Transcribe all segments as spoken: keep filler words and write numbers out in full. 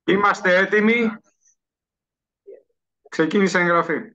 Είμαστε έτοιμοι. Ξεκίνησε η εγγραφή.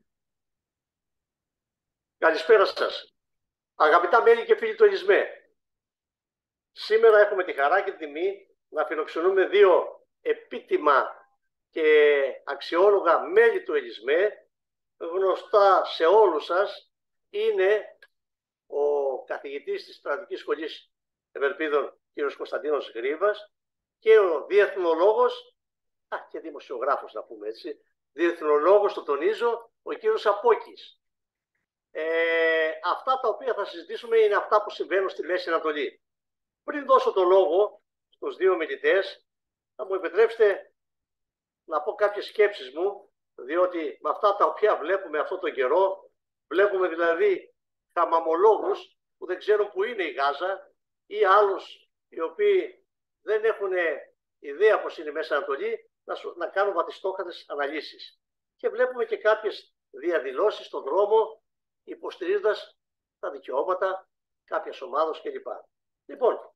Καλησπέρα σας. Αγαπητά μέλη και φίλοι του ΕΛΙΣΜΕ. Σήμερα έχουμε τη χαρά και την τιμή να φιλοξενούμε δύο επίτιμα και αξιόλογα μέλη του ΕΛΙΣΜΕ, γνωστά σε όλους σας. Είναι ο καθηγητής της Στρατιωτικής Σχολής Ευελπίδων κ. Κωνσταντίνος Γρίβας και ο διεθνολόγος, α, και δημοσιογράφος να πούμε έτσι, διεθνολόγος, το τονίζω, ο κ. Απόκης. Ε, αυτά τα οποία θα συζητήσουμε είναι αυτά που συμβαίνουν στη Μέση Ανατολή. Πριν δώσω το λόγο στους δύο μιλητές, θα μου επιτρέψετε να πω κάποιες σκέψεις μου, διότι με αυτά τα οποία βλέπουμε αυτόν τον καιρό, βλέπουμε δηλαδή χαμαμολόγους που δεν ξέρουν που είναι η Γάζα ή άλλους οι οποίοι δεν έχουν ιδέα πως είναι η Μέση Ανατολή, να, να κάνουν βατιστόχατες αναλύσεις. Και βλέπουμε και κάποιες διαδηλώσεις στον δρόμο, υποστηρίζοντας τα δικαιώματα κάποιας ομάδας κλπ. Λοιπόν,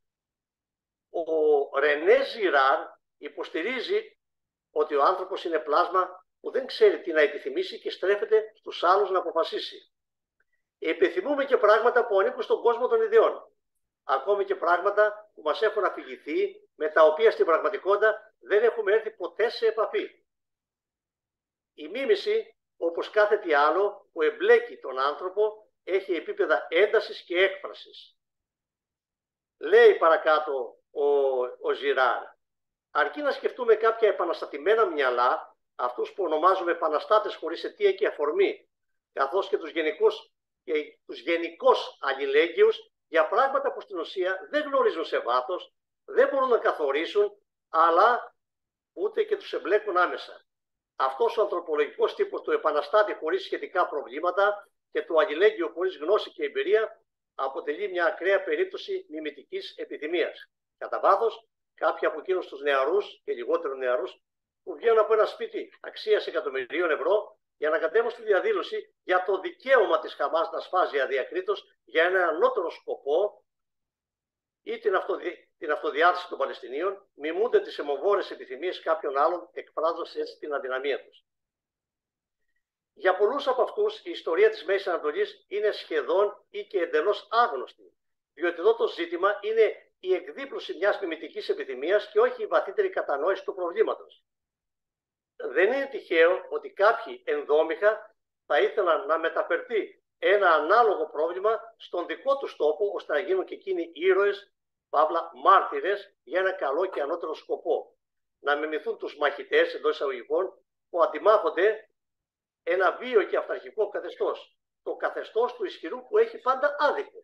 ο Ρενέ Ζιράρ υποστηρίζει ότι ο άνθρωπος είναι πλάσμα που δεν ξέρει τι να επιθυμήσει και στρέφεται στους άλλους να αποφασίσει. Επιθυμούμε και πράγματα που ανήκουν στον κόσμο των ιδεών. Ακόμη και πράγματα που μας έχουν αφηγηθεί, με τα οποία στην πραγματικότητα δεν έχουμε έρθει ποτέ σε επαφή. Η μίμηση, όπως κάθε τι άλλο που εμπλέκει τον άνθρωπο, έχει επίπεδα έντασης και έκφρασης. Λέει παρακάτω ο, ο Ζιράρ, αρκεί να σκεφτούμε κάποια επαναστατημένα μυαλά, αυτούς που ονομάζουμε επαναστάτες χωρίς αιτία και αφορμή, καθώς και τους γενικούς, και τους γενικώς αλληλέγγυους για πράγματα που στην ουσία δεν γνωρίζουν σε βάθος, δεν μπορούν να καθορίσουν, αλλά ούτε και τους εμπλέκουν άμεσα. Αυτός ο ανθρωπολογικός τύπος του επαναστάτη χωρίς σχετικά προβλήματα και του αλληλέγγυου χωρίς γνώση και εμπειρία αποτελεί μια ακραία περίπτωση μιμητικής επιθυμίας. Κατά βάθος, κάποιοι από εκείνους τους νεαρούς και λιγότερο νεαρούς που βγαίνουν από ένα σπίτι αξίας εκατομμυρίων ευρώ για να κατέβουν στη διαδήλωση για το δικαίωμα της Χαμάς να σφάζει αδιακρίτως για ένα ανώτερο σκοπό ή την, αυτοδι... την αυτοδιάθεση των Παλαιστινίων, μιμούνται τις αιμοβόρες επιθυμίες κάποιων άλλων, εκφράζοντας έτσι την αδυναμία τους. Για πολλούς από αυτούς η ιστορία της Μέσης Ανατολής είναι σχεδόν ή και εντελώς άγνωστη, διότι εδώ το ζήτημα είναι η εκδίπλωση μιας μιμητικής επιθυμίας και όχι η βαθύτερη κατανόηση του προβλήματος. Δεν είναι τυχαίο ότι κάποιοι ενδόμηχα θα ήθελαν να μεταφερθεί ένα ανάλογο πρόβλημα στον δικό τους τόπο, ώστε να γίνουν και εκείνοι ήρωες, παύλα μάρτυρες, για ένα καλό και ανώτερο σκοπό. Να μιμηθούν τους μαχητές εντός εισαγωγικών που αντιμάχονται ένα βίο και αυταρχικό καθεστώς. Το καθεστώς του ισχυρού που έχει πάντα άδικο.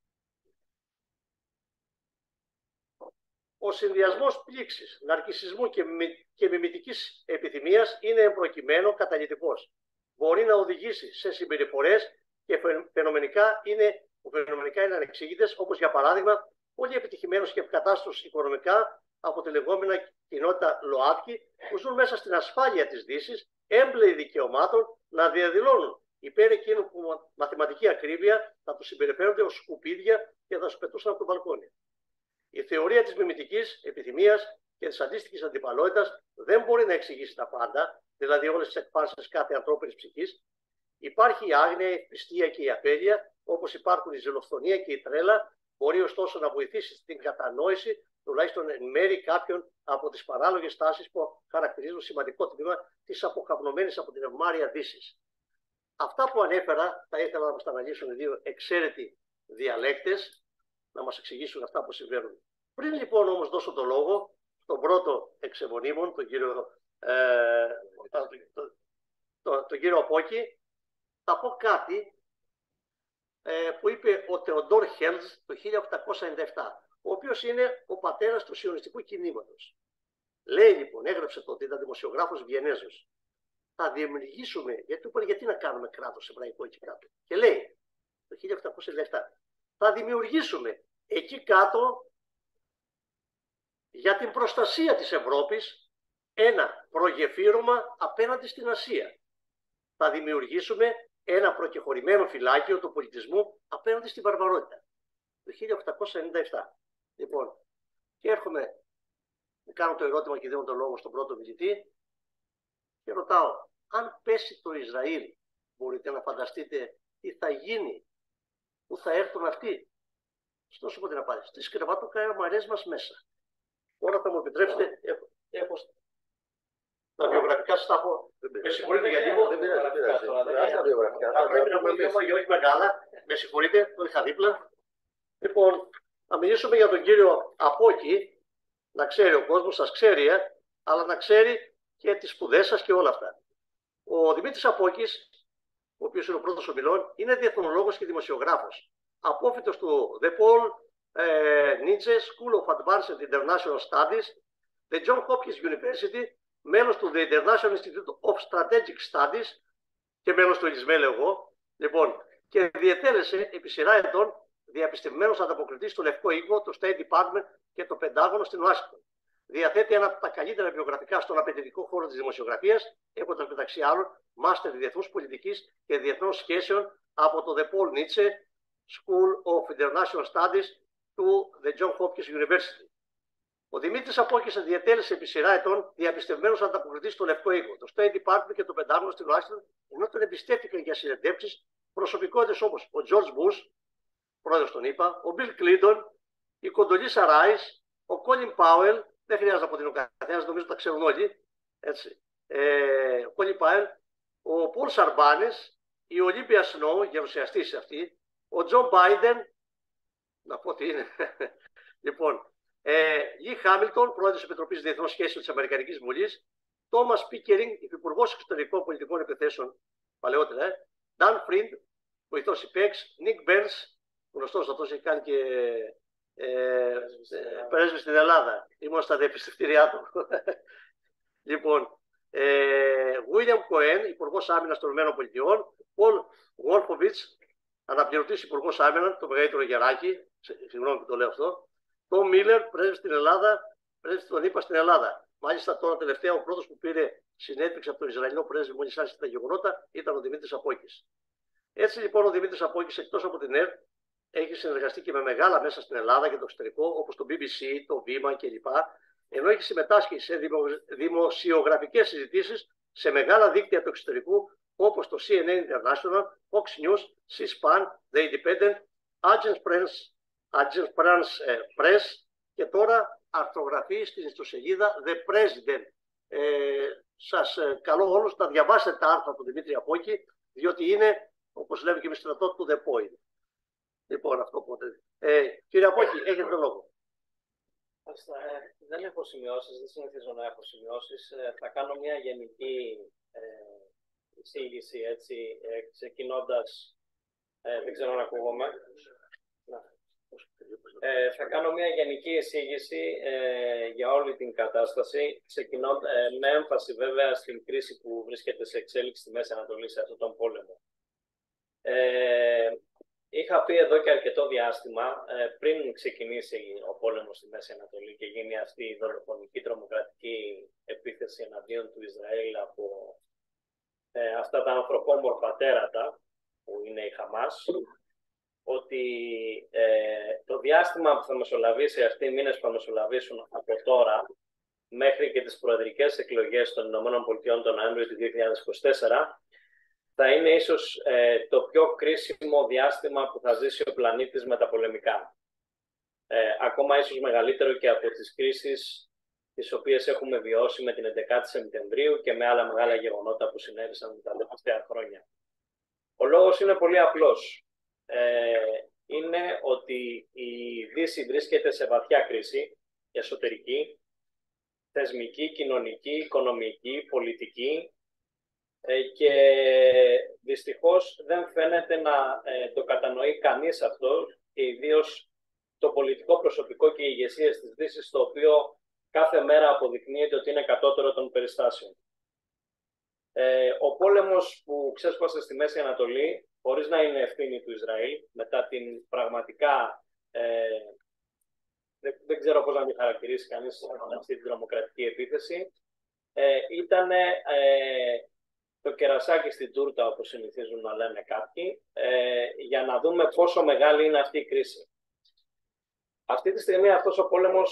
Ο συνδυασμός πλήξης, ναρκισσισμού και, μι... και μιμητικής επιθυμίας είναι εμπροκειμένο καταλυτικός. Μπορεί να οδηγήσει σε συμπεριφορές και φαινομενικά είναι, φαινομενικά είναι ανεξήγητες, όπως για παράδειγμα πολύ επιτυχημένος και ευκατάστατος οικονομικά από τη λεγόμενα κοινότητα ΛΟΑΤΚΙ που ζουν μέσα στην ασφάλεια της Δύσης, έμπλεοι δικαιωμάτων, να διαδηλώνουν υπέρ εκείνου που μαθηματική ακρίβεια θα τους συμπεριφέρονται ως σκουπίδια και θα τους πετούσαν από το μπαλκόνι. Η θεωρία της μιμητικής επιθυμίας και της αντίστοιχης αντιπαλότητας δεν μπορεί να εξηγήσει τα πάντα, δηλαδή όλες τις εκφάνσεις κάθε ανθρώπινης ψυχής. Υπάρχει η άγνοια, η πιστία και η απέλεια, όπως υπάρχουν η ζηλοφθονία και η τρέλα, μπορεί ωστόσο να βοηθήσει στην κατανόηση, τουλάχιστον εν μέρη, κάποιων από τις παράλογες τάσεις που χαρακτηρίζουν σημαντικό τμήμα της αποκαπνωμένης από την ευμάρεια Δύσης. Αυτά που ανέφερα θα ήθελα να μας τα αναλύσουν οι δύο εξαίρετοι διαλέκτες, να μας εξηγήσουν αυτά που συμβαίνουν. Πριν λοιπόν όμως δώσω το λόγο στον πρώτο εξεβονίμων, τον κύριο, ε, τον, τον, τον, τον κύριο Απόκη, θα πω κάτι ε, που είπε ο Θεοντόρ Χέλτζ το χίλια οκτακόσια ενενήντα επτά, ο οποίος είναι ο πατέρας του σιωνιστικού κινήματος. Λέει λοιπόν, έγραψε τότε, ήταν δημοσιογράφος Βιενέζος, θα δημιουργήσουμε, γιατί του είπαν γιατί να κάνουμε κράτος εβραϊκό εκεί κάτω. Και λέει, το χίλια οκτακόσια ενενήντα επτά, θα δημιουργήσουμε εκεί κάτω για την προστασία της Ευρώπης ένα προγεφύρωμα απέναντι στην Ασία. Θα δημιουργήσουμε ένα προκεχωρημένο φυλάκιο του πολιτισμού απέναντι στην βαρβαρότητα. Το χίλια οκτακόσια ενενήντα επτά. Λοιπόν, και έρχομαι κάνω το ερώτημα και δίνω το λόγο στον πρώτο μιλητή και ρωτάω, αν πέσει το Ισραήλ, μπορείτε να φανταστείτε τι θα γίνει, πού θα έρθουν αυτοί? Στο σου πω την απάντηση. Στις κρεβατοκάμαρές μας μέσα. Τώρα θα μου επιτρέψετε, έχω, έχω τα βιογραφικά σας τα έχω. Με συγχωρείτε για λίγο. Δεν πειράζει, δεν πειράζει. Τα βιογραφικά. Θα πρέπει να πούμε λίγο για όχι μεγάλα. Με συγχωρείτε, το είχα δίπλα. Λοιπόν, θα μιλήσουμε για τον κύριο Απόκη. Να ξέρει ο κόσμος, σας ξέρει, ε, αλλά να ξέρει και τις σπουδές σας και όλα αυτά. Ο Δημήτρης Απόκης, ο οποίος είναι ο πρώτος ομιλών, είναι διεθνολόγος και δημοσιογράφος. Απόφοιτος του The Paul ε, Nietzsche School of Advanced International Studies, the John Hopkins University, μέλος του The International Institute of Strategic Studies και μέλος του Ισμέλ εγώ. Λοιπόν, και διετέλεσε επί σειρά ετών διαπιστευμένος ανταποκριτής στο Λευκό Οίκο, το State Department και το Πεντάγωνο στην Ουάσιγκτον. Διαθέτει ένα από τα καλύτερα βιογραφικά στον απαιτητικό χώρο της δημοσιογραφίας, έχοντας μεταξύ άλλων μάστερ διεθνούς πολιτικής και διεθνών σχέσεων από το The Paul Nietzsche School of International Studies του The John Hopkins University. Ο Δημήτρης Απόκης διατέλεσε επί σειρά ετών διαπιστευμένος ανταποκριτής στο Λευκό Οίκο, το State Department και το Πεντάγωνο στην Ουάσιγκτον, ενώ τον εμπιστεύτηκαν για συνεντεύξεις προσωπικότητες όπως ο George Bush, πρόεδρος των ΗΠΑ, ο Bill Clinton, η Κοντολίσα Ράις, ο Colin Powell, δεν χρειάζεται να πω την ο καθένας, νομίζω τα ξέρουν όλοι. Έτσι. Ε, ο Colin Powell, ο Paul Σαρμπάνης, η Ολύμπια Σνόου, γερουσιαστής αυτή, ο Τζο Μπάιντεν, να πω τι είναι. Λοιπόν, Λι Χάμιλτον, πρόεδρος της Επιτροπής Διεθνών Σχέσεων της Αμερικανικής Βουλής, Τόμας Πίκερινγκ, υφυπουργός εξωτερικών πολιτικών επιθέσεων, παλαιότερα, ε, Dan Friend, βοηθός ΥΠΕΞ, Νίκ Μπέρνς, γνωστός αυτός, έχει κάνει και ε, πρέσβη στην Ελλάδα. Ήμουν στα διαπιστευτήριά του. Λοιπόν, ε, William Cohen, υπουργός άμυνας των ΗΠΑ, Πολ Γόλφοβιτς, αναπληρωτής υπουργός άμυνας, το μεγαλύτερο γεράκι, συγγνώμη που το λέω αυτό, Τόμ Μίλερ, πρέσβης στην Ελλάδα, πρέσβης των ΗΠΑ στην Ελλάδα. Μάλιστα, τώρα τελευταία ο πρώτος που πήρε συνέντευξη από τον Ισραηλινό πρέσβη μόλις άρχισε τα γεγονότα ήταν ο Δημήτρης Απόκης. Έτσι λοιπόν ο Δημήτρης Απόκης, εκτός από την ΕΡΤ, έχει συνεργαστεί και με μεγάλα μέσα στην Ελλάδα και το εξωτερικό, όπως το μπι μπι σι, το Βήμα κλπ. Ενώ έχει συμμετάσχει σε δημοσιογραφικές συζητήσεις σε μεγάλα δίκτυα του εξωτερικού, όπως το σι εν εν International, Fox News, C-SPAN, The Independent, Agence France, Agence France Press και τώρα αρθρογραφεί στην ιστοσελίδα The President. Ε, σας καλώ όλους να διαβάσετε τα άρθρα του Δημήτρη Απόκη, διότι είναι, όπως λέμε και εμείς στην του The Point. Λοιπόν, αυτό πότε. Ε, κύριε Απόκη, έχετε τον λόγο. Ε, δεν έχω σημειώσεις, δεν συνηθίζω να έχω σημειώσεις. Ε, θα κάνω μια γενική ε, εισήγηση, έτσι, ε, ξεκινώντας, ε, δεν ξέρω αν ακούγομαι. Ε, θα κάνω μια γενική εισήγηση ε, για όλη την κατάσταση, ξεκινώντας, ε, με έμφαση βέβαια στην κρίση που βρίσκεται σε εξέλιξη στη Μέση Ανατολή σε αυτόν τον πόλεμο. Ε, Είχα πει εδώ και αρκετό διάστημα, πριν ξεκινήσει ο πόλεμος στη Μέση Ανατολή και γίνει αυτή η δολοφονική τρομοκρατική επίθεση εναντίον του Ισραήλ από ε, αυτά τα ανθρωπόμορφα τέρατα που είναι η Χαμάς, ότι ε, το διάστημα που θα μεσολαβήσει, αυτοί οι μήνες που θα μεσολαβήσουν από τώρα μέχρι και τις προεδρικές εκλογές των ΗΠΑ τον Νοέμβριο του δύο χιλιάδες είκοσι τέσσερα, θα είναι ίσως ε, το πιο κρίσιμο διάστημα που θα ζήσει ο πλανήτης μεταπολεμικά. Ε, ακόμα ίσως μεγαλύτερο και από τις κρίσεις τις οποίες έχουμε βιώσει με την έντεκα Σεπτεμβρίου και με άλλα μεγάλα γεγονότα που συνέβησαν τα τελευταία χρόνια. Ο λόγος είναι πολύ απλός. Ε, είναι ότι η Δύση βρίσκεται σε βαθιά κρίση εσωτερική, θεσμική, κοινωνική, οικονομική, πολιτική, και δυστυχώς δεν φαίνεται να ε, το κατανοεί κανείς αυτό, και ιδίως το πολιτικό προσωπικό και οι ηγεσίες της Δύσης, το οποίο κάθε μέρα αποδεικνύεται ότι είναι κατώτερο των περιστάσεων. Ε, ο πόλεμος που ξέσπασε στη Μέση Ανατολή, χωρίς να είναι ευθύνη του Ισραήλ, μετά την πραγματικά, ε, δεν, δεν ξέρω πώς να μην χαρακτηρίσει κανείς αυτή την τρομοκρατική επίθεση, ε, ήταν ε, το κερασάκι στην τούρτα, όπως συνηθίζουν να λένε κάποιοι, ε, για να δούμε πόσο μεγάλη είναι αυτή η κρίση. Αυτή τη στιγμή αυτός ο πόλεμος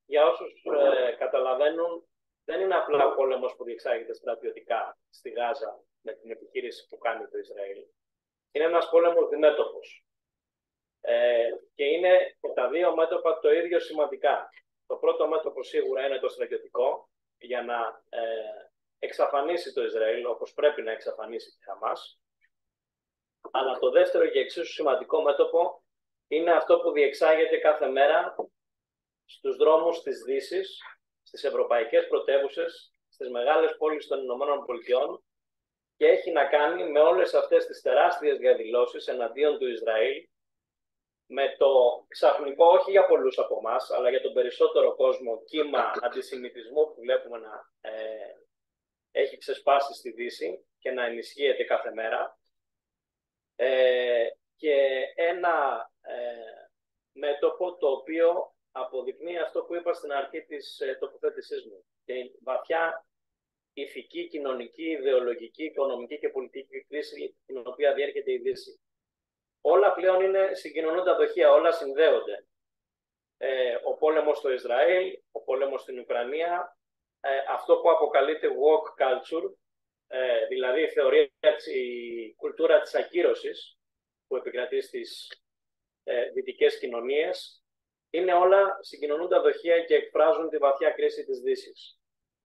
για όσους ε, καταλαβαίνουν, δεν είναι απλά ο πόλεμος που διεξάγεται στρατιωτικά στη Γάζα με την επιχείρηση που κάνει το Ισραήλ. Είναι ένας πόλεμος διμέτωπος. Ε, και είναι και τα δύο μέτωπα το ίδιο σημαντικά. Το πρώτο μέτωπο σίγουρα είναι το στρατιωτικό, για να ε, εξαφανίσει το Ισραήλ όπως πρέπει να εξαφανίσει τη Χαμάς. Αλλά το δεύτερο και εξίσου σημαντικό μέτωπο είναι αυτό που διεξάγεται κάθε μέρα στους δρόμους της Δύσης, στις ευρωπαϊκές πρωτεύουσες, στις μεγάλες πόλεις των Ηνωμένων Πολιτειών και έχει να κάνει με όλες αυτές τις τεράστιες διαδηλώσεις εναντίον του Ισραήλ, με το ξαφνικό, όχι για πολλούς από εμάς, αλλά για τον περισσότερο κόσμο, κύμα αντισημιτισμού που βλέπουμε να ε, έχει ξεσπάσει στη Δύση και να ενισχύεται κάθε μέρα. Ε, και ένα ε, μέτωπο το οποίο αποδεικνύει αυτό που είπα στην αρχή της ε, τοποθέτησής μου. Και βαθιά ηθική, κοινωνική, ιδεολογική, οικονομική και πολιτική κρίση την οποία διέρχεται η Δύση. Όλα πλέον είναι συγκοινωνούντα δοχεία, όλα συνδέονται. Ε, ο πόλεμος στο Ισραήλ, ο πόλεμος στην Ουκρανία, ε, αυτό που αποκαλείται woke culture, ε, δηλαδή η θεωρία, η κουλτούρα της ακύρωσης που επικρατεί στις ε, δυτικές κοινωνίες, είναι όλα συγκοινωνούντα δοχεία και εκφράζουν τη βαθιά κρίση της Δύσης.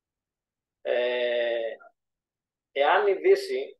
Ε, εάν η Δύση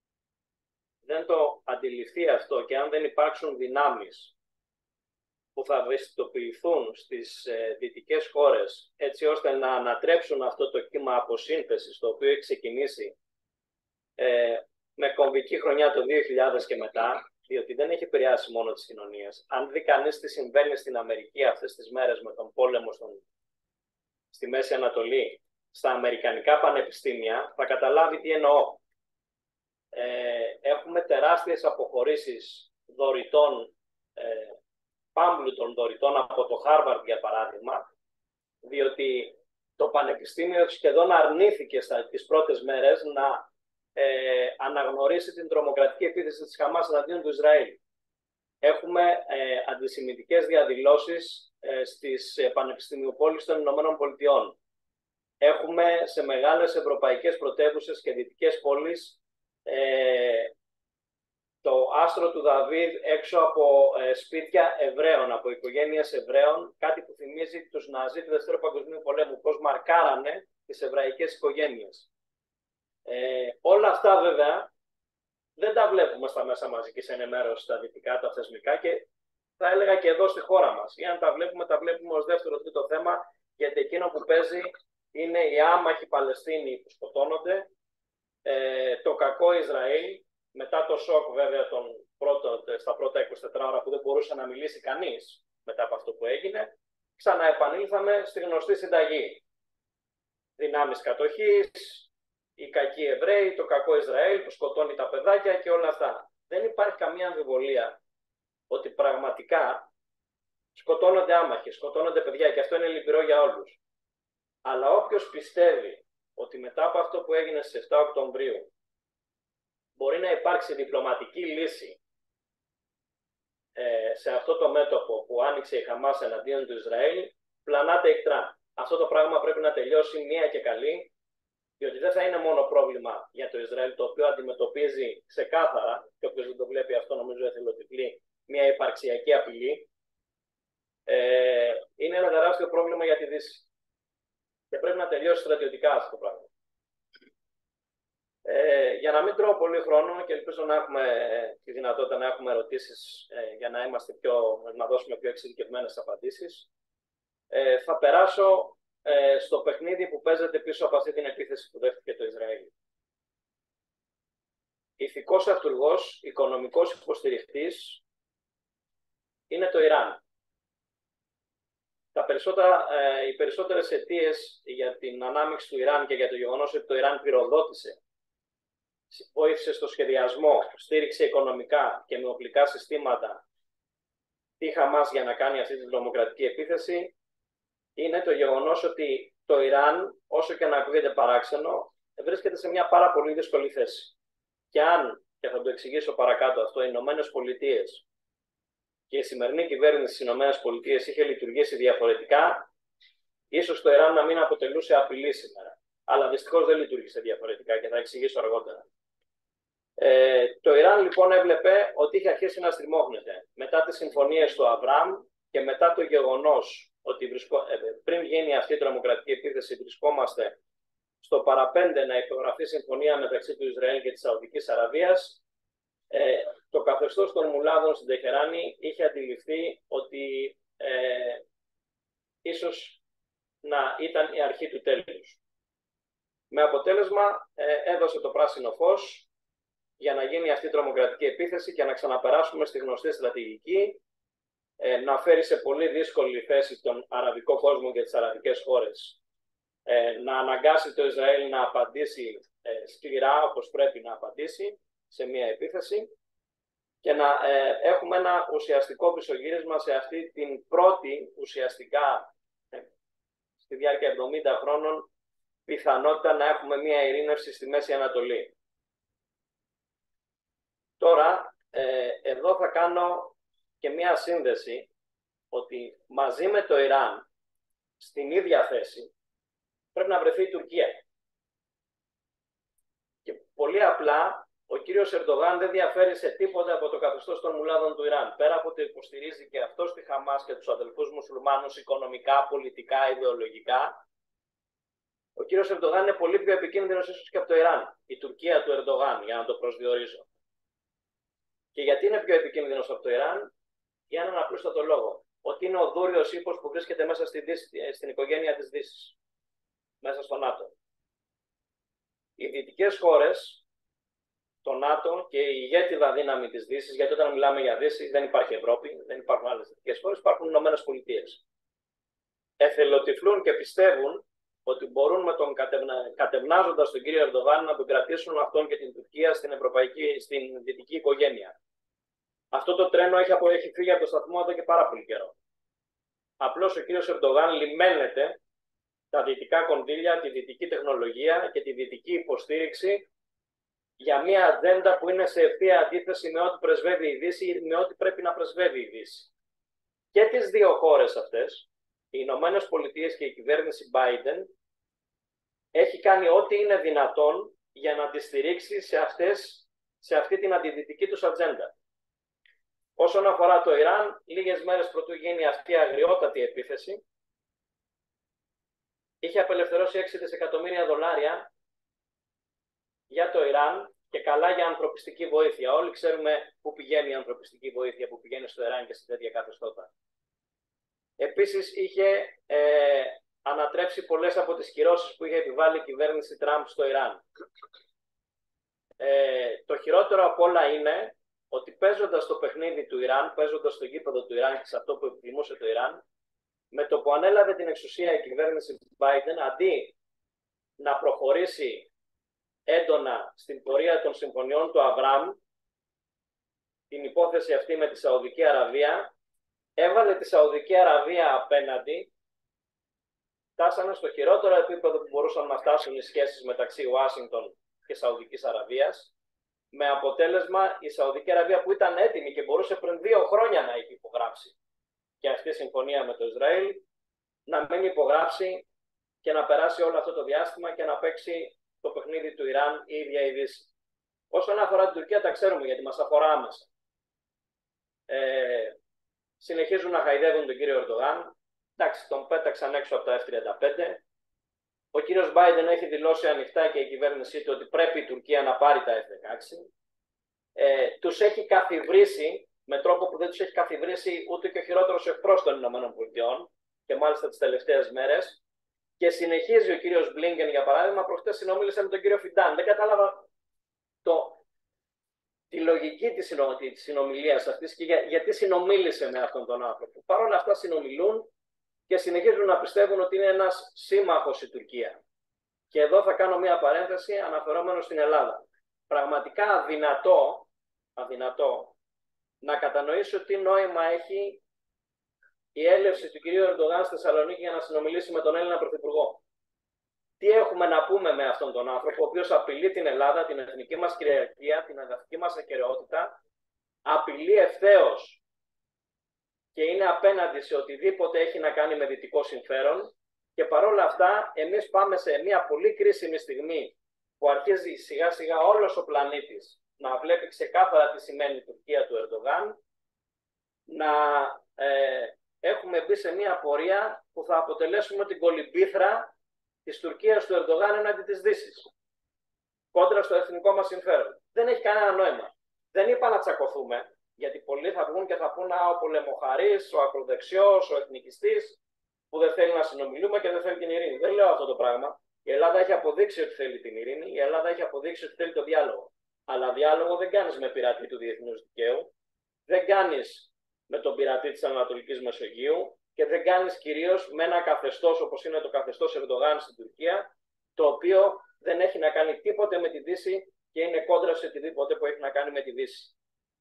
δεν το αντιληφθεί αυτό και αν δεν υπάρξουν δυνάμεις που θα ευαισθητοποιηθούν στις ε, δυτικές χώρες έτσι ώστε να ανατρέψουν αυτό το κύμα αποσύνθεσης το οποίο έχει ξεκινήσει ε, με κομβική χρονιά το δύο χιλιάδες και μετά, διότι δεν έχει επηρεάσει μόνο τις κοινωνίες. Αν δει κανείς τι συμβαίνει στην Αμερική αυτές τις μέρες με τον πόλεμο στον... στη Μέση Ανατολή, στα αμερικανικά πανεπιστήμια, θα καταλάβει τι εννοώ. Ε, έχουμε τεράστιες αποχωρήσεις δωρητών, ε, πάμπλουτων δωρητών από το Χάρβαρντ για παράδειγμα, διότι το πανεπιστήμιο σχεδόν αρνήθηκε στα, τις πρώτες μέρες να ε, αναγνωρίσει την τρομοκρατική επίθεση της Χαμάς εναντίον του Ισραήλ. Έχουμε ε, αντισημιτικές διαδηλώσεις ε, στις ε, πανεπιστημιοπόλεις των Ηνωμένων Πολιτειών. Έχουμε σε μεγάλες ευρωπαϊκές πρωτεύουσες και δυτικές πόλεις ε, το άστρο του Δαβίδ έξω από ε, σπίτια Εβραίων, από οικογένειες Εβραίων, κάτι που θυμίζει τους Ναζί του Δεύτερου Παγκοσμίου Πολέμου, πώς μαρκάρανε τις εβραϊκές οικογένειες. Ε, όλα αυτά βέβαια δεν τα βλέπουμε στα μέσα μαζικής ενημέρωσης, τα δυτικά, τα θεσμικά και θα έλεγα και εδώ στη χώρα μας. Ή αν τα βλέπουμε, τα βλέπουμε ως δεύτερο τρίτο θέμα, γιατί εκείνο που παίζει είναι οι άμαχοι Παλαιστίνοι που σκοτώνονται, ε, το κακό Ισραήλ, μετά το σοκ βέβαια των πρώτο, στα πρώτα είκοσι τέσσερις ώρα που δεν μπορούσε να μιλήσει κανείς μετά από αυτό που έγινε, ξαναεπανήλθαμε στη γνωστή συνταγή. Δυνάμεις κατοχής, οι κακοί Εβραίοι, το κακό Ισραήλ που σκοτώνει τα παιδάκια και όλα αυτά. Δεν υπάρχει καμία αμφιβολία ότι πραγματικά σκοτώνονται άμαχοι, σκοτώνονται παιδιά και αυτό είναι λυπηρό για όλους. Αλλά όποιος πιστεύει ότι μετά από αυτό που έγινε στις εφτά Οκτωβρίου μπορεί να υπάρξει διπλωματική λύση ε, σε αυτό το μέτωπο που άνοιξε η Χαμάς εναντίον του Ισραήλ, πλανάται εκτρά. Αυτό το πράγμα πρέπει να τελειώσει μία και καλή, διότι δεν θα είναι μόνο πρόβλημα για το Ισραήλ, το οποίο αντιμετωπίζει ξεκάθαρα, και όποιος δεν το βλέπει αυτό νομίζω εθελοτυφλεί, μια υπαρξιακή απειλή. Ε, είναι ένα τεράστιο πρόβλημα για τη Δύση. Και πρέπει να τελειώσει στρατιωτικά αυτό το πράγμα. Ε, για να μην τρώω πολύ χρόνο και ελπίζω να έχουμε ε, τη δυνατότητα να έχουμε ερωτήσεις ε, για να, είμαστε πιο, να δώσουμε πιο εξειδικευμένες απαντήσεις, ε, θα περάσω ε, στο παιχνίδι που παίζεται πίσω από αυτή την επίθεση που δέχτηκε το Ισραήλ. Ηθικός αυτούργος, οικονομικός υποστηριχτής είναι το Ιράν. Τα περισσότερα, ε, οι περισσότερες αιτίες για την ανάμειξη του Ιράν και για το γεγονός ότι το Ιράν πυροδότησε, βοήθησε στο σχεδιασμό, στήριξε οικονομικά και με οπλικά συστήματα τη Χαμάς για να κάνει αυτή την τρομοκρατική επίθεση, είναι το γεγονός ότι το Ιράν, όσο και να ακούγεται παράξενο, βρίσκεται σε μια πάρα πολύ δύσκολη θέση. Και αν, και θα το εξηγήσω παρακάτω αυτό, οι Ηνωμένες Πολιτείες και η σημερινή κυβέρνηση στις Ηνωμένες Πολιτείες είχε λειτουργήσει διαφορετικά, Ίσως το Ιράν να μην αποτελούσε απειλή σήμερα. Αλλά δυστυχώς δεν λειτουργήσε διαφορετικά και θα εξηγήσω αργότερα. Ε, το Ιράν λοιπόν έβλεπε ότι είχε αρχίσει να στριμώχνεται μετά τις συμφωνίες του Αβραάμ και μετά το γεγονός ότι βρισκό... ε, πριν γίνει αυτή η τρομοκρατική επίθεση βρισκόμαστε στο παραπέντε να υπογραφεί συμφωνία μεταξύ του Ισραήλ και της Σαουδικής Αραβίας. Ε, το καθεστώς των μουλάδων στην Τεχεράνη είχε αντιληφθεί ότι ε, ίσως να ήταν η αρχή του τέλους. Με αποτέλεσμα ε, έδωσε το πράσινο φως για να γίνει αυτή η τρομοκρατική επίθεση και να ξαναπεράσουμε στη γνωστή στρατηγική, ε, να φέρει σε πολύ δύσκολη θέση τον αραβικό κόσμο και τις αραβικές χώρες, ε, να αναγκάσει το Ισραήλ να απαντήσει ε, σκληρά όπως πρέπει να απαντήσει σε μια επίθεση και να ε, έχουμε ένα ουσιαστικό πισωγύρισμα σε αυτή την πρώτη ουσιαστικά ε, στη διάρκεια εβδομήντα χρόνων πιθανότητα να έχουμε μια ειρήνευση στη Μέση Ανατολή. Τώρα, ε, εδώ θα κάνω και μια σύνδεση ότι μαζί με το Ιράν στην ίδια θέση πρέπει να βρεθεί η Τουρκία. Και πολύ απλά ο κύριος Ερντογάν δεν διαφέρει σε τίποτα από το καθεστώς των μουλάδων του Ιράν. Πέρα από ότι υποστηρίζει και αυτό τη Χαμάς και τους αδελφούς μουσουλμάνους οικονομικά, πολιτικά, ιδεολογικά, ο κύριος Ερντογάν είναι πολύ πιο επικίνδυνος ίσως και από το Ιράν. Η Τουρκία του Ερντογάν, για να το προσδιορίζω. Και γιατί είναι πιο επικίνδυνος από το Ιράν? Για έναν απλούστατο λόγο. Ότι είναι ο δούριος ύπος που βρίσκεται μέσα στη Δύση, στην οικογένεια της Δύσης. Μέσα στο ΝΑΤΟ. Οι δυτικές χώρες, το ΝΑΤΟ και η ηγέτιδα δύναμη της Δύσης, γιατί όταν μιλάμε για Δύση δεν υπάρχει Ευρώπη, δεν υπάρχουν άλλες δυτικές χώρες, υπάρχουν Ηνωμένες Πολιτείες. Εθελοτυφλούν και πιστεύουν ότι μπορούν με τον κατευνα... κατευνάζοντας τον κύριο Ερντογάν να τον κρατήσουν αυτόν και την Τουρκία στην, ευρωπαϊκή... στην δυτική οικογένεια. Αυτό το τρένο έχει, απο... έχει φύγει από το σταθμό εδώ και πάρα πολύ καιρό. Απλώς ο κύριος Ερντογάν λιμένεται τα δυτικά κονδύλια, τη δυτική τεχνολογία και τη δυτική υποστήριξη για μια ατζέντα που είναι σε ευθεία αντίθεση με ό,τι πρεσβεύει η Δύση ή με ό,τι πρέπει να πρεσβεύει η Δύση. Και τις δύο χώρες αυτές, οι Ηνωμένες Πολιτείες και η κυβέρνηση Biden, έχει κάνει ό,τι είναι δυνατόν για να τη στηρίξει σε, αυτές, σε αυτή την αντιδυτική τους ατζέντα. Όσον αφορά το Ιράν, λίγες μέρες πρωτού γίνει αυτή η αγριότατη επίθεση, είχε απελευθερώσει έξι δισεκατομμύρια δολάρια για το Ιράν και καλά για ανθρωπιστική βοήθεια. Όλοι ξέρουμε πού πηγαίνει η ανθρωπιστική βοήθεια, που πηγαίνει στο Ιράν και σε τέτοια καθεστώτα. Επίσης είχε ε, ανατρέψει πολλές από τις κυρώσεις που είχε επιβάλει η κυβέρνηση Τραμπ στο Ιράν. Ε, το χειρότερο απ' όλα είναι ότι παίζοντας το παιχνίδι του Ιράν, παίζοντας το γήπεδο του Ιράν και σε αυτό που επιθυμούσε το Ιράν, με το που ανέλαβε την εξουσία η κυβέρνηση Biden, αντί να προχωρήσει έντονα στην πορεία των συμφωνιών του Αβραάμ, την υπόθεση αυτή με τη Σαουδική Αραβία, έβαλε τη Σαουδική Αραβία απέναντι, φτάσανε στο χειρότερο επίπεδο που μπορούσαν να φτάσουν οι σχέσεις μεταξύ Ουάσιγκτον και Σαουδικής Αραβίας, με αποτέλεσμα η Σαουδική Αραβία που ήταν έτοιμη και μπορούσε πριν δύο χρόνια να έχει υπογράψει και αυτή η συμφωνία με το Ισραήλ, να μην υπογράψει και να περάσει όλο αυτό το διάστημα και να παίξει το παιχνίδι του Ιράν η ίδια η Δύση. Όσον αφορά την Τουρκία, τα ξέρουμε γιατί μας αφορά άμεσα. Ε, συνεχίζουν να χαϊδεύουν τον κύριο Ερντογάν. Εντάξει, τον πέταξαν έξω από τα εφ τριάντα πέντε. Ο κύριος Biden έχει δηλώσει ανοιχτά και η κυβέρνησή του ότι πρέπει η Τουρκία να πάρει τα εφ δεκαέξι. Ε, τους έχει καθιβρίσει με τρόπο που δεν τους έχει καθιβρίσει ούτε και ο χειρότερος εχθρός των ΗΠΑ και μάλιστα τις τελευταίες μέρες. Και συνεχίζει ο κύριος Μπλίνκεν, για παράδειγμα, προχτές συνομίλησε με τον κύριο Φιντάν. Δεν κατάλαβα το, τη λογική της, συνο, της συνομιλίας αυτής και για, γιατί συνομίλησε με αυτόν τον άνθρωπο. Παρ' όλα αυτά συνομιλούν και συνεχίζουν να πιστεύουν ότι είναι ένας σύμμαχος η Τουρκία. Και εδώ θα κάνω μία παρένθεση αναφερόμενο στην Ελλάδα. Πραγματικά αδυνατό, αδυνατό να κατανοήσω τι νόημα έχει η έλευση του κυρίου Ερντογάν στη Θεσσαλονίκη για να συνομιλήσει με τον Έλληνα Πρωθυπουργό. Τι έχουμε να πούμε με αυτόν τον άνθρωπο, ο οποίος απειλεί την Ελλάδα, την εθνική μας κυριαρχία, την εδαφική μας ακεραιότητα, απειλεί ευθέως και είναι απέναντι σε οτιδήποτε έχει να κάνει με δυτικό συμφέρον Και παρόλα αυτά, εμείς πάμε σε μια πολύ κρίσιμη στιγμή που αρχίζει σιγά σιγά όλος ο πλανήτης να βλέπει ξεκάθαρα τι σημαίνει η Τουρκία του Ερντογάν, να ε, έχουμε μπει σε μια πορεία που θα αποτελέσουμε την κολυμπήθρα της Τουρκίας του Ερντογάν έναντι της Δύσης, κόντρα στο εθνικό μας συμφέρον. Δεν έχει κανένα νόημα. Δεν είπα να τσακωθούμε, γιατί πολλοί θα βγουν και θα πούν «Α, ο πολεμοχαρής, ο ακροδεξιός, ο εθνικιστής, που δεν θέλει να συνομιλούμε και δεν θέλει την ειρήνη». Δεν λέω αυτό το πράγμα. Η Ελλάδα έχει αποδείξει ότι θέλει την ειρήνη, η Ελλάδα έχει αποδείξει ότι θέλει το διάλογο. Αλλά διάλογο δεν κάνεις με πειρατή του διεθνούς δικαίου, δεν κάνεις με τον πειρατή της Ανατολικής Μεσογείου και δεν κάνεις κυρίως με ένα καθεστώς όπως είναι το καθεστώς Ερντογάν στην Τουρκία, το οποίο δεν έχει να κάνει τίποτε με τη Δύση και είναι κόντρα σε οτιδήποτε που έχει να κάνει με τη Δύση.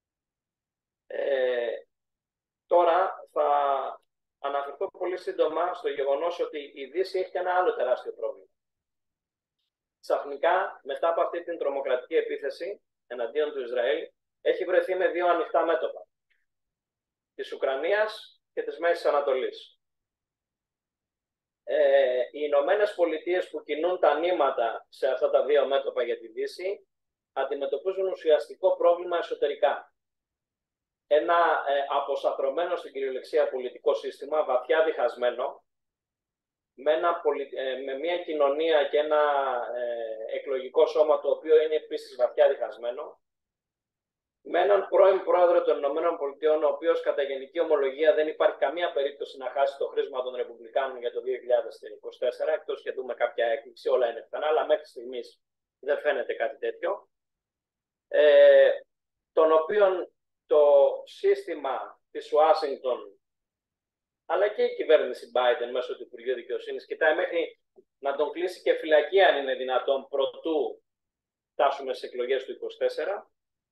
Ε, τώρα θα αναφερθώ πολύ σύντομα στο γεγονός ότι η Δύση έχει και ένα άλλο τεράστιο πρόβλημα. Ξαφνικά, μετά από αυτή την τρομοκρατική επίθεση εναντίον του Ισραήλ, έχει βρεθεί με δύο ανοιχτά μέτωπα. Της Ουκρανίας και της Μέσης Ανατολής. Ε, οι Ηνωμένες Πολιτείες που κινούν τα νήματα σε αυτά τα δύο μέτωπα για τη Δύση αντιμετωπίζουν ουσιαστικό πρόβλημα εσωτερικά. Ένα ε, αποσαφρωμένο στην κυριολεξία πολιτικό σύστημα, βαθιά διχασμένο, με, ένα, ε, με μια κοινωνία και ένα ε, εκλογικό σώμα το οποίο είναι επίσης βαθιά διχασμένο, με έναν πρώην πρόεδρο των ΗΠΑ, ο οποίος κατά γενική ομολογία δεν υπάρχει καμία περίπτωση να χάσει το χρήσμα των Ρεπουμπλικάνων για το δύο χιλιάδες είκοσι τέσσερα, εκτός και δούμε κάποια έκπληξη, όλα είναι πιθανά, αλλά μέχρι στιγμής δεν φαίνεται κάτι τέτοιο. Ε, τον οποίον το σύστημα της Ουάσιγκτον, αλλά και η κυβέρνηση Biden μέσω του Υπουργείου Δικαιοσύνης, κοιτάει μέχρι να τον κλείσει και φυλακή, αν είναι δυνατόν, προτού φτάσουμε στις εκλογές του είκοσι τέσσερα.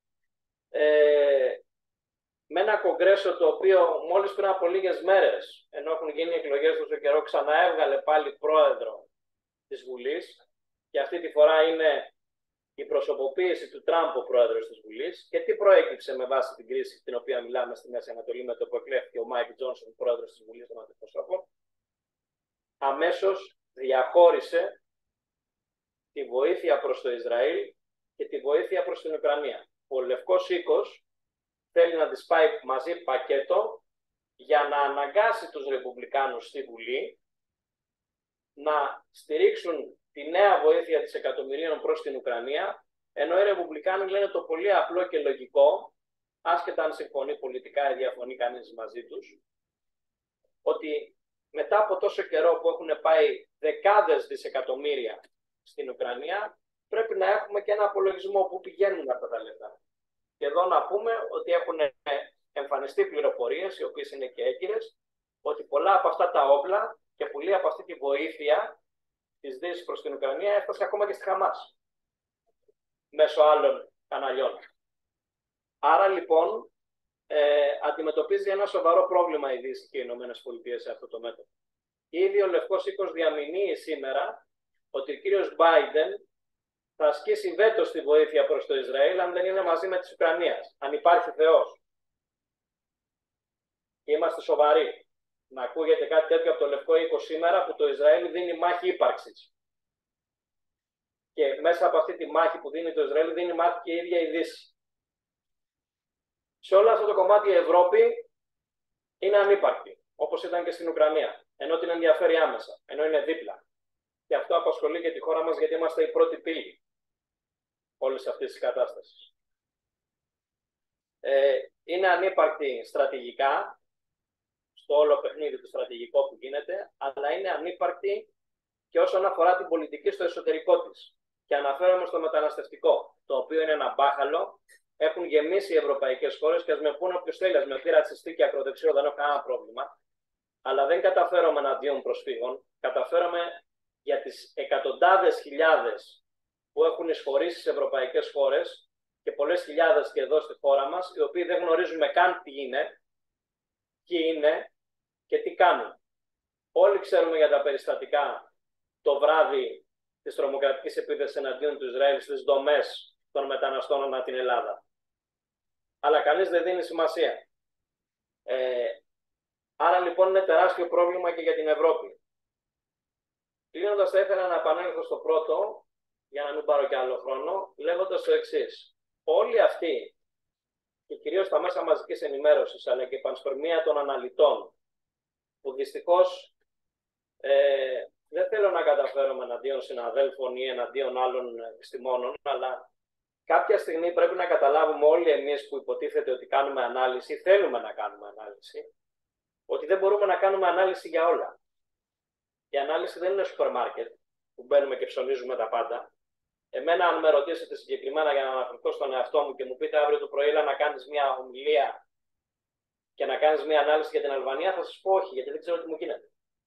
Ε, με ένα κογκρέσο το οποίο μόλις πριν από λίγες μέρες, ενώ έχουν γίνει εκλογές τόσο καιρό, ξαναέβγαλε πάλι πρόεδρο της Βουλής, και αυτή τη φορά είναι η προσωποποίηση του Τραμπ ο πρόεδρος της Βουλής. Και τι προέκυψε με βάση την κρίση την οποία μιλάμε στη Μέση Ανατολή, με το που εκλέχθηκε ο Μάικ Τζόνσον, πρόεδρος της Βουλής των Αντιπροσώπων? Αμέσως διαχώρισε τη βοήθεια προς το Ισραήλ και τη βοήθεια προς την Ουκρανία. Ο Λευκός Οίκος θέλει να τις πάει μαζί πακέτο για να αναγκάσει τους Ρεπουμπλικάνους στη Βουλή να στηρίξουν τη νέα βοήθεια δισεκατομμυρίων προς την Ουκρανία, ενώ οι Ρεπουμπλικάνοι λένε το πολύ απλό και λογικό, άσχετα αν συμφωνεί πολιτικά ή διαφωνεί κανείς μαζί τους, ότι μετά από τόσο καιρό που έχουν πάει δεκάδες δισεκατομμύρια στην Ουκρανία, πρέπει να έχουμε και ένα απολογισμό που πηγαίνουν αυτά τα λεφτά. Και εδώ να πούμε ότι έχουν εμφανιστεί πληροφορίες, οι οποίες είναι και έγκυρες, ότι πολλά από αυτά τα όπλα και πολλή από αυτή τη βοήθεια της Δύσης προς την Ουκρανία έφτασε ακόμα και στη Χαμάς, μέσω άλλων καναλιών. Άρα λοιπόν ε, αντιμετωπίζει ένα σοβαρό πρόβλημα η Δύση και οι Ηνωμένες Πολιτείες σε αυτό το μέτωπο. Ήδη ο Λευκός Οίκος διαμηνύει σήμερα ότι ο κύριος Biden θα ασκήσει βέτο στη βοήθεια προς το Ισραήλ αν δεν είναι μαζί με της Ουκρανίας, αν υπάρχει Θεός. Και είμαστε σοβαροί. Να ακούγεται κάτι τέτοιο από το Λευκό Οίκο σήμερα, που το Ισραήλ δίνει μάχη ύπαρξης. Και μέσα από αυτή τη μάχη που δίνει το Ισραήλ, δίνει μάχη και η ίδια η Δύση. Σε όλο αυτό το κομμάτι η Ευρώπη είναι ανύπαρκτη, όπως ήταν και στην Ουκρανία, ενώ την ενδιαφέρει άμεσα, ενώ είναι δίπλα. Και αυτό απασχολεί και τη χώρα μας, γιατί είμαστε η πρώτη πύλη όλης αυτής της κατάστασης. Ε, είναι ανύπαρκτη στρατηγικά, στο όλο παιχνίδι του στρατηγικό που γίνεται, αλλά είναι ανύπαρκτη και όσον αφορά την πολιτική στο εσωτερικό της. Και αναφέρομαι στο μεταναστευτικό, το οποίο είναι ένα μπάχαλο. Έχουν γεμίσει οι ευρωπαϊκές χώρες και ας με πούνε όποιος θέλει, ας με πει ρατσιστή και ακροδεξιό, δεν έχω κανένα πρόβλημα. Αλλά δεν καταφέρομαι εναντίον προσφύγων. Καταφέρομαι για τις εκατοντάδες χιλιάδες που έχουν εισχωρήσει στις ευρωπαϊκές χώρες και πολλές χιλιάδες και εδώ στη χώρα μας, οι οποίοι δεν γνωρίζουμε καν τι είναι, ποιοι είναι και τι κάνουν. Όλοι ξέρουμε για τα περιστατικά το βράδυ της τρομοκρατικής επίθεσης εναντίον του Ισραήλ στις δομές των μεταναστών ανά την Ελλάδα. Αλλά κανείς δεν δίνει σημασία. Ε, άρα λοιπόν είναι τεράστιο πρόβλημα και για την Ευρώπη. Κλείνοντας, θα ήθελα να επανέλθω στο πρώτο, για να μην πάρω και άλλο χρόνο, λέγοντας το εξής. Όλοι αυτοί, και κυρίως τα μέσα μαζικής ενημέρωσης, αλλά και η πανσπερμία των αναλυτών, που δυστυχώς ε, δεν θέλω να καταφέρομαι εναντίον συναδέλφων ή εναντίον άλλων επιστημόνων, αλλά κάποια στιγμή πρέπει να καταλάβουμε όλοι εμείς που υποτίθεται ότι κάνουμε ανάλυση, θέλουμε να κάνουμε ανάλυση, ότι δεν μπορούμε να κάνουμε ανάλυση για όλα. Η ανάλυση δεν είναι σούπερ μάρκετ που μπαίνουμε και ψωνίζουμε τα πάντα. Εμένα, αν με ρωτήσετε συγκεκριμένα για να αναφερθώ στον εαυτό μου και μου πείτε αύριο το πρωί έλα να κάνεις μια ομιλία και να κάνεις μια ανάλυση για την Αλβανία, θα σας πω όχι, γιατί δεν ξέρω τι μου γίνεται.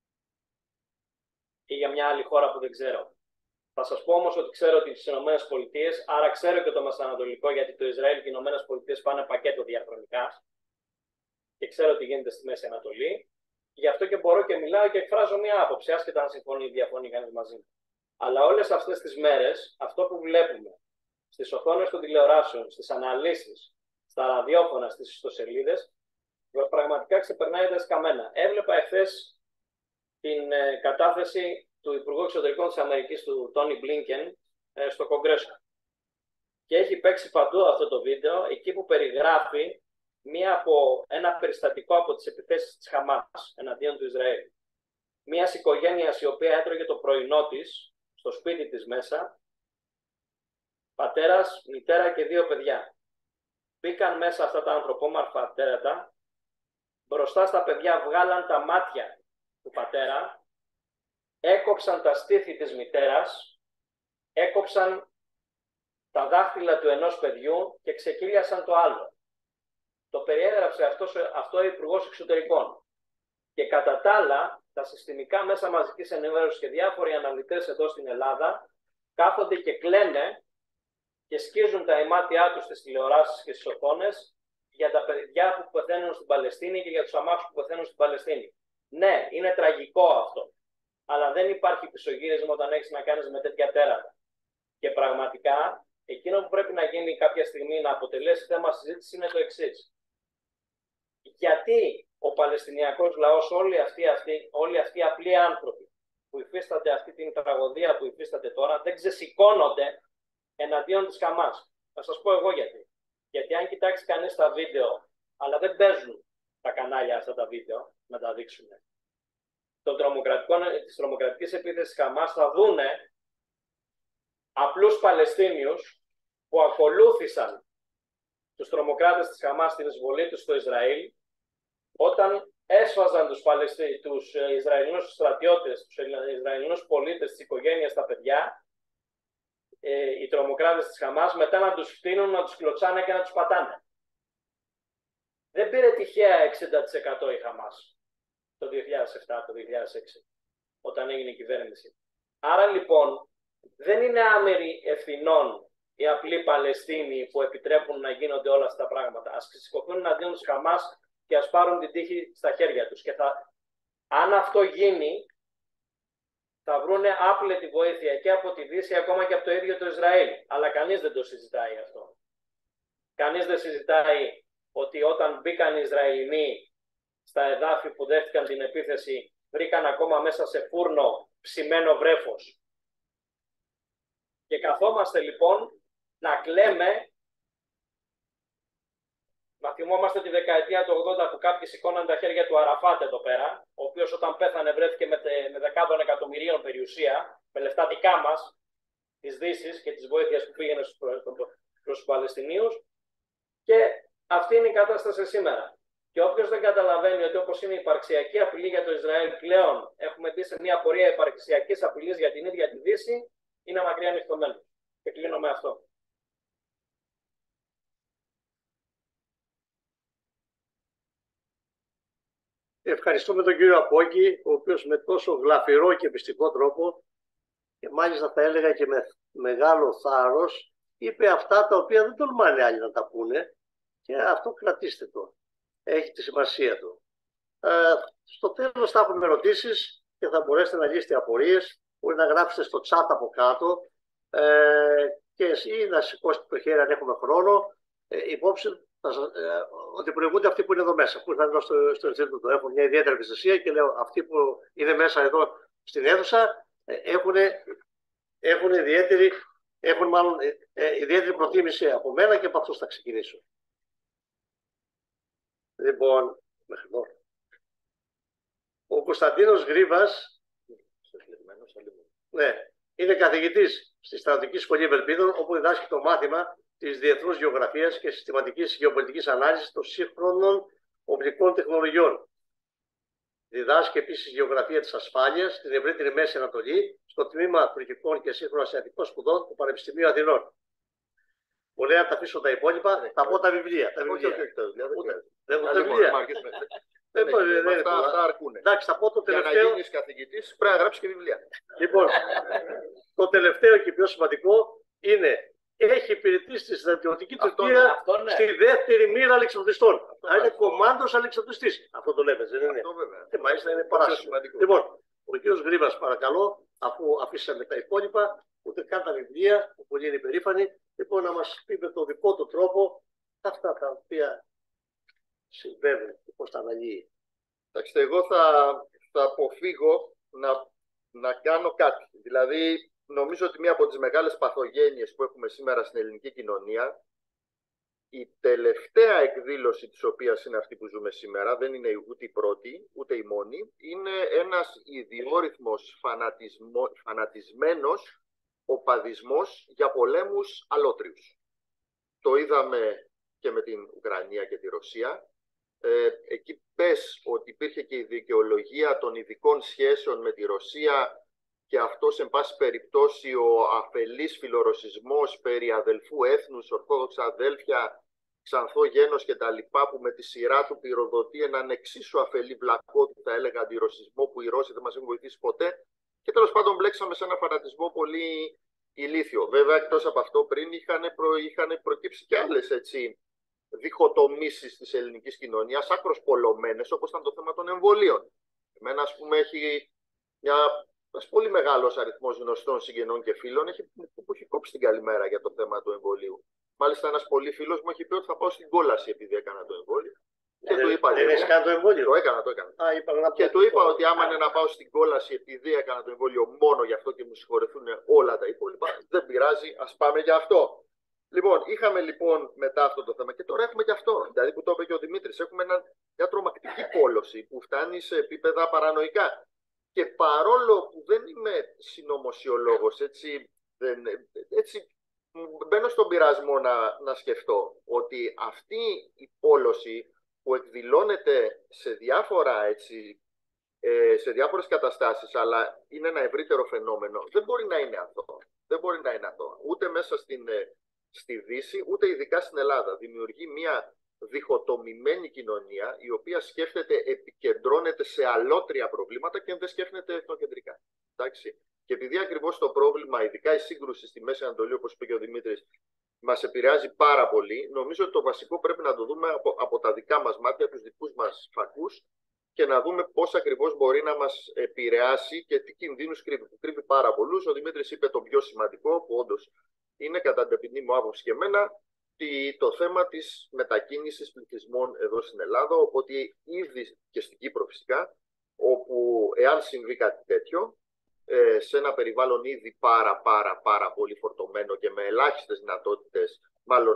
Ή για μια άλλη χώρα που δεν ξέρω. Θα σας πω όμως ότι ξέρω ότι στις ΗΠΑ, άρα ξέρω και το Μεσανατολικό, γιατί το Ισραήλ και οι ΗΠΑ πάνε πακέτο διαχρονικά και ξέρω τι γίνεται στη Μέση Ανατολή. Γι' αυτό και μπορώ και μιλάω και εκφράζω μια άποψη, άσχετα αν συμφωνεί ή διαφωνεί κανείς μαζί μου. Αλλά όλες αυτές τις μέρες, αυτό που βλέπουμε στις οθόνες των τηλεοράσεων, στις αναλύσεις, στα ραδιόφωνα, στις ιστοσελίδες, πραγματικά ξεπερνάει τα σκαμμένα. Έβλεπα εχθές την ε, κατάθεση του Υπουργού Εξωτερικών της Αμερικής, του Τόνι Μπλίνκεν, ε, στο Κογκρέσο. Και έχει παίξει παντού αυτό το βίντεο, εκεί που περιγράφει μία από, ένα περιστατικό από τις επιθέσεις της Χαμάς εναντίον του Ισραήλ. Μια οικογένεια η οποία έτρωγε το πρωινό της, στο σπίτι της μέσα, πατέρας, μητέρα και δύο παιδιά. Μπήκαν μέσα αυτά τα ανθρωπόμορφα τέρατα, μπροστά στα παιδιά βγάλαν τα μάτια του πατέρα, έκοψαν τα στήθη της μητέρας, έκοψαν τα δάχτυλα του ενός παιδιού και ξεκύλιασαν το άλλο. Το περιέγραψε αυτός, αυτό ο Υπουργός Εξωτερικών. Και κατά τα άλλα, τα συστημικά μέσα μαζικής ενημέρωσης και διάφοροι αναλυτές εδώ στην Ελλάδα κάθονται και κλαίνε και σκίζουν τα ημάτια τους στις τηλεοράσεις και στις οθόνες για τα παιδιά που πεθαίνουν στην Παλαιστίνη και για τους αμάχους που πεθαίνουν στην Παλαιστίνη. Ναι, είναι τραγικό αυτό. Αλλά δεν υπάρχει πισωγύρισμα όταν έχεις να κάνεις με τέτοια τέρατα. Και πραγματικά, εκείνο που πρέπει να γίνει κάποια στιγμή να αποτελέσει θέμα συζήτηση είναι το εξής. Γιατί ο Παλαιστινιακός λαός, όλοι αυτοί, αυτοί, όλοι αυτοί οι απλοί άνθρωποι που υφίστανται αυτή την τραγωδία που υφίστανται τώρα, δεν ξεσηκώνονται εναντίον της Χαμάς. Θα σας πω εγώ γιατί. Γιατί αν κοιτάξει κανείς τα βίντεο, αλλά δεν παίζουν τα κανάλια αυτά τα βίντεο, να τα δείξουν, της τρομοκρατικής επίθεσης της Χαμάς, θα δούνε απλούς Παλαιστίνιους που ακολούθησαν τους τρομοκράτες της Χαμάς στην εισβολή τους στο Ισραήλ, όταν έσφαζαν τους, Παλαιστι... τους Ισραηλινούς στρατιώτες, τους Ισραηλινούς πολίτες, τις οικογένειες, τα παιδιά, ε, οι τρομοκράτες της Χαμάς, μετά να τους φτύνουν, να τους κλωτσάνε και να τους πατάνε. Δεν πήρε τυχαία εξήντα τοις εκατό η Χαμάς το δύο χιλιάδες επτά, το δύο χιλιάδες έξι, όταν έγινε η κυβέρνηση. Άρα λοιπόν, δεν είναι άμεροι ευθυνών οι απλοί Παλαιστίνοι που επιτρέπουν να γίνονται όλα αυτά τα πράγματα. Ας ξεσηκωθούν εναντίον της Χαμάς και ας πάρουν την τύχη στα χέρια τους. Και θα, αν αυτό γίνει, θα βρούνε άπλετη βοήθεια και από τη Δύση, ακόμα και από το ίδιο το Ισραήλ. Αλλά κανείς δεν το συζητάει αυτό. Κανείς δεν συζητάει ότι όταν μπήκαν οι Ισραηλινοί στα εδάφη που δέχτηκαν την επίθεση, βρήκαν ακόμα μέσα σε φούρνο ψημένο βρέφος. Και καθόμαστε λοιπόν να κλαίμε. Να θυμόμαστε τη δεκαετία του ογδόντα που κάποιοι σηκώναν τα χέρια του Αραφάτ εδώ πέρα, ο οποίος όταν πέθανε βρέθηκε με, τε, με δεκάδων εκατομμυρίων περιουσία, με λεφτά δικά μας, της Δύσης και της βοήθειας που πήγαινε στους, προς τους Παλαιστινίους. Και αυτή είναι η κατάσταση σήμερα. Και όποιος δεν καταλαβαίνει ότι όπως είναι η υπαρξιακή απειλή για το Ισραήλ, πλέον έχουμε μπει σε μια πορεία υπαρξιακής απειλής για την ίδια τη Δύση, είναι μακριά νυχτωμένο. Και κλείνω με αυτό. Ευχαριστούμε τον κύριο Απόκη, ο οποίος με τόσο γλαφυρό και πιστικό τρόπο και μάλιστα θα έλεγα και με μεγάλο θάρρος είπε αυτά τα οποία δεν τολμάνε άλλοι να τα πούνε και αυτό κρατήστε το. Έχει τη σημασία του. Ε, στο τέλος θα έχουμε ερωτήσεις και θα μπορέσετε να λύσετε απορίες. Μπορεί να γράψετε στο chat από κάτω ε, και εσύ να σηκώσετε το χέρι αν έχουμε χρόνο. Ε, υπόψη θα, ε, ότι προηγούνται αυτοί που είναι εδώ μέσα, που ήρθαν εδώ στο, στο Ινστιτούτο. Έχουν μια ιδιαίτερη ευαισθησία και λέω αυτοί που είναι μέσα εδώ στην αίθουσα έχουν, έχουν, ιδιαίτερη, έχουν μάλλον ε, ε, ιδιαίτερη προτίμηση από μένα και από αυτούς θα ξεκινήσω. Λοιπόν, μέχρι εδώ. Ο Κωνσταντίνος Γρήβας, ναι, είναι καθηγητής στη Στρατιωτική Σχολή Ευελπίδων, όπου διδάσκει το μάθημα της διεθνούς γεωγραφίας και συστηματικής γεωπολιτικής ανάλυσης των σύγχρονων οπτικών τεχνολογιών. Διδάσκει επίσης γεωγραφία της ασφάλειας στην ευρύτερη Μέση Ανατολή, στο τμήμα τουρκικών και σύγχρονων ασιατικών σπουδών του Πανεπιστημίου Αθηνών. Μου λέει να τα αφήσω τα υπόλοιπα, θα πω τα βιβλία. Τα βιβλία. Δεν έχω τα βιβλία. Αυτά αρκούν. Εντάξει, θα πω το τελευταίο. Για να γίνεις καθηγητής πρέπει να γράψεις και βιβλία. Λοιπόν, το τελευταίο και πιο σημαντικό είναι έχει υπηρετήσει στη στρατιωτική Τουρκία ναι. στη δεύτερη μοίρα αλεξιπτωτιστών. Θα είναι κομμάντος αλεξιπτωτιστής. Αυτό το λέμε, δεν είναι? Αυτό βέβαια. Και μάλιστα είναι παράσιτο. Λοιπόν, ο κ. Γρήβας, παρακαλώ, αφού αφήσαμε τα υπόλοιπα, ούτε καν τα βιβλία, που πολλοί είναι υπερήφανοι, λοιπόν, να μας πει με τον δικό του τρόπο αυτά τα οποία συμβαίνουν και πώς τα αναλύει. Εντάξει, εγώ θα, θα αποφύγω να, να κάνω κάτι. Δηλαδή, νομίζω ότι μία από τις μεγάλες παθογένειες που έχουμε σήμερα στην ελληνική κοινωνία, η τελευταία εκδήλωση της οποίας είναι αυτή που ζούμε σήμερα, δεν είναι ούτε η πρώτη, ούτε η μόνη, είναι ένας ιδιόρυθμος φανατισμο, φανατισμένος οπαδισμός για πολέμους αλότριους. Το είδαμε και με την Ουκρανία και τη Ρωσία. Ε, εκεί πες ότι υπήρχε και η δικαιολογία των ειδικών σχέσεων με τη Ρωσία και αυτός, εν πάση περιπτώσει, ο αφελής φιλορωσισμός περί αδελφού έθνους, ορθόδοξα αδέλφια, ξανθό γένος και τα λοιπά, που με τη σειρά του πυροδοτεί έναν εξίσου αφελή βλακώτη, θα έλεγα, αντιρωσισμό που οι Ρώσοι δεν μας έχουν βοηθήσει ποτέ. Και τέλος πάντων μπλέξαμε σε ένα φανατισμό πολύ ηλίθιο. Βέβαια, εκτός από αυτό, πριν είχαν, προ, είχαν προκύψει και άλλες έτσι διχοτομήσεις της ελληνικής κοινωνίας, άκρως πολλωμένες, όπως ήταν το θέμα των εμβολίων. Εμένα, ας πούμε, έχει μια, ένας πολύ μεγάλος αριθμός γνωστών συγγενών και φίλων έχει, που έχει κόψει την καλημέρα για το θέμα του εμβολίου. Μάλιστα, ένας πολύ φίλος μου έχει πει ότι θα πάω στην κόλαση επειδή έκανα το εμβόλιο. Και Ε, του είπα, δεν έχεις κάνει το εμβόλιο? Το έκανα, το έκανα. Α, είπα να Και πω. του είπα ότι άμα είναι να πάω στην κόλαση επειδή έκανα το εμβόλιο μόνο γι' αυτό και μου συγχωρεθούν όλα τα υπόλοιπα, δεν πειράζει, ας πάμε για αυτό. Λοιπόν, είχαμε λοιπόν μετά αυτό το θέμα και τώρα έχουμε και αυτό. Δηλαδή που το είπε και ο Δημήτρης, έχουμε ένα, μια τρομακτική πόλωση που φτάνει σε επίπεδα παρανοϊκά. Και παρόλο που δεν είμαι συνωμοσιολόγος, έτσι, δεν, έτσι μπαίνω στον πειρασμό να, να σκεφτώ ότι αυτή η πόλωση που εκδηλώνεται σε, διάφορα, έτσι, ε, σε διάφορες καταστάσεις, αλλά είναι ένα ευρύτερο φαινόμενο, δεν μπορεί να είναι αυτό. Δεν μπορεί να είναι αυτό. Ούτε μέσα στην, ε, στη Δύση, ούτε ειδικά στην Ελλάδα. Δημιουργεί μια διχοτομημένη κοινωνία, η οποία σκέφτεται, επικεντρώνεται σε αλότρια προβλήματα και δεν σκέφτεται εθνοκεντρικά. Εντάξει. Και επειδή ακριβώς το πρόβλημα, ειδικά η σύγκρουση στη Μέση Ανατολή, όπως είπε και ο Δημήτρης, μας επηρεάζει πάρα πολύ, νομίζω ότι το βασικό πρέπει να το δούμε από, από τα δικά μας μάτια, τους δικούς μας φακούς, και να δούμε πώς ακριβώς μπορεί να μας επηρεάσει και τι κινδύνους κρύβει. Που κρύβει πάρα πολλούς. Ο Δημήτρης είπε το πιο σημαντικό, που όντως είναι κατά την ταπεινή μου άποψη και εμένα, το θέμα της μετακίνησης πληθυσμών εδώ στην Ελλάδα, οπότε ήδη και στην Κύπρο φυσικά, όπου εάν συμβεί κάτι τέτοιο, σε ένα περιβάλλον ήδη πάρα πάρα πάρα πολύ φορτωμένο και με ελάχιστες δυνατότητες, μάλλον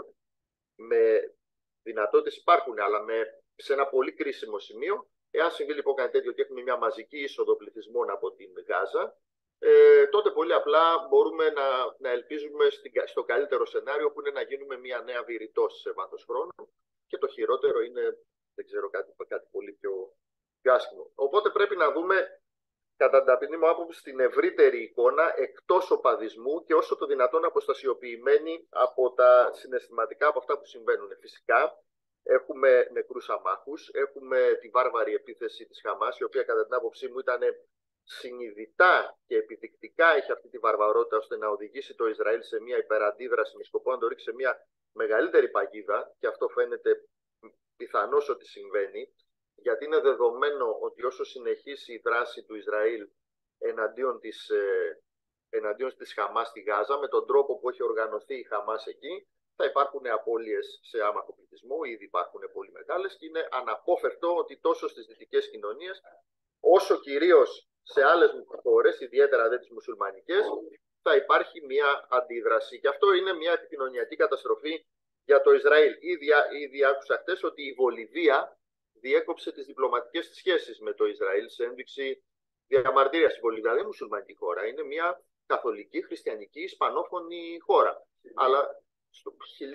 με δυνατότητες υπάρχουν, αλλά με, σε ένα πολύ κρίσιμο σημείο, εάν συμβεί λοιπόν κάτι τέτοιο και έχουμε μια μαζική είσοδο πληθυσμών από την Γάζα, ε, τότε πολύ απλά μπορούμε να, να ελπίζουμε στην, στο καλύτερο σενάριο, που είναι να γίνουμε μια νέα βηρητός σε βάθος χρόνου, και το χειρότερο είναι, δεν ξέρω, κάτι, κάτι πολύ πιο, πιο άσχημο. Οπότε πρέπει να δούμε, κατά την ταπεινή μου άποψη, στην ευρύτερη εικόνα, εκτός οπαδισμού και όσο το δυνατόν αποστασιοποιημένοι από τα συναισθηματικά, από αυτά που συμβαίνουν. Φυσικά έχουμε νεκρούς αμάχους, έχουμε τη βάρβαρη επίθεση της Χαμάς, η οποία κατά την άποψή μου ήταν συνειδητά και επιδεικτικά έχει αυτή τη βαρβαρότητα, ώστε να οδηγήσει το Ισραήλ σε μια υπεραντίδραση με σκοπό να το ρίξει σε μια μεγαλύτερη παγίδα, και αυτό φαίνεται πιθανώς ότι συμβαίνει, γιατί είναι δεδομένο ότι όσο συνεχίσει η δράση του Ισραήλ εναντίον της, ε, εναντίον της Χαμάς στη Γάζα, με τον τρόπο που έχει οργανωθεί η Χαμάς εκεί, θα υπάρχουν απώλειες σε άμαχο πληθυσμό, ήδη υπάρχουν πολύ μεγάλες, και είναι αναπόφευκτο ότι τόσο στις δυτικές κοινωνίες, όσο κυρίως σε άλλες χώρες, ιδιαίτερα δε τις μουσουλμανικές, θα υπάρχει μια αντίδραση. Και αυτό είναι μια επικοινωνιακή καταστροφή για το Ισραήλ. Ήδη, ήδη άκουσα χτες ότι η Βολιβία διέκοψε τις διπλωματικές της σχέσεις με το Ισραήλ σε ένδειξη διαμαρτυρίας. Η Βολιβία δεν είναι μουσουλμανική χώρα, είναι μια καθολική, χριστιανική, ισπανόφωνη χώρα. Αλλά στο,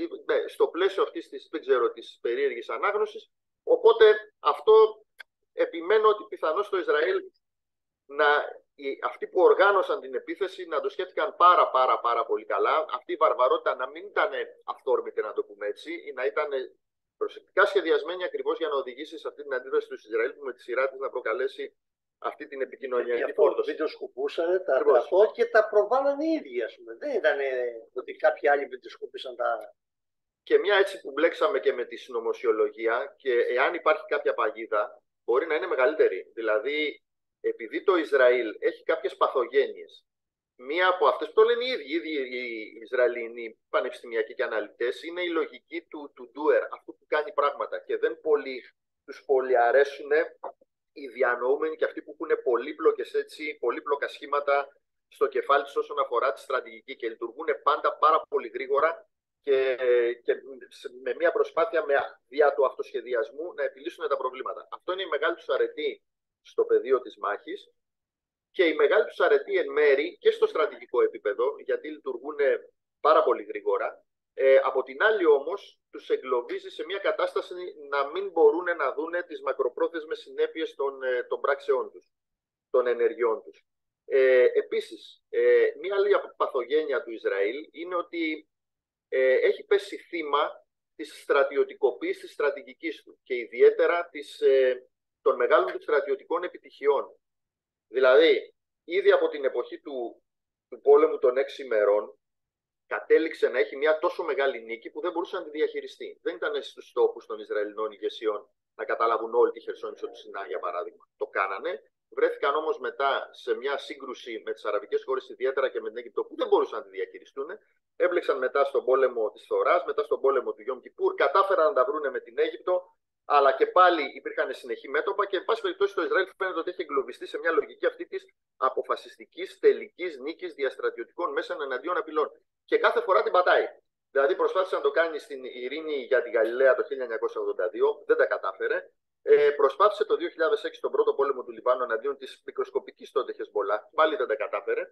στο πλαίσιο αυτής της, δεν ξέρω, της περίεργης ανάγνωσης, οπότε αυτό επιμένω ότι πιθανώς το Ισραήλ, να, οι, αυτοί που οργάνωσαν την επίθεση να το σκέφτηκαν πάρα πάρα πάρα πολύ καλά. Αυτή η βαρβαρότητα να μην ήταν αυθόρμητη, να το πούμε έτσι, ή να ήταν προσεκτικά σχεδιασμένη ακριβώς για να οδηγήσει σε αυτή την αντίδραση του Ισραήλ, που με τη σειρά της να προκαλέσει αυτή την επικοινωνιακή φόρτωση. Βίντεο σκουπούσαν, τα αυτό και τα προβάλλανε οι ίδιοι, ας πούμε. Δεν ήταν ότι κάποιοι άλλοι βίντεο σκουπούσαν τα... Και μια έτσι που μπλέξαμε και με τη συνωμοσιολογία, και εάν υπάρχει κάποια παγίδα, μπορεί να είναι μεγαλύτερη. Δηλαδή, επειδή το Ισραήλ έχει κάποιες παθογένειες, μία από αυτές που το λένε οι ίδιοι, οι ίδιοι οι Ισραηλινοί πανεπιστημιακοί και αναλυτές, είναι η λογική του, του doer, αυτού που κάνει πράγματα, και δεν πολύ, τους πολύ αρέσουν οι διανοούμενοι και αυτοί που έχουν πολύπλοκες, έτσι, πολύπλοκα σχήματα στο κεφάλι τους όσον αφορά τη στρατηγική, και λειτουργούν πάντα πάρα πολύ γρήγορα και, και με μια προσπάθεια με δια του αυτοσχεδιασμού να επιλύσουν τα προβλήματα. Αυτό είναι η μεγάλη τους αρετή στο πεδίο της μάχης, και η μεγάλη τους αρετή εν μέρη και στο στρατηγικό επίπεδο, γιατί λειτουργούν πάρα πολύ γρήγορα. Ε, από την άλλη όμως τους εγκλωβίζει σε μια κατάσταση να μην μπορούν να δούνε τις μακροπρόθεσμες συνέπειες των, των πράξεών τους, των ενεργειών τους. Ε, επίσης, ε, μια άλλη παθογένεια του Ισραήλ είναι ότι ε, έχει πέσει θύμα της στρατιωτικοποίησης της στρατηγικής του, και ιδιαίτερα της, ε, των μεγάλων του στρατιωτικών επιτυχιών. Δηλαδή, ήδη από την εποχή του, του πόλεμου των έξι ημερών, κατέληξε να έχει μια τόσο μεγάλη νίκη που δεν μπορούσε να τη διαχειριστεί. Δεν ήταν στους στόχους των Ισραηλινών ηγεσιών να καταλάβουν όλη τη Χερσόνησο του Σινά, για παράδειγμα. Το κάνανε. Βρέθηκαν όμως μετά σε μια σύγκρουση με τις αραβικές χώρες, ιδιαίτερα και με την Αίγυπτο, που δεν μπορούσαν να τη διαχειριστούν. Έμπλεξαν μετά στον πόλεμο της Θωράς, μετά στον πόλεμο του Γιόμ Κιπούρ, κατάφεραν να τα βρούνε με την Αίγυπτο, αλλά και πάλι υπήρχαν συνεχή μέτωπα, και εν πάση περιπτώσει το Ισραήλ φαίνεται ότι έχει εγκλωβιστεί σε μια λογική αυτή της αποφασιστικής τελικής νίκης διαστρατιωτικών μέσων εναντίον απειλών. Και κάθε φορά την πατάει. Δηλαδή προσπάθησε να το κάνει στην ειρήνη για την Γαλιλαία το χίλια εννιακόσια ογδόντα δύο, δεν τα κατάφερε. Ε, προσπάθησε το δύο χιλιάδες έξι τον πρώτο πόλεμο του Λιβάνου εναντίον της μικροσκοπικής τότε Χεσμολάχ, πάλι δεν τα κατάφερε.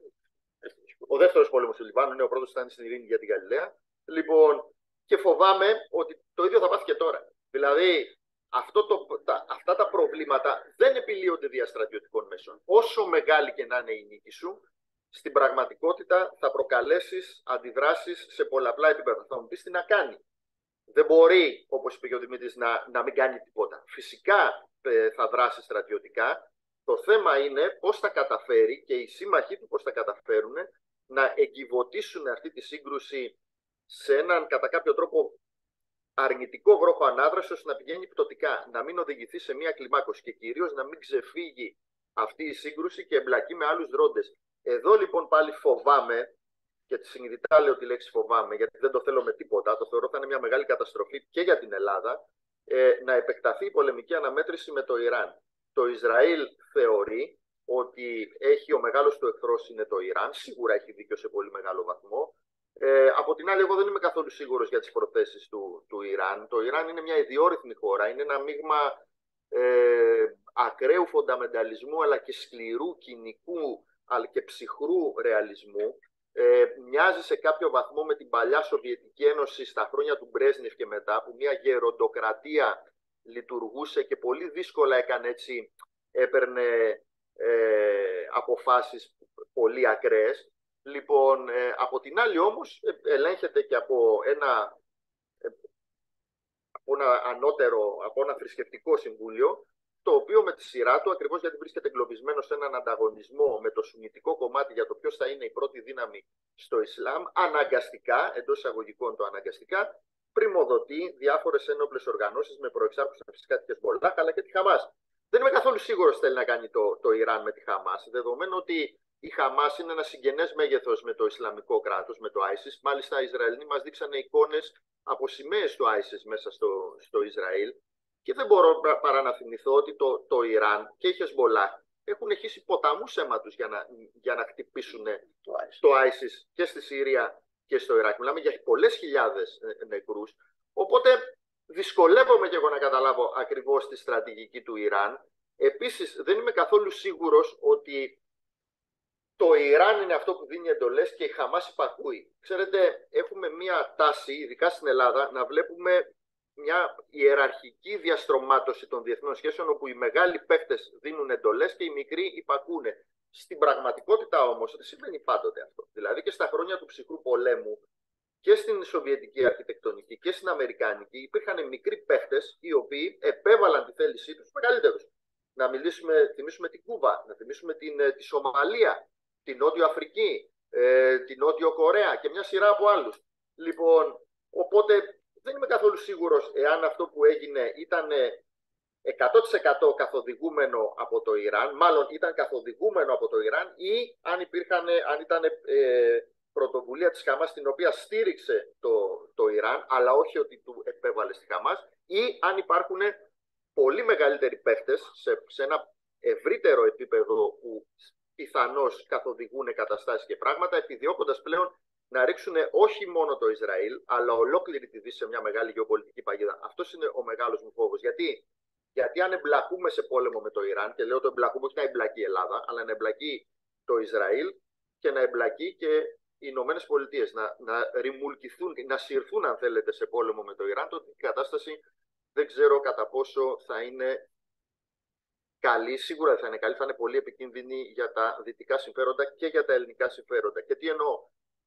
Ο δεύτερος πόλεμος του Λιβάνου, ναι, ο πρώτος ήταν στην ειρήνη για την Γαλιλαία. Λοιπόν, και φοβάμαι ότι το ίδιο θα πάθει και τώρα. Δηλαδή, αυτό το, τα, αυτά τα προβλήματα δεν επιλύονται διαστρατιωτικών μέσων. Όσο μεγάλη και να είναι η νίκη σου, στην πραγματικότητα θα προκαλέσεις αντιδράσεις σε πολλαπλά επίπεδα. Θα μου πεις τι να κάνει. Δεν μπορεί, όπως είπε και ο Δημήτρης, να, να μην κάνει τίποτα. Φυσικά ε, θα δράσει στρατιωτικά. Το θέμα είναι πώς θα καταφέρει, και οι σύμμαχοί του πώς θα καταφέρουν να εγκυβωτήσουν αυτή τη σύγκρουση σε έναν κατά κάποιο τρόπο αρνητικό βρόχο ανάδραση, ώστε να πηγαίνει πτωτικά, να μην οδηγηθεί σε μια κλιμάκωση και κυρίως να μην ξεφύγει αυτή η σύγκρουση και εμπλακεί με άλλους δρόντες. Εδώ λοιπόν πάλι φοβάμαι, και συνειδητά λέω τη λέξη φοβάμαι, γιατί δεν το θέλω με τίποτα, το θεωρώ θα είναι μια μεγάλη καταστροφή και για την Ελλάδα, ε, να επεκταθεί η πολεμική αναμέτρηση με το Ιράν. Το Ισραήλ θεωρεί ότι έχει ο μεγάλος του εχθρός είναι το Ιράν, σίγουρα έχει δίκιο σε πολύ μεγάλο βαθμό. Ε, από την άλλη, εγώ δεν είμαι καθόλου σίγουρος για τις προθέσεις του, του Ιράν. Το Ιράν είναι μια ιδιόρυθμη χώρα, είναι ένα μείγμα ε, ακραίου φονταμενταλισμού, αλλά και σκληρού κοινικού αλλά και ψυχρού ρεαλισμού. Ε, μοιάζει σε κάποιο βαθμό με την παλιά Σοβιετική Ένωση στα χρόνια του Μπρέσνεφ και μετά, που μια γεροντοκρατία λειτουργούσε και πολύ δύσκολα έκανε έτσι, έπαιρνε ε, αποφάσεις πολύ ακραίες. Λοιπόν, ε, από την άλλη όμως ε, ελέγχεται και από ένα, ε, από ένα ανώτερο, από ένα θρησκευτικό συμβούλιο, το οποίο με τη σειρά του, ακριβώς γιατί βρίσκεται εγκλωβισμένο σε έναν ανταγωνισμό με το σουνιτικό κομμάτι για το ποιος θα είναι η πρώτη δύναμη στο Ισλάμ, αναγκαστικά, εντός εισαγωγικών το αναγκαστικά, πριμοδοτεί διάφορες ένοπλες οργανώσεις με προεξάρχουσα φυσικά τη Χεσμολάχ αλλά και τη Χαμάς. Δεν είμαι καθόλου σίγουρος τι θέλει να κάνει το, το Ιράν με τη Χαμάς, δεδομένου ότι η Χαμάς είναι ένα συγγενές μέγεθος με το Ισλαμικό κράτος, με το άισις. Μάλιστα, οι Ισραηλοί μας δείξανε εικόνες από σημαίες του άισις μέσα στο, στο Ισραήλ. Και δεν μπορώ παρά να θυμηθώ ότι το, το Ιράν και η Χεσμολάχ έχουν χύσει ποταμούς αίματος για να, για να χτυπήσουν Το άισις. το άισις και στη Συρία και στο Ιράκ. Μιλάμε για πολλές χιλιάδες νεκρούς. Οπότε δυσκολεύομαι και εγώ να καταλάβω ακριβώς τη στρατηγική του Ιράν. Επίσης, δεν είμαι καθόλου σίγουρος ότι το Ιράν είναι αυτό που δίνει εντολές και η Χαμάς υπακούει. Ξέρετε, έχουμε μία τάση, ειδικά στην Ελλάδα, να βλέπουμε μια ιεραρχική διαστρωμάτωση των διεθνών σχέσεων, όπου οι μεγάλοι παίκτες δίνουν εντολές και οι μικροί υπακούνε. Στην πραγματικότητα όμως δεν σημαίνει πάντοτε αυτό. Δηλαδή και στα χρόνια του ψυχρού πολέμου και στην Σοβιετική αρχιτεκτονική και στην Αμερικάνικη υπήρχαν μικροί παίχτες οι οποίοι επέβαλαν τη θέλησή τους στους μεγαλύτερους. Να μιλήσουμε, θυμίσουμε την Κούβα, να θυμίσουμε την, τη Σομαλία, την Νότιο Αφρική, ε, την Νότιο Κορέα και μια σειρά από άλλους. Λοιπόν, οπότε δεν είμαι καθόλου σίγουρος εάν αυτό που έγινε ήταν εκατό τοις εκατό καθοδηγούμενο από το Ιράν, μάλλον ήταν καθοδηγούμενο από το Ιράν, ή αν, υπήρχαν, αν ήταν ε, πρωτοβουλία της Χαμάς την οποία στήριξε το, το Ιράν, αλλά όχι ότι του επέβαλε στη Χαμάς, ή αν υπάρχουν πολύ μεγαλύτεροι παίχτες σε, σε ένα ευρύτερο επίπεδο που πιθανώς καθοδηγούν καταστάσεις και πράγματα, επιδιώκοντας πλέον να ρίξουν όχι μόνο το Ισραήλ, αλλά ολόκληρη τη Δύση σε μια μεγάλη γεωπολιτική παγίδα. Αυτός είναι ο μεγάλος μου φόβος. Γιατί, Γιατί αν εμπλακούμε σε πόλεμο με το Ιράν, και λέω το εμπλακούμε όχι να εμπλακεί η Ελλάδα, αλλά να εμπλακεί το Ισραήλ και να εμπλακεί και οι Ηνωμένες Πολιτείες, να, να ρημουλκηθούν, να συρθούν αν θέλετε σε πόλεμο με το Ιράν, τότε η κατάσταση δεν ξέρω κατά πόσο θα είναι καλή. Σίγουρα θα είναι καλή, θα είναι πολύ επικίνδυνη για τα δυτικά συμφέροντα και για τα ελληνικά συμφέροντα. Και τι εννοώ.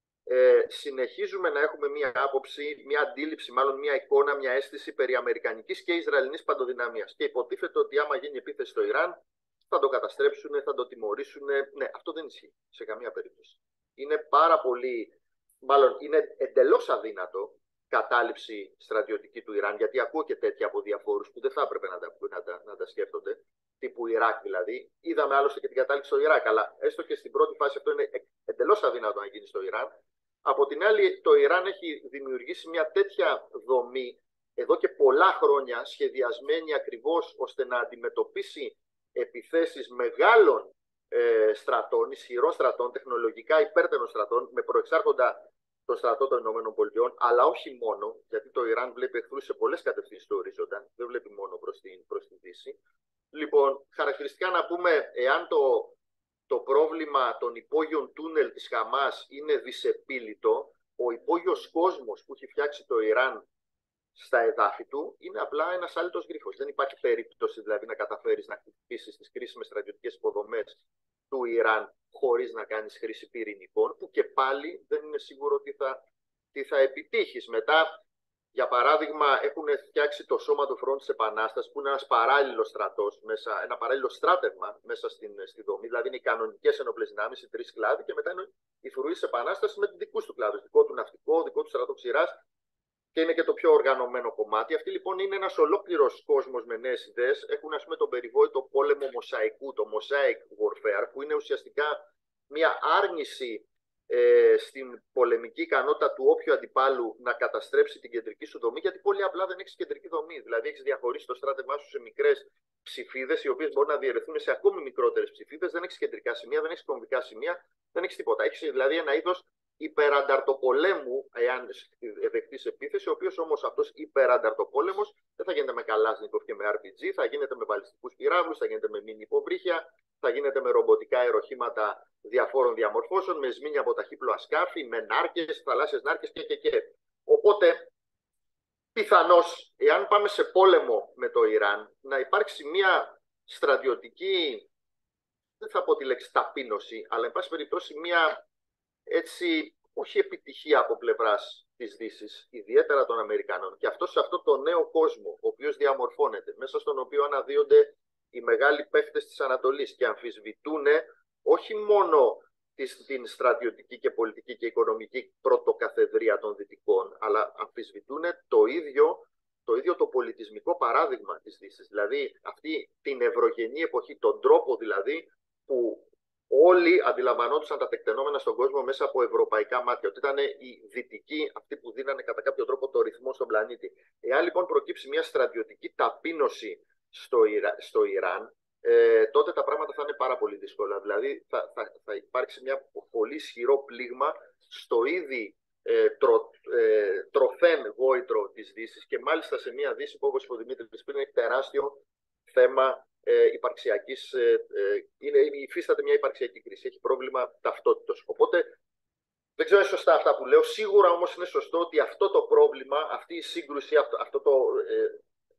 Ε, συνεχίζουμε να έχουμε μία άποψη, μία αντίληψη, μάλλον μία εικόνα, μία αίσθηση περί αμερικανικής και ισραηλινής παντοδυναμίας. Και υποτίθεται ότι άμα γίνει επίθεση στο Ιράν, θα το καταστρέψουν, θα το τιμωρήσουν. Ναι, αυτό δεν ισχύει σε καμία περίπτωση. Είναι πάρα πολύ, μάλλον είναι εντελώς αδύνατο κατάληψη στρατιωτική του Ιράν, γιατί ακούω και τέτοια από διαφόρους που δεν θα έπρεπε να τα, να τα, να τα σκέφτονται, τύπου Ιράκ δηλαδή. Είδαμε άλλωστε και την κατάληξη στο Ιράκ, αλλά έστω και στην πρώτη φάση αυτό είναι εντελώς αδύνατο να γίνει στο Ιράν. Από την άλλη, το Ιράν έχει δημιουργήσει μια τέτοια δομή εδώ και πολλά χρόνια, σχεδιασμένη ακριβώς ώστε να αντιμετωπίσει επιθέσεις μεγάλων ε, στρατών, ισχυρών στρατών, τεχνολογικά υπέρτερων στρατών, με προεξάρχοντα τον στρατό των ΗΠΑ, αλλά όχι μόνο, γιατί το Ιράν βλέπει εχθρούς σε πολλές κατευθύνσεις του ορίζοντα, δεν βλέπει μόνο προς την, προς την Δύση. Λοιπόν, χαρακτηριστικά να πούμε, εάν το, το πρόβλημα των υπόγειων τούνελ της Χαμάς είναι δυσεπίλητο, ο υπόγειος κόσμος που έχει φτιάξει το Ιράν στα εδάφη του είναι απλά ένας άλυτος γρίφος. Δεν υπάρχει περίπτωση δηλαδή να καταφέρεις να χτυπήσεις τις κρίσιμες στρατιωτικές υποδομές του Ιράν χωρίς να κάνεις χρήση πυρηνικών, που και πάλι δεν είναι σίγουρο ότι θα, τι θα επιτύχεις. Μετά, για παράδειγμα, έχουν φτιάξει το Σώμα του Φρόντ της Επανάστασης, που είναι ένας παράλληλος στρατός, μέσα, ένα παράλληλο στράτευμα μέσα στην, στη δομή, δηλαδή είναι οι κανονικές ενόπλες δυνάμεις, οι τρεις κλάδοι, και μετά είναι οι φρουροί της Επανάστασης με δικούς του κλάδους, δικό του ναυτικό, δικό του στρατό ξηράς, και είναι και το πιο οργανωμένο κομμάτι. Αυτή λοιπόν είναι ένας ολόκληρος κόσμος με νέες ιδέες. Έχουν ας πούμε τον περιβόητο πόλεμο μοσαϊκού, το mosaic warfare, που είναι ουσιαστικά μια άρνηση ε, στην πολεμική ικανότητα του όποιου αντιπάλου να καταστρέψει την κεντρική σου δομή, γιατί πολύ απλά δεν έχεις κεντρική δομή. Δηλαδή έχεις διαχωρίσει το στράτευμά σου σε μικρές ψηφίδες, οι οποίες μπορούν να διαιρεθούν σε ακόμη μικρότερες ψηφίδες. Δεν έχεις κεντρικά σημεία, δεν έχεις κομβικά σημεία, δεν έχεις τίποτα. Έχεις δηλαδή ένα είδος υπερανταρτοπολέμου, εάν δεχτείς επίθεση, ο οποίος όμως αυτός υπερανταρτοπόλεμος δεν θα γίνεται με Καλάσνικοφ και με αρ πι τζι, θα γίνεται με βαλιστικούς πυράβλους, θα γίνεται με μίνι υποβρύχια, θα γίνεται με ρομποτικά αεροχήματα διαφόρων διαμορφώσεων, με σμήνια από ταχύπλοα σκάφη, με νάρκες, θαλάσσιες νάρκες και, και, και. Οπότε, πιθανώς, εάν πάμε σε πόλεμο με το Ιράν, να υπάρξει μια στρατιωτική, δεν θα πω τη λέξη ταπείνωση, αλλά εν πάση περιπτώσει μια έτσι, όχι επιτυχία από πλευράς της Δύσης, ιδιαίτερα των Αμερικανών. Και αυτό σε αυτό το νέο κόσμο, ο οποίος διαμορφώνεται, μέσα στον οποίο αναδύονται οι μεγάλοι παίχτες της Ανατολής και αμφισβητούν όχι μόνο την στρατιωτική και πολιτική και οικονομική πρωτοκαθεδρία των Δυτικών, αλλά αμφισβητούν το ίδιο, το ίδιο το πολιτισμικό παράδειγμα της Δύσης. Δηλαδή αυτή την ευρωγενή εποχή, τον τρόπο δηλαδή που όλοι αντιλαμβανόντουσαν τα τεκτενόμενα στον κόσμο μέσα από ευρωπαϊκά μάτια, ότι ήταν οι δυτικοί αυτοί που δίνανε κατά κάποιο τρόπο το ρυθμό στον πλανήτη. Εάν λοιπόν προκύψει μια στρατιωτική ταπείνωση στο, Ιρα... στο Ιράν, ε, τότε τα πράγματα θα είναι πάρα πολύ δύσκολα. Δηλαδή θα, θα, θα υπάρξει μια πολύ ισχυρό πλήγμα στο ήδη ε, τρο, ε, τροφέν γόητρο της Δύσης και μάλιστα σε μια Δύση που, όπως είπε ο Δημήτρης πριν, έχει τεράστιο θέμα ε, υπαρξιακής, ε, ε, είναι, υφίσταται μια υπαρξιακή κρίση, έχει πρόβλημα ταυτότητος. Οπότε δεν ξέρω αν είναι σωστά αυτά που λέω, σίγουρα όμως είναι σωστό ότι αυτό το πρόβλημα, αυτή η σύγκρουση, αυτό, αυτό το, ε,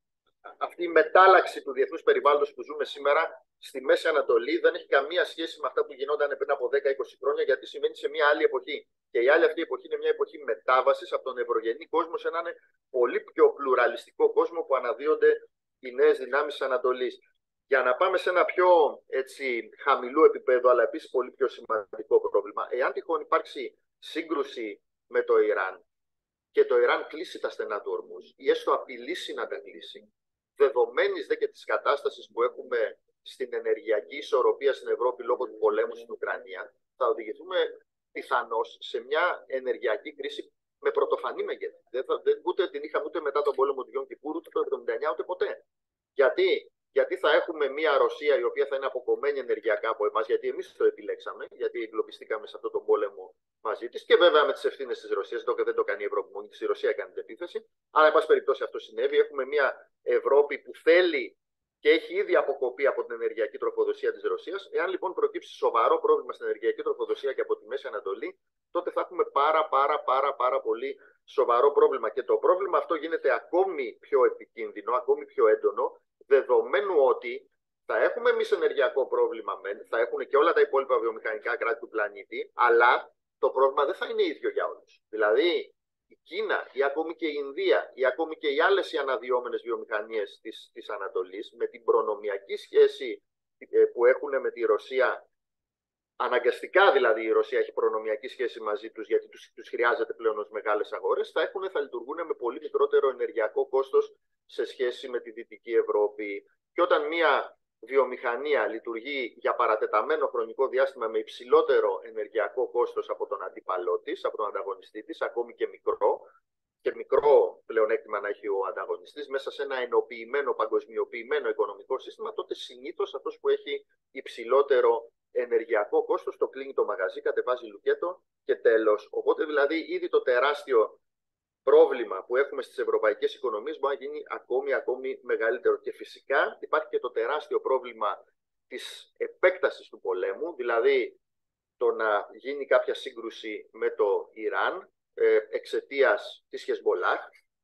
αυτή η μετάλλαξη του διεθνούς περιβάλλοντος που ζούμε σήμερα στη Μέση Ανατολή δεν έχει καμία σχέση με αυτά που γινόταν πριν από δέκα είκοσι χρόνια, γιατί συμβαίνει σε μια άλλη εποχή. Και η άλλη αυτή εποχή είναι μια εποχή μετάβασης από τον ευρωγενή κόσμο σε έναν πολύ πιο πλουραλιστικό κόσμο που αναδύονται οι νέες δυνάμεις της Ανατολής. Για να πάμε σε ένα πιο έτσι, χαμηλού επίπεδο, αλλά επίσης πολύ πιο σημαντικό πρόβλημα, εάν τυχόν υπάρξει σύγκρουση με το Ιράν και το Ιράν κλείσει τα στενά του Ορμούζ ή έστω απειλήσει να τα κλείσει, δεδομένης δε και της κατάστασης που έχουμε στην ενεργειακή ισορροπία στην Ευρώπη λόγω του πολέμου στην Ουκρανία, θα οδηγηθούμε πιθανώς σε μια ενεργειακή κρίση με πρωτοφανή μεγέθη. Δεν, δεν, ούτε την είχαμε ούτε μετά τον πόλεμο του Γιον Κιπούρ, ούτε το εβδομήντα εννιά, ούτε ποτέ. Γιατί? Γιατί θα έχουμε μια Ρωσία η οποία θα είναι αποκομμένη ενεργειακά από εμάς, γιατί εμείς το επιλέξαμε, γιατί εγκλωβιστήκαμε σε αυτόν τον πόλεμο μαζί της και βέβαια με τις ευθύνες της Ρωσίας, το, δεν το κάνει η Ευρώπη μόνη της, η Ρωσία έκανε την επίθεση. Αλλά, εν πάση περιπτώσει, αυτό συνέβη. Έχουμε μια Ευρώπη που θέλει και έχει ήδη αποκοπεί από την ενεργειακή τροφοδοσία της Ρωσίας. Εάν λοιπόν προκύψει σοβαρό πρόβλημα στην ενεργειακή τροφοδοσία και από τη Μέση Ανατολή, τότε θα έχουμε πάρα πάρα πάρα πάρα πολύ σοβαρό πρόβλημα. Και το πρόβλημα αυτό γίνεται ακόμη πιο επικίνδυνο, ακόμη πιο έντονο, δεδομένου ότι θα έχουμε εμείς ενεργειακό πρόβλημα, θα έχουν και όλα τα υπόλοιπα βιομηχανικά κράτη του πλανήτη, αλλά το πρόβλημα δεν θα είναι ίδιο για όλους. Δηλαδή, η Κίνα ή ακόμη και η Ινδία ή ακόμη και οι άλλες οι αναδυόμενες βιομηχανίες της, της Ανατολής, με την προνομιακή σχέση που έχουν με τη Ρωσία, αναγκαστικά δηλαδή η Ρωσία έχει προνομιακή σχέση μαζί τους, γιατί τους, τους χρειάζεται πλέον ως μεγάλες αγορές, θα, έχουν, θα λειτουργούν με πολύ μικρότερο ενεργειακό κόστος σε σχέση με τη Δυτική Ευρώπη. Και όταν μια βιομηχανία λειτουργεί για παρατεταμένο χρονικό διάστημα με υψηλότερο ενεργειακό κόστος από τον αντίπαλό της, από τον ανταγωνιστή της, ακόμη και μικρό, και μικρό πλεονέκτημα να έχει ο ανταγωνιστής, μέσα σε ένα ενοποιημένο, παγκοσμιοποιημένο οικονομικό σύστημα, τότε συνήθως αυτός που έχει υψηλότερο ενεργειακό κόστος το κλείνει το μαγαζί, κατεβάζει λουκέτο και τέλος. Οπότε δηλαδή ήδη το τεράστιο πρόβλημα που έχουμε στις ευρωπαϊκές οικονομίες μπορεί να γίνει ακόμη, ακόμη μεγαλύτερο. Και φυσικά υπάρχει και το τεράστιο πρόβλημα της επέκτασης του πολέμου, δηλαδή το να γίνει κάποια σύγκρουση με το Ιράν ε, εξαιτίας της Χεσμολάχ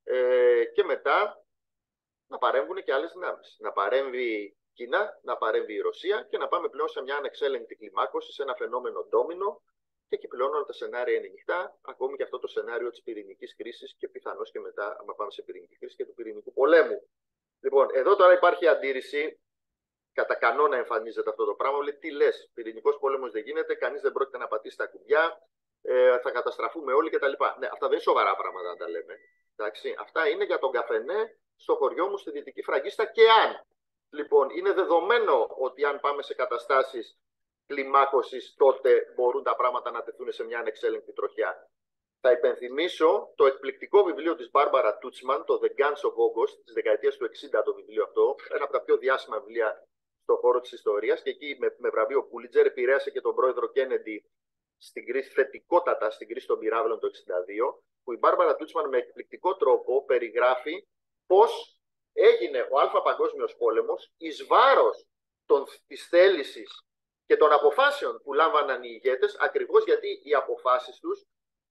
ε, και μετά να παρέμβουν και άλλες δυνάμεις. Να παρέμβει η Κίνα, να παρέμβει η Ρωσία και να πάμε πλέον σε μια ανεξέλεγκτη κλιμάκωση, σε ένα φαινόμενο ντόμινο. Και εκεί πλέον όλα τα σενάρια είναι ανοιχτά, ακόμη και αυτό το σενάριο της πυρηνικής κρίσης και πιθανώς και μετά, άμα πάμε σε πυρηνική κρίση, και του πυρηνικού πολέμου. Λοιπόν, εδώ τώρα υπάρχει αντίρρηση, κατά κανόνα εμφανίζεται αυτό το πράγμα. Λέει, τι λες, πυρηνικός πόλεμος δεν γίνεται, κανείς δεν πρόκειται να πατήσει τα κουμπιά, ε, θα καταστραφούμε όλοι κτλ. Ναι, αυτά δεν είναι σοβαρά πράγματα να τα λέμε. Εντάξει, αυτά είναι για τον καφενέ στο χωριό μου στη Δυτική Φραγκίστα και αν. Λοιπόν, είναι δεδομένο ότι αν πάμε σε καταστάσεις κλιμάκωσης, τότε μπορούν τα πράγματα να τεθούν σε μια ανεξέλεγκτη τροχιά. Θα υπενθυμίσω το εκπληκτικό βιβλίο της Μπάρμπαρα Τούτσμαν, το The Guns of August, της δεκαετίας του εξήντα το βιβλίο αυτό, ένα από τα πιο διάσημα βιβλία στον χώρο της ιστορίας, και εκεί με, με βραβείο Πούλιτζερ επηρέασε και τον πρόεδρο Κέννεντι στην κρίση, θετικότατα στην κρίση των πυράβλων το εξήντα δύο, που η Μπάρμπαρα Τούτσμαν με εκπληκτικό τρόπο περιγράφει πώς έγινε ο Αλφα Παγκόσμιος Πόλεμος εις βάρος των, της θέλησης και των αποφάσεων που λάμβαναν οι ηγέτες, ακριβώς γιατί οι αποφάσεις τους,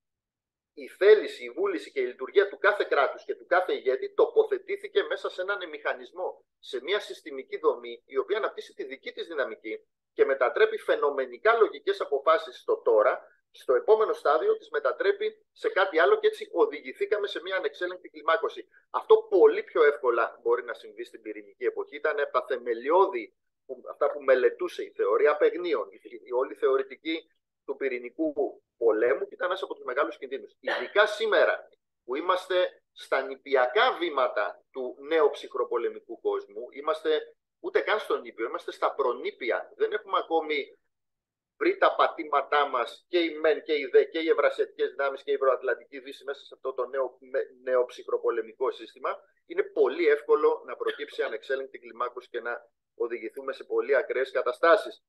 η θέληση, η βούληση και η λειτουργία του κάθε κράτους και του κάθε ηγέτη τοποθετήθηκε μέσα σε έναν μηχανισμό, σε μια συστημική δομή, η οποία αναπτύσσει τη δική της δυναμική και μετατρέπει φαινομενικά λογικές αποφάσεις στο τώρα, στο επόμενο στάδιο τις μετατρέπει σε κάτι άλλο και έτσι οδηγηθήκαμε σε μια ανεξέλεγκτη κλιμάκωση. Αυτό πολύ πιο εύκολα μπορεί να συμβεί στην πυρηνική εποχή. Ήταν από τα θεμελιώδη, αυτά που μελετούσε η θεωρία παιγνίων, η όλη θεωρητική του πυρηνικού πολέμου, και ήταν ένας από τους μεγάλους κινδύνους. Ειδικά σήμερα που είμαστε στα νηπιακά βήματα του νέου ψυχροπολεμικού κόσμου, είμαστε ούτε καν στον νήπιο, είμαστε στα προνήπια. Δεν έχουμε ακόμη βρει τα πατήματά μας και οι ΜΕΝ και οι ΔΕ και οι ευρασιατικές δυνάμεις και η ευρωατλαντική δύση μέσα σε αυτό το νέο, νέο ψυχροπολεμικό σύστημα. Είναι πολύ εύκολο να προκύψει ανεξέλεγκτη κλιμάκωση και να οδηγηθούμε σε πολύ ακραίες καταστάσεις.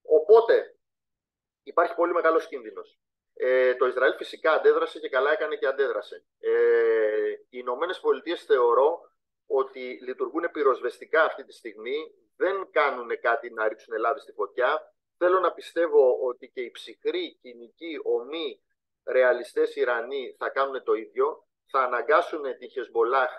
Οπότε υπάρχει πολύ μεγάλος κίνδυνος. Ε, το Ισραήλ φυσικά αντέδρασε και καλά έκανε και αντέδρασε. Ε, οι Ηνωμένες Πολιτείες θεωρώ ότι λειτουργούν πυροσβεστικά αυτή τη στιγμή, δεν κάνουν κάτι να ρίξουν λάδι στη φωτιά. Θέλω να πιστεύω ότι και οι ψυχροί, κοινικοί, ομοί, ρεαλιστές Ιρανοί θα κάνουν το ίδιο. Θα αναγκάσουν τη Χεσμολάχ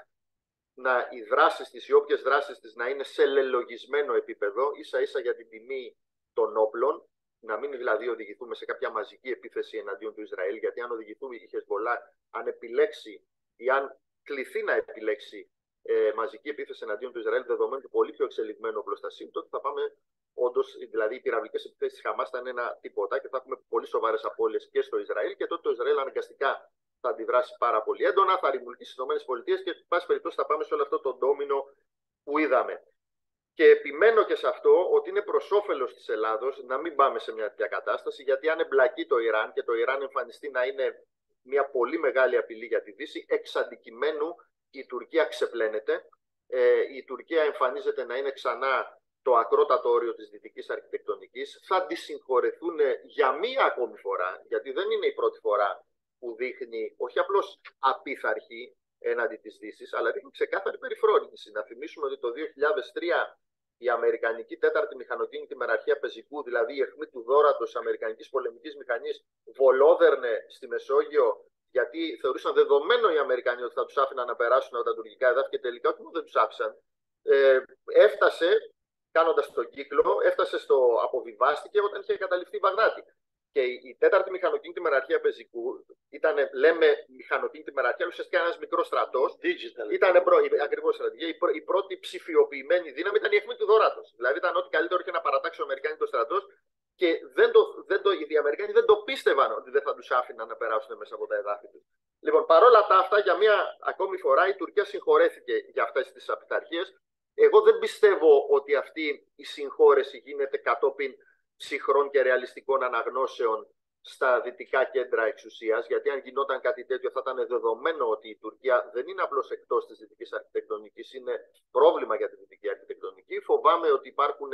να οι δράσεις της, οι όποιες δράσεις της να είναι σε λελογισμένο επίπεδο, ίσα ίσα για την τιμή των όπλων, να μην δηλαδή οδηγηθούμε σε κάποια μαζική επίθεση εναντίον του Ισραήλ, γιατί αν οδηγηθούμε η Χεσμολάχ, αν επιλέξει ή αν κληθεί να επιλέξει ε, μαζική επίθεση εναντίον του Ισραήλ, δεδομένου του πολύ πιο εξελιγμένου οπλοστασίου, τότε θα πάμε όντως, δηλαδή οι πυραυλικές επιθέσεις της Χαμάς θα είναι ένα τίποτα και θα έχουμε πολύ σοβαρές απώλειες και στο Ισραήλ και τότε το Ισραήλ αναγκαστικά θα αντιδράσει πάρα πολύ έντονα, θα ρημουλκίσει στις ΗΠΑ και, εν πάση περιπτώσει, θα πάμε σε όλο αυτό το ντόμινο που είδαμε. Και επιμένω και σε αυτό ότι είναι προς όφελος της Ελλάδος να μην πάμε σε μια τέτοια κατάσταση, γιατί αν εμπλακεί το Ιράν και το Ιράν εμφανιστεί να είναι μια πολύ μεγάλη απειλή για τη Δύση, εξ αντικειμένου η Τουρκία ξεπλένεται. Ε, η Τουρκία εμφανίζεται να είναι ξανά το ακρότατο όριο της δυτικής αρχιτεκτονικής. Θα τη συγχωρεθούν για μία ακόμη φορά, γιατί δεν είναι η πρώτη φορά που δείχνει όχι απλώς απίθαρχη έναντι της Δύσης, αλλά δείχνει ξεκάθαρη περιφρόνηση. Να θυμίσουμε ότι το δύο χιλιάδες τρία η Αμερικανική τέταρτη μηχανοκίνητη μεραρχία πεζικού, δηλαδή η αιχμή του δώρατος Αμερικανικής πολεμικής μηχανής, βολόδερνε στη Μεσόγειο, γιατί θεωρούσαν δεδομένο οι Αμερικανοί ότι θα τους άφηναν να περάσουν από τα τουρκικά εδάφη και τελικά όχι μόνο δεν τους άφησαν. Ε, έφτασε, κάνοντας τον κύκλο, έφτασε στο αποβιβάστηκε όταν είχε καταληφθεί η Βαγδάτη. Και η τέταρτη μηχανοκίνητη μεραρχία πεζικού ήταν, λέμε, μηχανοκίνητη μεραρχία, ουσιαστικά ένας μικρός στρατός. Ήταν ακριβώς στρατηγική. Η πρώτη ψηφιοποιημένη δύναμη ήταν η αιχμή του δωράτος. Δηλαδή ήταν ό,τι καλύτερο είχε να παρατάξει ο Αμερικάνικος στρατός και δεν το, δεν το, οι Αμερικάνοι δεν το πίστευαν ότι δεν θα τους άφηναν να περάσουν μέσα από τα εδάφη τους. Λοιπόν, παρόλα τα αυτά, για μία ακόμη φορά η Τουρκία συγχωρέθηκε για αυτές τις απειθαρχίες. Εγώ δεν πιστεύω ότι αυτή η συγχώρεση γίνεται κατόπιν ψυχρών και ρεαλιστικών αναγνώσεων στα δυτικά κέντρα εξουσίας, γιατί αν γινόταν κάτι τέτοιο θα ήταν δεδομένο ότι η Τουρκία δεν είναι απλώς εκτός της δυτικής αρχιτεκτονικής, είναι πρόβλημα για τη δυτική αρχιτεκτονική. Φοβάμαι ότι υπάρχουν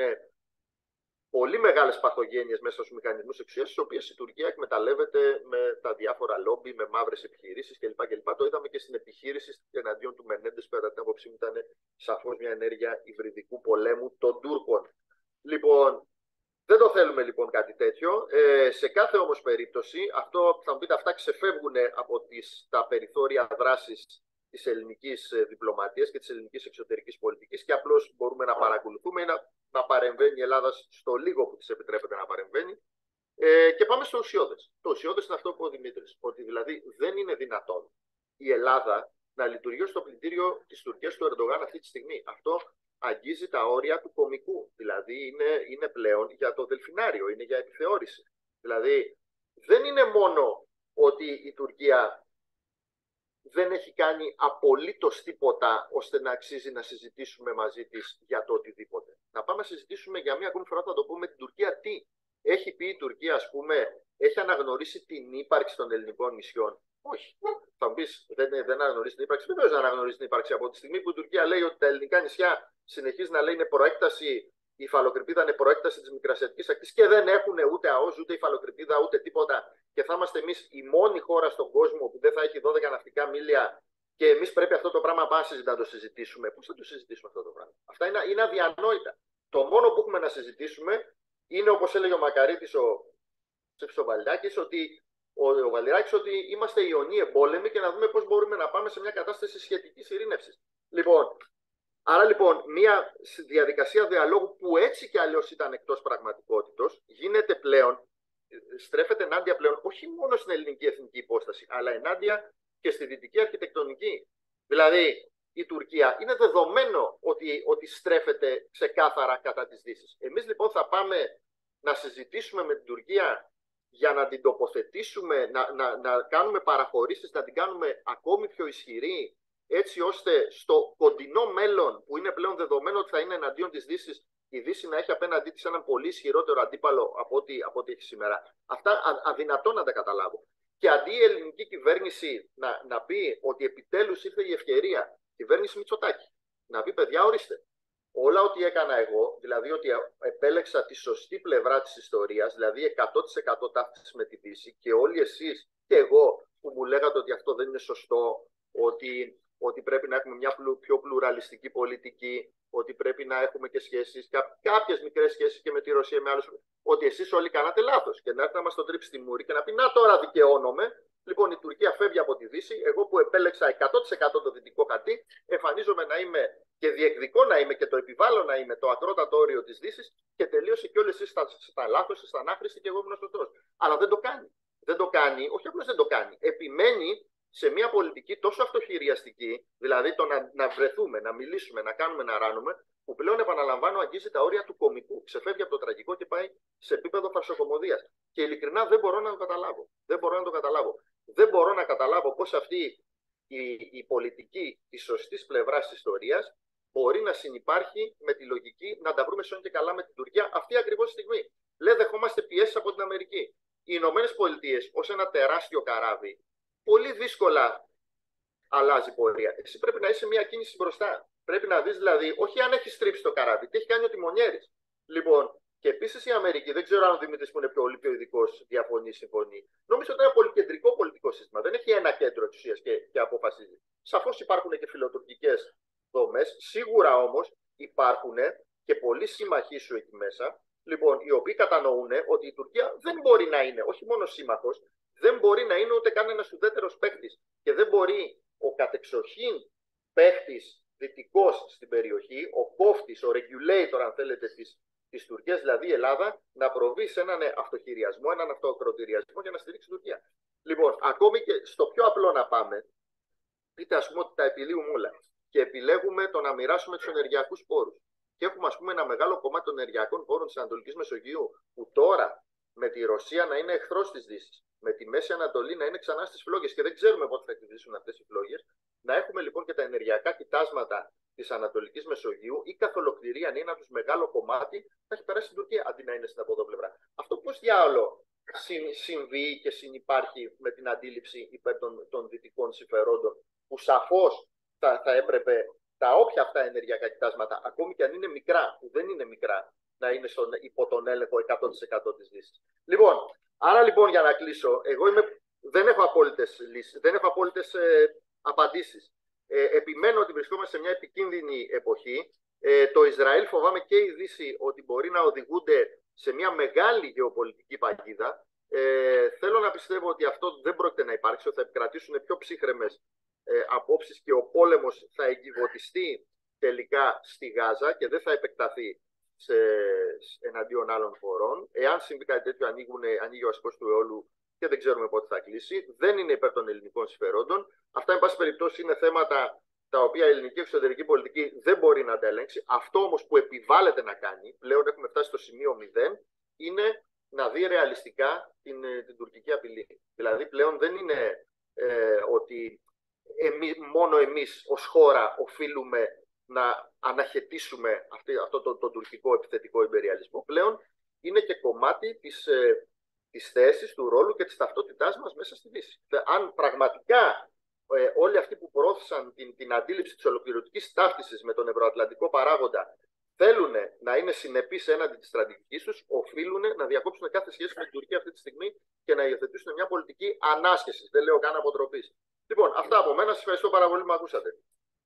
πολύ μεγάλες παθογένειες μέσα στους μηχανισμούς εξουσίας, τις οποίες η Τουρκία εκμεταλλεύεται με τα διάφορα λόμπι, με μαύρες επιχειρήσεις κλπ. κλπ. Το είδαμε και στην επιχείρηση εναντίον του Μενέντες, που κατά την άποψή μου ήταν σαφώς μια ενέργεια υβριδικού πολέμου των Τούρκων. Λοιπόν, δεν το θέλουμε λοιπόν κάτι τέτοιο. Ε, σε κάθε όμως περίπτωση, αυτό θα μου πείτε, αυτά ξεφεύγουν από τις, τα περιθώρια δράσης της ελληνικής διπλωματίας και της ελληνικής εξωτερικής πολιτικής και απλώς μπορούμε να παρακολουθούμε ή να, να παρεμβαίνει η Ελλάδα στο λίγο που της επιτρέπεται να παρεμβαίνει. Ε, και πάμε στο ουσιώδες. Το ουσιώδες είναι αυτό που ο Δημήτρης, ότι δηλαδή δεν είναι δυνατόν η Ελλάδα να λειτουργεί στο πλυντήριο της Τουρκίας του Ερντογάν αυτή τη στιγμή. Αυτό αγγίζει τα όρια του κωμικού. Δηλαδή είναι, είναι πλέον για το δελφινάριο, είναι για επιθεώρηση. Δηλαδή δεν είναι μόνο ότι η Τουρκία δεν έχει κάνει απολύτως τίποτα ώστε να αξίζει να συζητήσουμε μαζί της για το οτιδήποτε. Να πάμε να συζητήσουμε για μία ακόμη φορά, θα το πούμε, την Τουρκία τι. Έχει πει η Τουρκία, ας πούμε, έχει αναγνωρίσει την ύπαρξη των ελληνικών νησιών. Όχι. Θα μου πεις, δεν, δεν αναγνωρίζει την ύπαρξη. Βεβαίως δεν αναγνωρίζει την ύπαρξη. Από τη στιγμή που η Τουρκία λέει ότι τα ελληνικά νησιά συνεχίζει να λέει είναι προέκταση, η υφαλοκρηπίδα είναι προέκταση της Μικρασιατικής ακτής και δεν έχουν ούτε ΑΟΣ, ούτε υφαλοκρηπίδα, ούτε τίποτα. Και θα είμαστε εμείς η μόνη χώρα στον κόσμο που δεν θα έχει δώδεκα ναυτικά μίλια και εμείς πρέπει αυτό το πράγμα πάση να το συζητήσουμε. Πώς θα το συζητήσουμε αυτό το πράγμα? Αυτά είναι, είναι αδιανόητα. Το μόνο που έχουμε να συζητήσουμε είναι, όπως έλεγε ο Μακαρίτης, ο Ψηφισοβαλιάκης, ότι ο, ο Βαλιράκης, ότι είμαστε ιονοί εμπόλεμοι και να δούμε πώς μπορούμε να πάμε σε μια κατάσταση σχετικής ειρήνευσης. Λοιπόν, άρα λοιπόν, μια διαδικασία διαλόγου που έτσι κι αλλιώς ήταν εκτός πραγματικότητος, γίνεται πλέον, στρέφεται ενάντια πλέον όχι μόνο στην ελληνική εθνική υπόσταση, αλλά ενάντια και στη δυτική αρχιτεκτονική. Δηλαδή, η Τουρκία είναι δεδομένο ότι, ότι στρέφεται ξεκάθαρα κατά της Δύσης. Εμείς λοιπόν θα πάμε να συζητήσουμε με την Τουρκία για να την τοποθετήσουμε, να, να, να κάνουμε παραχωρήσεις, να την κάνουμε ακόμη πιο ισχυρή, έτσι ώστε στο κοντινό μέλλον, που είναι πλέον δεδομένο ότι θα είναι εναντίον της Δύσης, η Δύση να έχει απέναντί της έναν πολύ ισχυρότερο αντίπαλο από ό,τι, από ό,τι έχει σήμερα. Αυτά α, αδυνατό να τα καταλάβω. Και αντί η ελληνική κυβέρνηση να, να πει ότι επιτέλους ήρθε η ευκαιρία, η κυβέρνηση Μητσοτάκη, να πει παιδιά, ορίστε, όλα ό,τι έκανα εγώ, δηλαδή ότι επέλεξα τη σωστή πλευρά της ιστορίας, δηλαδή εκατό τοις εκατό ταύτιση με τη Δύση, και όλοι εσείς και εγώ που μου λέγατε ότι αυτό δεν είναι σωστό, ότι, ότι πρέπει να έχουμε μια πιο πλουραλιστική πολιτική, ότι πρέπει να έχουμε και σχέσεις, κά, κάποιες μικρές σχέσεις και με τη Ρωσία, με άλλους, ότι εσείς όλοι κάνατε λάθος και να έρθει να μας τον τρίψει τη μούρη και να πει να τώρα δικαιώνομαι. Λοιπόν, η Τουρκία φεύγει από τη Δύση. Εγώ που επέλεξα εκατό τοις εκατό το δυτικό χαρτί, εμφανίζομαι να είμαι και διεκδικώ να είμαι και το επιβάλλω να είμαι το ακρότατο όριο της Δύσης και τελείωσε και όλοι εσείς στα, στα λάθος, στα ανάχρηστη και εγώ ήμουν σωστός. Αλλά δεν το κάνει. Δεν το κάνει, όχι απλώς δεν το κάνει. Επιμένει σε μια πολιτική τόσο αυτοχειριαστική, δηλαδή το να, να βρεθούμε, να μιλήσουμε, να κάνουμε, να ράνουμε, που πλέον, επαναλαμβάνω, αγγίζει τα όρια του κωμικού. Ξεφεύγει από το τραγικό και πάει σε επίπεδο φαρσοκομωδίας. Και ειλικρινά δεν μπορώ να το καταλάβω. Δεν μπορώ να το καταλάβω. Δεν μπορώ να καταλάβω πώς αυτή η, η πολιτική της σωστής πλευράς της ιστορίας μπορεί να συνυπάρχει με τη λογική να τα βρούμε σιόν και καλά με την Τουρκία αυτή ακριβώς τη στιγμή. Λέει, δεχόμαστε πιέσεις από την Αμερική. Οι Ηνωμένες Πολιτείες, ως ένα τεράστιο καράβι, πολύ δύσκολα αλλάζει πορεία. Εσύ πρέπει να είσαι μια κίνηση μπροστά. Πρέπει να δεις δηλαδή, όχι αν έχει στρίψει το καράβι, τι έχει κάνει ο τιμονιέρης. Λοιπόν, και επίσης η Αμερική, δεν ξέρω αν ο Δημήτρης που είναι πιο, πιο ειδικός διαφωνεί, συμφωνεί. Νομίζω ότι είναι ένα πολυκεντρικό πολιτικό σύστημα. Δεν έχει ένα κέντρο εξουσίας και, και αποφασίζει. Σαφώς υπάρχουν και φιλοτουρκικές δομές. Σίγουρα όμως υπάρχουν και πολλοί σύμμαχοί σου εκεί μέσα, λοιπόν, οι οποίοι κατανοούν ότι η Τουρκία δεν μπορεί να είναι όχι μόνο σύμμαχος, δεν μπορεί να είναι ούτε καν ένας ουδέτερος παίκτης. Και δεν μπορεί ο κατεξοχήν παίκτης δυτικός στην περιοχή, ο κόφτης, ο regulator, αν θέλετε, της, της Τουρκίας, δηλαδή η Ελλάδα, να προβεί σε έναν αυτοχειριασμό, έναν αυτοκροτηριασμό για να στηρίξει την Τουρκία. Λοιπόν, ακόμη και στο πιο απλό να πάμε, πείτε ας πούμε ότι τα επιλύουμε όλα και επιλέγουμε το να μοιράσουμε τους ενεργειακούς πόρους. Και έχουμε ας πούμε ένα μεγάλο κομμάτι των ενεργειακών πόρων της Ανατολικής Μεσογείου, που τώρα με τη Ρωσία να είναι εχθρός της Δύσης, με τη Μέση Ανατολή να είναι ξανά στις φλόγες και δεν ξέρουμε πότε θα εκδηλώσουν αυτές οι φλόγες. Να έχουμε λοιπόν και τα ενεργειακά κοιτάσματα της Ανατολικής Μεσογείου ή καθ' ολοκληρία να είναι από τους μεγάλο κομμάτι, θα έχει περάσει στην Τουρκία αντί να είναι στην αποδοπλευρά. Αυτό πώς διάολο συμβεί και συνυπάρχει με την αντίληψη υπέρ των, των δυτικών συμφερόντων, που σαφώς θα, θα έπρεπε τα όποια αυτά ενεργειακά κοιτάσματα, ακόμη και αν είναι μικρά, που δεν είναι μικρά, να είναι στον, υπό τον έλεγχο εκατό τοις εκατό της Δύσης. Λοιπόν, άρα λοιπόν για να κλείσω, εγώ είμαι, δεν έχω απόλυτες λύσεις, δεν έχω απόλυτες ε, απαντήσεις. Ε, επιμένω ότι βρισκόμαστε σε μια επικίνδυνη εποχή. Ε, το Ισραήλ, φοβάμαι και η Δύση, ότι μπορεί να οδηγούνται σε μια μεγάλη γεωπολιτική παγίδα. Ε, θέλω να πιστεύω ότι αυτό δεν πρόκειται να υπάρξει, ότι θα επικρατήσουν πιο ψύχρεμες ε, απόψεις και ο πόλεμος θα εγκυβωτιστεί τελικά στη Γάζα και δεν θα επεκταθεί σε, εναντίον άλλων χωρών. Εάν συμβεί κάτι τέτοιο, ανοίγουν, ανοίγει ο ασκός του αιώλου και δεν ξέρουμε πότε θα κλείσει. Δεν είναι υπέρ των ελληνικών συμφερόντων. Αυτά, εν πάση περιπτώσει, είναι θέματα τα οποία η ελληνική εξωτερική πολιτική δεν μπορεί να τα ελέγξει. Αυτό όμως που επιβάλλεται να κάνει, πλέον έχουμε φτάσει στο σημείο μηδέν, είναι να δει ρεαλιστικά την, την τουρκική απειλή. Δηλαδή, πλέον δεν είναι ε, ότι εμείς, μόνο εμείς ως χώρα οφείλουμε να αναχαιτήσουμε αυτή, αυτό το, το, το τουρκικό επιθετικό ιμπεριαλισμό. Πλέον είναι και κομμάτι της, ε, της θέσης, του ρόλου και της ταυτότητάς μας μέσα στη Δύση. Αν πραγματικά ε, όλοι αυτοί που προώθησαν την, την αντίληψη της ολοκληρωτικής ταύτισης με τον ευρωατλαντικό παράγοντα θέλουν να είναι συνεπείς έναντι της στρατηγικής τους, οφείλουν να διακόψουν κάθε σχέση με την Τουρκία αυτή τη στιγμή και να υιοθετήσουν μια πολιτική ανάσχεσης. Δεν λέω καν αποτροπής. Λοιπόν, αυτά από μένα. Σας ευχαριστώ πάρα πολύ που με ακούσατε.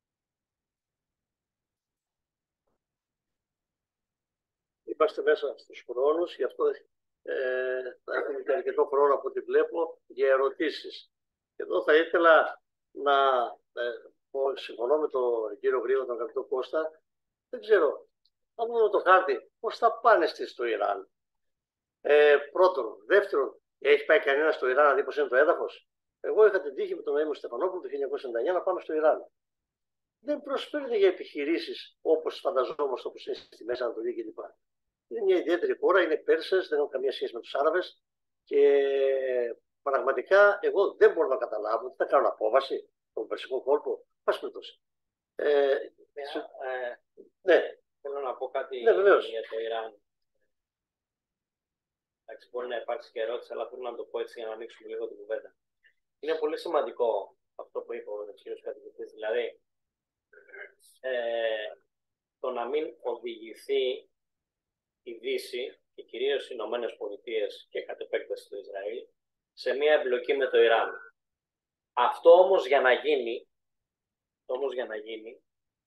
Είμαστε μέσα στους χρόνους, γι' αυτό ε, θα έχουμε και αρκετό χρόνο από ό,τι βλέπω για ερωτήσεις. Εδώ θα ήθελα να ε, πω, συμφωνώ με τον κύριο Γρήγορα, τον αγαπητό Κώστα, δεν ξέρω, θα δούμε το χάρτη, πώς θα πάνε στο Ιράν. Ε, πρώτον. Δεύτερον, έχει πάει κανένα στο Ιράν να δει πώς είναι το έδαφος? Εγώ είχα την τύχη με τον Νοήμο Στεφανόπουλο το χίλια εννιακόσια ενενήντα εννιά να πάμε στο Ιράν. Δεν προσφέρεται για επιχειρήσεις όπως φανταζόμαστε, όπως είναι στη Μέση Ανατολή κλπ. Είναι μια ιδιαίτερη χώρα, είναι Πέρσες, δεν έχουν καμία σχέση με τους Άραβες και πραγματικά εγώ δεν μπορώ να καταλάβω τι θα κάνουν απόβαση στον Περσικό κόλπο. Πάση περιπτώσει. Ε, ε, ναι. Θέλω να πω κάτι ναι, για το Ιράν. Εντάξει, μπορεί να υπάρξει και ερώτηση, αλλά θέλω να το πω έτσι για να ανοίξουμε λίγο την κουβέντα. Είναι πολύ σημαντικό αυτό που είπε ο κύριος καθηγητής. Δηλαδή, ε, το να μην οδηγηθεί η Δύση και κυρίως οι Ηνωμένες Πολιτείες και κατ' επέκταση το Ισραήλ σε μια εμπλοκή με το Ιράν. Αυτό όμως για να γίνει, όμως για να γίνει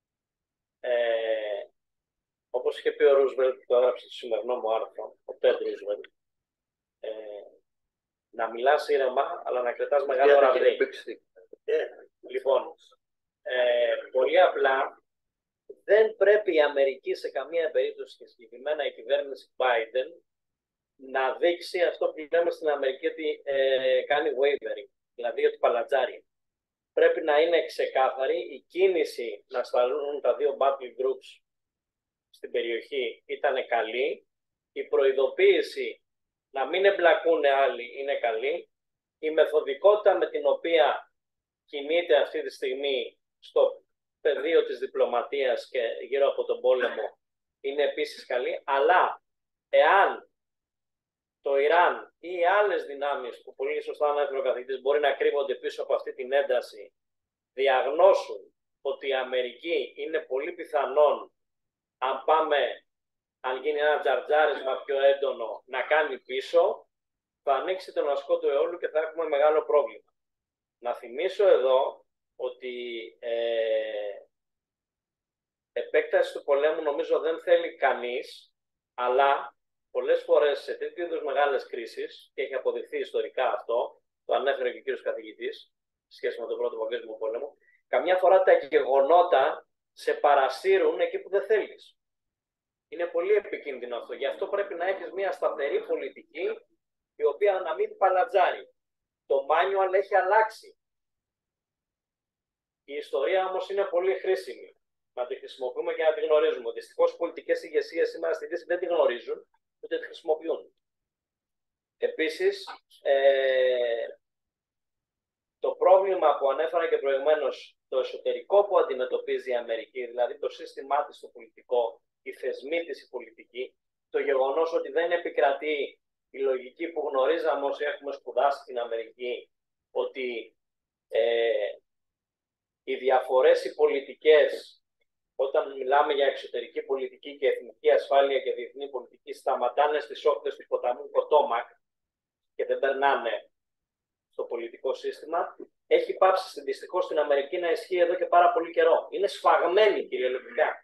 ε, όπως είχε πει ο Ρούσβελτ που το έγραψε στο σημερινό μου άρθρο, ο Τέντ Ρούσβελτ, ε, να μιλάς ήρεμα αλλά να κρατάς μεγάλο ραβδί. Ε, λοιπόν, ε, πολύ απλά δεν πρέπει η Αμερική σε καμία περίπτωση και συγκεκριμένα η κυβέρνηση Biden να δείξει αυτό που λέμε στην Αμερική ότι ε, κάνει wavering, δηλαδή ότι παλατζάρει. Πρέπει να είναι ξεκάθαρη η κίνηση να σταλούν τα δύο battle groups στην περιοχή ήταν καλή, η προειδοποίηση να μην εμπλακούν άλλοι είναι καλή, η μεθοδικότητα με την οποία κινείται αυτή τη στιγμή στο πεδίο της διπλωματίας και γύρω από τον πόλεμο είναι επίσης καλή, αλλά εάν το Ιράν ή άλλες δυνάμεις που πολύ σωστά ανέφερε ο καθηγητής μπορεί να κρύβονται πίσω από αυτή την ένταση διαγνώσουν ότι η Αμερική είναι πολύ πιθανόν αν πάμε, αν γίνει ένα τζαρτζάρισμα πιο έντονο να κάνει πίσω, θα ανοίξει τον ασκό του αιώλου και θα έχουμε μεγάλο πρόβλημα. Να θυμίσω εδώ ότι ε, επέκταση του πολέμου νομίζω δεν θέλει κανείς, αλλά πολλές φορές σε τέτοιου είδους μεγάλες κρίσεις, και έχει αποδειχθεί ιστορικά αυτό, το ανέφερε και ο κύριος καθηγητής, σχέση με τον Πρώτο Παγκόσμιο Πόλεμο, καμιά φορά τα γεγονότα σε παρασύρουν εκεί που δεν θέλεις. Είναι πολύ επικίνδυνο αυτό. Γι' αυτό πρέπει να έχεις μια σταθερή πολιτική, η οποία να μην παλατζάρει. Το manual έχει αλλάξει. Η ιστορία όμως είναι πολύ χρήσιμη. Να τη χρησιμοποιούμε και να τη γνωρίζουμε. Δυστυχώς οι πολιτικές ηγεσίες σήμερα στη Δύση δεν τη γνωρίζουν, ούτε τη χρησιμοποιούν. Επίσης, ε, το πρόβλημα που ανέφερα και προηγουμένως, το εσωτερικό που αντιμετωπίζει η Αμερική, δηλαδή το σύστημά της το πολιτικό, η θεσμή της η πολιτική, το γεγονός ότι δεν επικρατεί η λογική που γνωρίζαμε όσοι έχουμε σπουδάσει στην Αμερική, ότι ε, οι διαφορές οι πολιτικές, όταν μιλάμε για εξωτερική πολιτική και εθνική ασφάλεια και διεθνή πολιτική, σταματάνε στις όχθες του ποταμού Ποτόμακ και δεν περνάνε στο πολιτικό σύστημα, έχει πάψει δυστυχώς στην Αμερική να ισχύει εδώ και πάρα πολύ καιρό. Είναι σφαγμένη κυριολεκτικά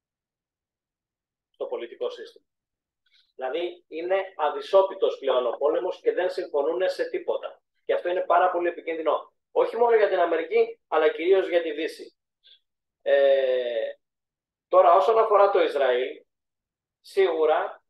στο πολιτικό σύστημα. Δηλαδή είναι αδυσόπιτος πλέον ο πόλεμος και δεν συμφωνούν σε τίποτα. Και αυτό είναι πάρα πολύ επικίνδυνο. Όχι μόνο για την Αμερική, αλλά κυρίως για τη Δύση. Ε, τώρα, όσον αφορά το Ισραήλ, σίγουρα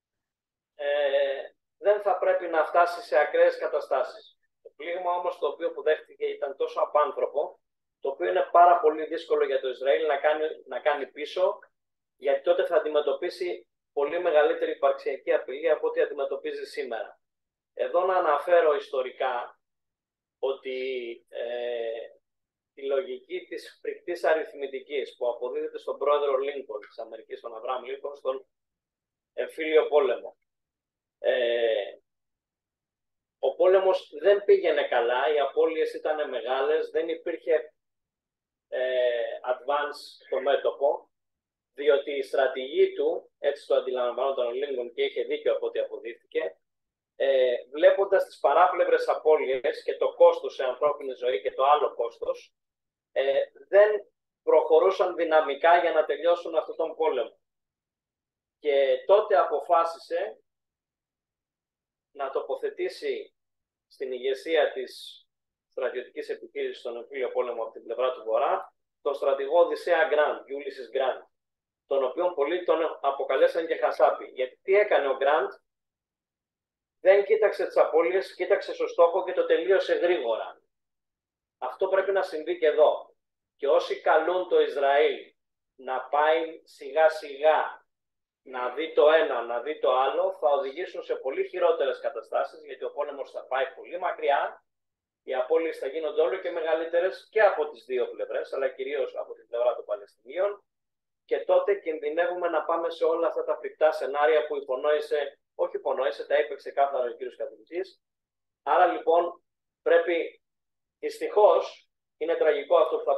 ε, δεν θα πρέπει να φτάσει σε ακραίες καταστάσεις. Το πλήγμα όμως το οποίο που δέχτηκε ήταν τόσο απάνθρωπο, το οποίο είναι πάρα πολύ δύσκολο για το Ισραήλ να κάνει, να κάνει πίσω, γιατί τότε θα αντιμετωπίσει πολύ μεγαλύτερη υπαρξιακή απειλή από ό,τι αντιμετωπίζει σήμερα. Εδώ να αναφέρω ιστορικά ότι ε, η λογική της φρικτής αριθμητικής που αποδίδεται στον πρόεδρο Λίνκολν της Αμερικής, τον Αβραάμ Λίνκολν, στον εμφύλιο πόλεμο. Ε, ο πόλεμος δεν πήγαινε καλά, οι απώλειες ήταν μεγάλες, δεν υπήρχε ε, advance στο μέτωπο, διότι η στρατηγή του, έτσι το αντιλαμβανόταν ο Λίνκολν και είχε δίκιο από ό,τι αποδείχθηκε, ε, βλέποντας τις παράπλευρες απώλειες και το κόστος σε ανθρώπινη ζωή και το άλλο κόστος, ε, δεν προχωρούσαν δυναμικά για να τελειώσουν αυτόν τον πόλεμο. Και τότε αποφάσισε να τοποθετήσει στην ηγεσία της στρατιωτικής επιχείρησης στον εμφύλιο πόλεμο από την πλευρά του Βορρά τον στρατηγό Οδυσσέα Γκραντ, Ulysses Grant, τον οποίο πολλοί τον αποκαλέσαν και χασάπι. Γιατί τι έκανε ο Γκραντ? Δεν κοίταξε τις απώλειες, κοίταξε στο στόχο και το τελείωσε γρήγορα. Αυτό πρέπει να συμβεί και εδώ. Και όσοι καλούν το Ισραήλ να πάει σιγά σιγά να δει το ένα, να δει το άλλο, θα οδηγήσουν σε πολύ χειρότερες καταστάσεις, γιατί ο πόλεμος θα πάει πολύ μακριά, οι απώλειες θα γίνονται όλο και μεγαλύτερες και από τις δύο πλευρές, αλλά κυρίως από την πλευρά των Παλαιστινίων, και τότε κινδυνεύουμε να πάμε σε όλα αυτά τα φρικτά σενάρια που υπονόησε, όχι υπονόησε, τα είπε ξεκάθαρα ο κύριος καθηγητής. Άρα λοιπόν πρέπει, δυστυχώς, είναι τραγικό αυτό που θα πω,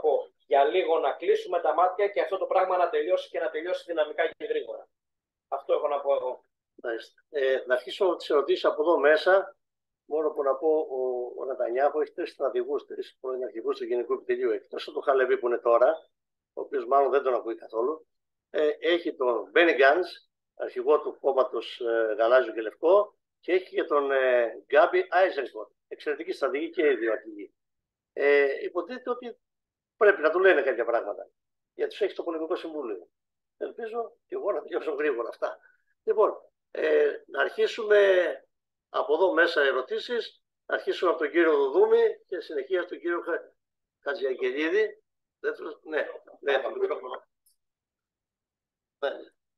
για λίγο να κλείσουμε τα μάτια και αυτό το πράγμα να τελειώσει και να τελειώσει δυναμικά και γρήγορα. Αυτό έχω να πω εγώ. Ε, να αρχίσω τις ερωτήσεις από εδώ μέσα. Μόνο που να πω, ο, ο Νετανιάχου έχει τρεις στρατηγούς, τρεις πρώην αρχηγούς του Γενικού Επιτελείου. Εκτός από τον Χαλεβί που είναι τώρα, ο οποίος μάλλον δεν τον ακούει καθόλου, ε, έχει τον Μπένι Γκάντς, αρχηγό του κόμματος ε, Γαλάζιο και Λευκό, και έχει και τον ε, Γκάμπι Άιζενκοτ. Εξαιρετική στρατηγική και οι δύο αρχηγοί. Ε, υποτίθεται ότι πρέπει να του λένε κάποια πράγματα. Γιατί του έχει το Πολεμικό Συμβούλιο. Ελπίζω και εγώ να τελειώσω γρήγορα αυτά. Λοιπόν, ε, να αρχίσουμε από εδώ μέσα ερωτήσεις. Να αρχίσουμε από τον κύριο Δουδούμη και συνεχεία στον κύριο Χα... Χατζιαγγελίδη. Ναι, ναι, το μικρόφωνο. Ναι.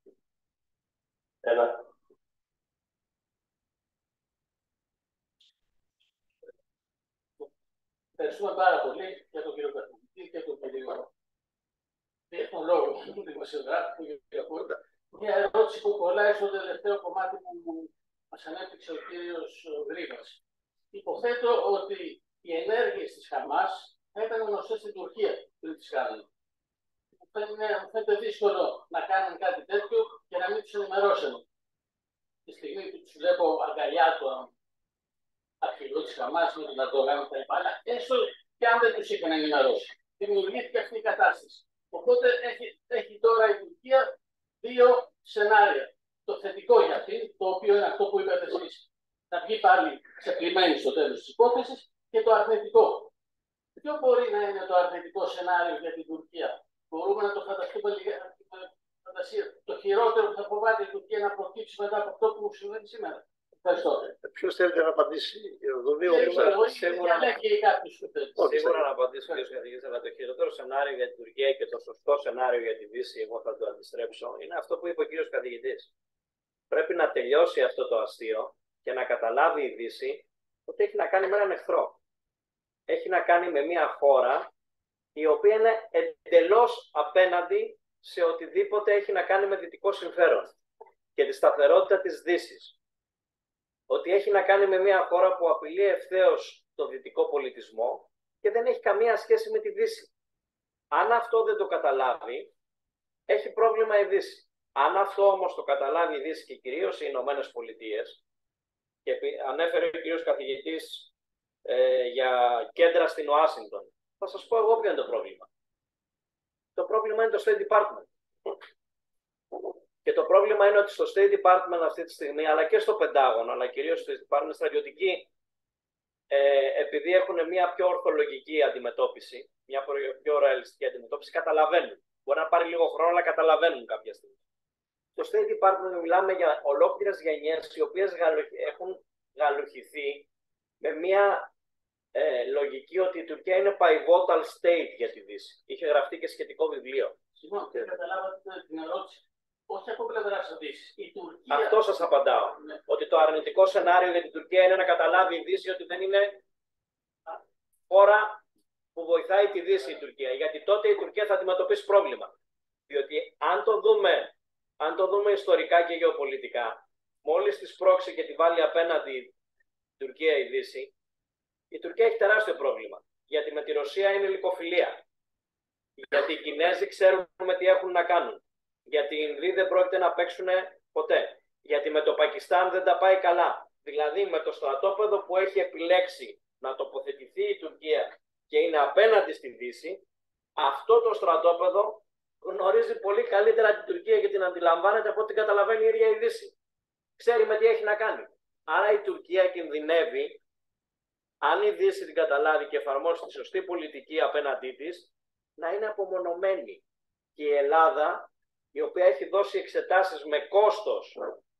Έλα. Ευχαριστούμε πάρα πολύ για τον κύριο καθηγητή και τον κύριο τεχνολόγο του δημοσιογράφου, τον κύριο Κούρτα. Μια ερώτηση που κολλάει στο τελευταίο κομμάτι που μας ανέπτυξε ο κύριος Γρήβας. Υποθέτω ότι οι ενέργειες της Χαμάς θα ήταν γνωστές στην Τουρκία πριν τις κάνουν. Μου φαίνεται δύσκολο να κάνουν κάτι τέτοιο και να μην τους ενημερώσουν. Τη στιγμή που τους βλέπω αγκαλιά του αρχηγό της Χαμάς με τον Ερντογάν και τα υπάλληλα, έστω και αν δεν τους είχαν ενημερώσει. Δημιουργήθηκε αυτή η κατάσταση. Οπότε έχει, έχει τώρα η Τουρκία δύο σενάρια. Το θετικό για αυτήν, το οποίο είναι αυτό που είπατε εσείς, να βγει πάλι ξεπλημένη στο τέλος της υπόθεσης, και το αρνητικό. Ποιο μπορεί να είναι το αρνητικό σενάριο για την Τουρκία? Μπορούμε να το φανταστούμε λίγα φαντασία. Το χειρότερο που θα φοβάται η Τουρκία να προκύψει μετά από αυτό που συμβαίνει σήμερα. Ευχαριστώ. Ποιος θέλετε να απαντήσει? Σίγουρα να απαντήσω κύριος καθηγητής, αλλά το χειρότερο σενάριο για την Τουρκία και το σωστό σενάριο για τη Δύση, εγώ θα το αντιστρέψω, είναι αυτό που είπε ο κύριος καθηγητής. Πρέπει να τελειώσει αυτό το αστείο και να καταλάβει η Δύση ότι έχει να κάνει με έναν εχθρό. Έχει να κάνει με μια χώρα η οποία είναι εντελώς απέναντι σε οτιδήποτε έχει να κάνει με δυτικό συμφέρον και τη σταθερότητα της Δύσης. Ότι έχει να κάνει με μια χώρα που απειλεί ευθέως το δυτικό πολιτισμό και δεν έχει καμία σχέση με τη Δύση. Αν αυτό δεν το καταλάβει, έχει πρόβλημα η Δύση. Αν αυτό όμως το καταλάβει η Δύση και κυρίως οι Ηνωμένες Πολιτείες, και ανέφερε ο κύριος καθηγητής ε, για κέντρα στην Ουάσιγκτον, θα σας πω εγώ ποιο είναι το πρόβλημα. Το πρόβλημα είναι το State Department. Και το πρόβλημα είναι ότι στο State Department αυτή τη στιγμή, αλλά και στο Πεντάγωνο, αλλά κυρίως στο State Department στρατιωτικοί, ε, επειδή έχουν μια πιο ορθολογική αντιμετώπιση, μια πιο ρεαλιστική αντιμετώπιση, καταλαβαίνουν. Μπορεί να πάρει λίγο χρόνο, αλλά καταλαβαίνουν κάποια στιγμή. Στο State Department μιλάμε για ολόκληρες γενιές, οι οποίες έχουν γαλουχηθεί με μια ε, λογική ότι η Τουρκία είναι pivotal state για τη Δύση. Είχε γραφτεί και σχετικό βιβλίο. Συγγνώμη, δεν καταλάβατε την ερώτηση. Όχι από πλευράς Δύσης. Η Τουρκία... Αυτό σας απαντάω. Ναι. Ότι το αρνητικό σενάριο για την Τουρκία είναι να καταλάβει η Δύση ότι δεν είναι χώρα που βοηθάει τη Δύση η Τουρκία. Γιατί τότε η Τουρκία θα αντιμετωπίσει πρόβλημα. Διότι αν το δούμε, αν το δούμε ιστορικά και γεωπολιτικά, μόλις τη σπρώξει και τη βάλει απέναντι η Τουρκία η Δύση, η Τουρκία έχει τεράστιο πρόβλημα. Γιατί με τη Ρωσία είναι λυκοφιλία. Γιατί οι Κινέζοι ξέρουν με τι έχουν να κάνουν. Γιατί οι Ινδοί δεν πρόκειται να παίξουν ποτέ. Γιατί με το Πακιστάν δεν τα πάει καλά. Δηλαδή με το στρατόπεδο που έχει επιλέξει να τοποθετηθεί η Τουρκία και είναι απέναντι στη Δύση, αυτό το στρατόπεδο γνωρίζει πολύ καλύτερα την Τουρκία και την αντιλαμβάνεται από ό,τι καταλαβαίνει η ίδια η Δύση. Ξέρει με τι έχει να κάνει. Άρα η Τουρκία κινδυνεύει, αν η Δύση την καταλάβει και εφαρμόσει τη σωστή πολιτική απέναντί της, να είναι απομονωμένη. Και η Ελλάδα, η οποία έχει δώσει εξετάσεις με κόστος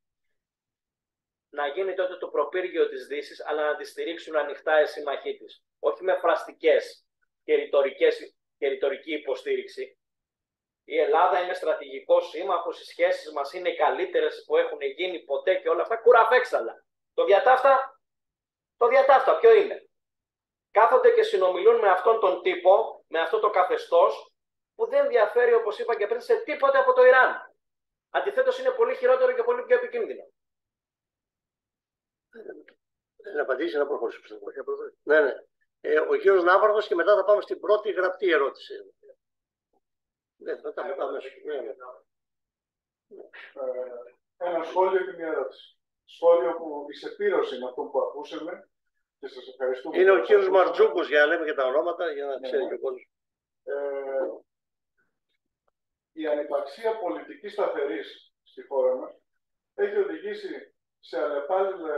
να γίνει τότε το προπύργιο της Δύσης, αλλά να τη στηρίξουν ανοιχτά οι σύμμαχοί της. Όχι με φραστικές και, ρητορικές, και ρητορική υποστήριξη. Η Ελλάδα είναι στρατηγικός σύμμαχος, οι σχέσεις μας είναι οι καλύτερες που έχουν γίνει ποτέ και όλα αυτά. Κουραφέξαλα. Το διατάφτα, το διατάφτα ποιο είναι? Κάθονται και συνομιλούν με αυτόν τον τύπο, με αυτό το καθεστώς, που δεν ενδιαφέρει, όπως είπα και πριν, σε τίποτε από το Ιράν. Αντιθέτως είναι πολύ χειρότερο και πολύ πιο επικίνδυνο. Να απαντήσει, να προχωρήσουμε. Ναι, ναι. Ε, ο κύριος Ναύαρχος και μετά θα πάμε στην πρώτη γραπτή ερώτηση. Ναι, μετά, μετά, αμέσως. Ναι, ναι. Ε, ένα σχόλιο και μια ερώτηση. Σχόλιο που η σεπήρωση με αυτό που ακούσαμε και σας ευχαριστούμε. Είναι ο κύριος Μαρτζούκος, για να λέμε και τα ονόματα, για να Ναι, ξέρει ναι. και ο κόσμος. Ε, η ανυπαρξία πολιτικής σταθερής στη χώρα μας έχει οδηγήσει σε αλλεπάλληλα,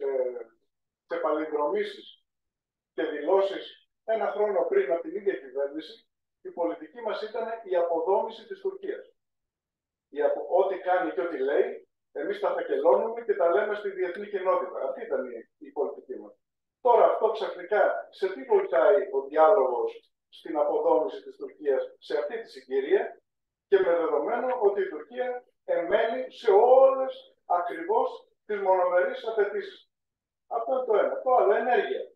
σε παλινδρομήσεις και δηλώσεις ένα χρόνο πριν από την ίδια κυβέρνηση. Η πολιτική μας ήταν η αποδόμηση της Τουρκίας. Η απο... Ό,τι κάνει και ό,τι λέει, εμείς τα φακελώνουμε και τα λέμε στη διεθνή κοινότητα. Αυτή ήταν η, η πολιτική μας. Τώρα αυτό ξαφνικά σε τι βοηθάει ο διάλογος στην αποδόμηση της Τουρκίας σε αυτή τη συγκυρία και με δεδομένο ότι η Τουρκία εμένει σε όλες ακριβώς τις μονομερείς απαιτήσεις. Αυτό είναι το ένα. Το άλλο, ενέργεια.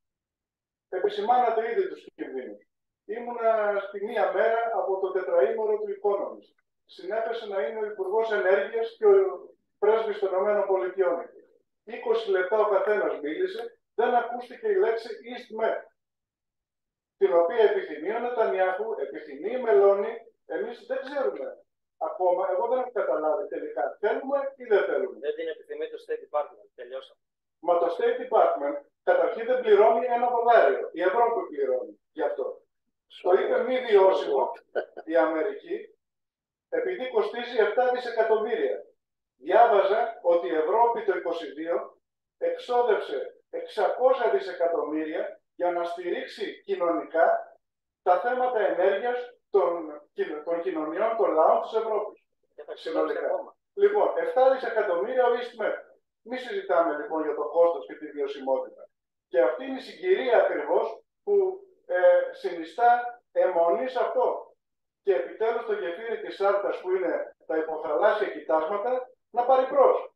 Επισημάνατε ήδη τους κινδύνους. Ήμουνα στη μία μέρα από το τετραήμερο του Economist. Συνέπεσε να είναι ο Υπουργός Ενέργειας και ο πρέσβης των ΗΠΑ. είκοσι λεπτά ο καθένας μίλησε, δεν ακούστηκε η λέξη East Med, την οποία επιθυμεί ο Νετανιάχου, επιθυμεί η Μελώνη. Εμείς δεν ξέρουμε ακόμα, εγώ δεν έχω καταλάβει τελικά, θέλουμε ή δεν θέλουμε. Δεν την επιθυμεί το State Department, τελειώσαμε. Μα το State Department καταρχήν δεν πληρώνει ένα δολάριο, η Ευρώπη πληρώνει γι' αυτό. Το είπε μη βιώσιμο η Αμερική, επειδή κοστίζει επτά δισεκατομμύρια. Διάβαζα ότι η Ευρώπη το είκοσι δύο εξόδευσε εξακόσια δισεκατομμύρια για να στηρίξει κοινωνικά τα θέματα ενέργειας των, των κοινωνιών των λαών της Ευρώπης. Συνολικά. Λοιπόν, επτά δισεκατομμύρια ο EastMed. Μη συζητάμε λοιπόν για το κόστος και τη βιωσιμότητα. Και αυτή είναι η συγκυρία ακριβώς που ε, συνιστά αιμονή σε αυτό. Και επιτέλους το γεφύρι της Σάρτας, που είναι τα υποθαλάσσια κοιτάσματα, να πάρει μπρος.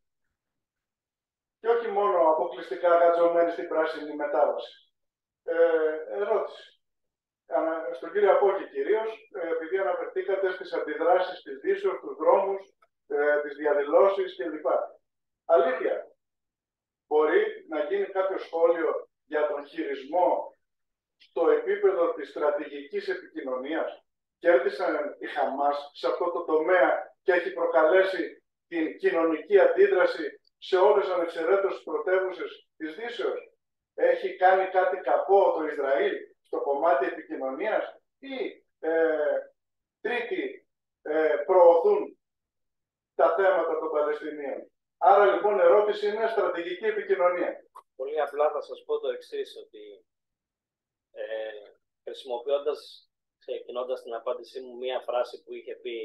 Και όχι μόνο αποκλειστικά γατζωμένη στην πράσινη μετάβαση. Ε, ερώτηση. Στον κύριο Απόκη κυρίως, επειδή αναφερθήκατε στις αντιδράσεις της Δύσεως, τους δρόμους, ε, τις διαδηλώσεις κλπ. Αλήθεια, μπορεί να γίνει κάποιο σχόλιο για τον χειρισμό στο επίπεδο της στρατηγικής επικοινωνίας? Κέρδισαν οι Χαμάς σε αυτό το τομέα και έχει προκαλέσει την κοινωνική αντίδραση σε όλες τις ανεξαιρέτως πρωτεύουσες της Δύσεως? Έχει κάνει κάτι κακό το Ισραήλ στο κομμάτι επικοινωνίας ή ε, τρίτοι ε, προωθούν τα θέματα των Παλαιστινίων? Άρα λοιπόν η ερώτηση είναι στρατηγική επικοινωνία. Πολύ απλά θα σας πω το εξής, ότι ε, χρησιμοποιώντας, ξεκινώντας την απάντησή μου, μία φράση που είχε πει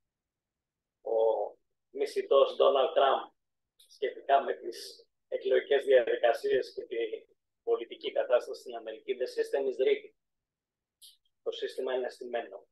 ο μισητός Ντόναλντ Τραμπ σχετικά με τις εκλογικές διαδικασίες και την πολιτική κατάσταση στην Αμερική, the system is rigged. Το σύστημα είναι στημένο.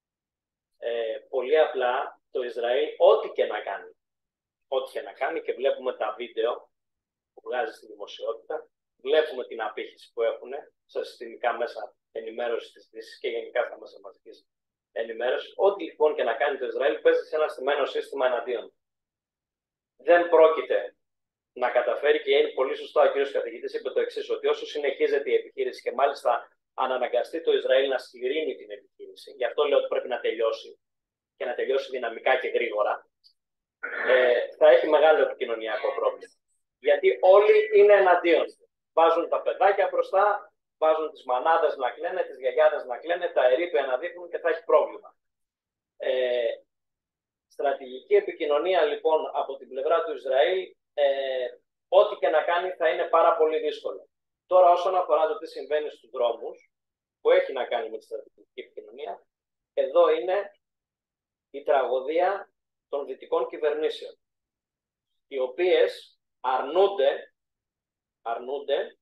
Ε, πολύ απλά το Ισραήλ, ό,τι και να κάνει, ό,τι και να κάνει, και βλέπουμε τα βίντεο που βγάζει στη δημοσιότητα, βλέπουμε την απήχηση που έχουν στα συστημικά μέσα ενημέρωση της Δύσης και γενικά στα μέσα μαζικής ενημέρωσης. Ό,τι λοιπόν και να κάνει το Ισραήλ παίζει σε ένα στημένο σύστημα εναντίον. Δεν πρόκειται να καταφέρει, και είναι πολύ σωστό ο κ. καθηγητής είπε το εξής, ότι όσο συνεχίζεται η επιχείρηση και μάλιστα αν αναγκαστεί το Ισραήλ να σκληρύνει την επιχείρηση, γι' αυτό λέω ότι πρέπει να τελειώσει και να τελειώσει δυναμικά και γρήγορα, ε, θα έχει μεγάλο επικοινωνιακό πρόβλημα. Γιατί όλοι είναι εναντίον. Βάζουν τα παιδάκια μπροστά, βάζουν τις μανάδες να κλαίνε, τις γιαγιάδες να κλαίνε, τα ερείπια να δείχνουν και θα έχει πρόβλημα. Ε, στρατηγική επικοινωνία λοιπόν από την πλευρά του Ισραήλ, ε, ό,τι και να κάνει θα είναι πάρα πολύ δύσκολο. Τώρα όσον αφορά το τι συμβαίνει στους δρόμους, που έχει να κάνει με τη στρατηγική επικοινωνία, εδώ είναι η τραγωδία των δυτικών κυβερνήσεων, οι οποίες αρνούνται, αρνούνται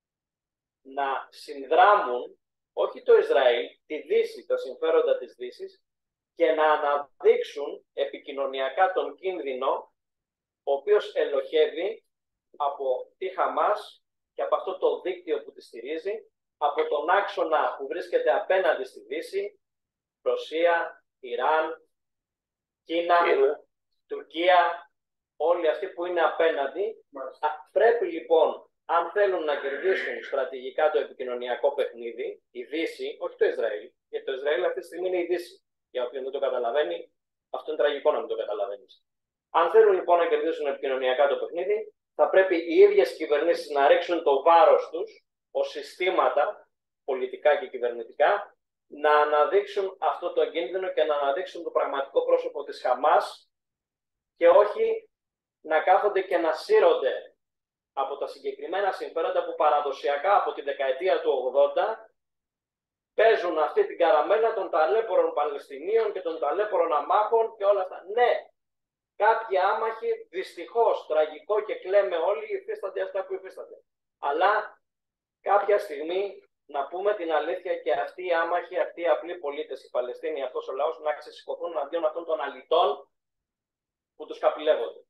να συνδράμουν όχι το Ισραήλ, τη Δύση, τα συμφέροντα της Δύσης, και να αναδείξουν επικοινωνιακά τον κίνδυνο ο οποίος ελοχεύει από τη Χαμάς και από αυτό το δίκτυο που τη στηρίζει, από τον άξονα που βρίσκεται απέναντι στη Δύση, Ρωσία, Ιράν, Κίνα, Κίνα. Τουρκία, όλοι αυτοί που είναι απέναντι. Α, πρέπει λοιπόν, αν θέλουν να κερδίσουν στρατηγικά το επικοινωνιακό παιχνίδι, η Δύση, όχι το Ισραήλ, γιατί το Ισραήλ αυτή τη στιγμή είναι η Δύση. Για όποιον δεν το καταλαβαίνει, αυτό είναι τραγικό να μην το καταλαβαίνει. Αν θέλουν λοιπόν να κερδίσουν επικοινωνιακά το παιχνίδι, θα πρέπει οι ίδιες κυβερνήσεις να ρίξουν το βάρος τους ως συστήματα, πολιτικά και κυβερνητικά, να αναδείξουν αυτό το κίνδυνο και να αναδείξουν το πραγματικό πρόσωπο της Χαμάς και όχι να κάθονται και να σύρονται από τα συγκεκριμένα συμφέροντα που παραδοσιακά από τη δεκαετία του ογδόντα παίζουν αυτή την καραμέλα των ταλέπορων Παλαιστινίων και των ταλέπορων αμάχων και όλα αυτά. Ναι, κάποιοι άμαχοι, δυστυχώς, τραγικό και κλαίμε όλοι, υφίστανται αυτά που υφίστανται. Αλλά κάποια στιγμή, να πούμε την αλήθεια, και αυτοί οι άμαχοι, αυτοί οι απλοί πολίτες, οι Παλαιστίνοι, αυτός ο λαός, να ξεσηκωθούν αντίον αυτών των αλητών που τους καπηλεύονται.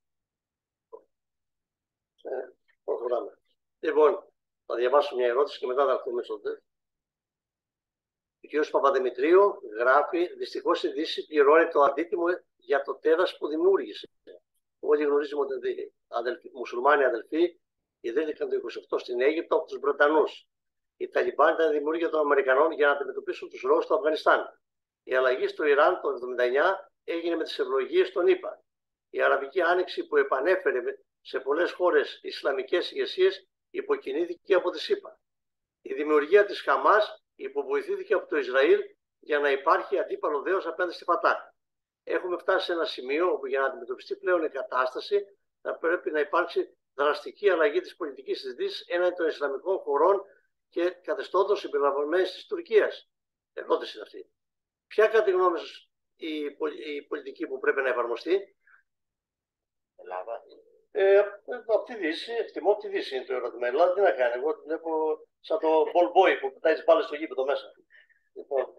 Ε, προχωράμε. Λοιπόν, θα διαβάσω μια ερώτηση και μετά θα έρθουμε στο τέλος. Ο κ. Παπαδημητρίου γράφει: δυστυχώς η Δύση πληρώνει το αντίτιμο για το τέρας που δημιούργησε. Όλοι γνωρίζουμε ότι οι αδελφοί, μουσουλμάνοι αδελφοί ιδρύθηκαν το είκοσι οκτώ στην Αίγυπτο από τους Βρετανούς. Οι Ταλιμπάν ήταν δημιουργία των Αμερικανών για να αντιμετωπίσουν τους Ρώσους στο Αφγανιστάν. Η αλλαγή στο Ιράν το χίλια εννιακόσια εβδομήντα εννιά έγινε με τις ευλογίες των ΗΠΑ. Η Αραβική Άνοιξη που επανέφερε σε πολλές χώρες ισλαμικές ηγεσίες υποκινήθηκε από τις ΗΠΑ. Η δημιουργία της Χαμάς υποβοηθήθηκε από το Ισραήλ για να υπάρχει αντίπαλο δέος απέναντι στη Φατάχ. Έχουμε φτάσει σε ένα σημείο όπου για να αντιμετωπιστεί πλέον η κατάσταση θα πρέπει να υπάρξει δραστική αλλαγή της πολιτικής της Δύσης έναντι των Ισλαμικών χωρών και καθεστώτων συμπεριλαμβανομένης της Τουρκίας. Ερώτηση είναι αυτή. Ποια κατά τη γνώμη σας η, η πολιτική που πρέπει να εφαρμοστεί? Ελλάδα. Ε, από τη Δύση, εκτιμώ από τη Δύση είναι το ερώτημα. Η Ελλάδα τι να κάνει? Εγώ την βλέπω σαν το ball boy που πετάει τις μπάλες στο γήπεδο μέσα. Λοιπόν.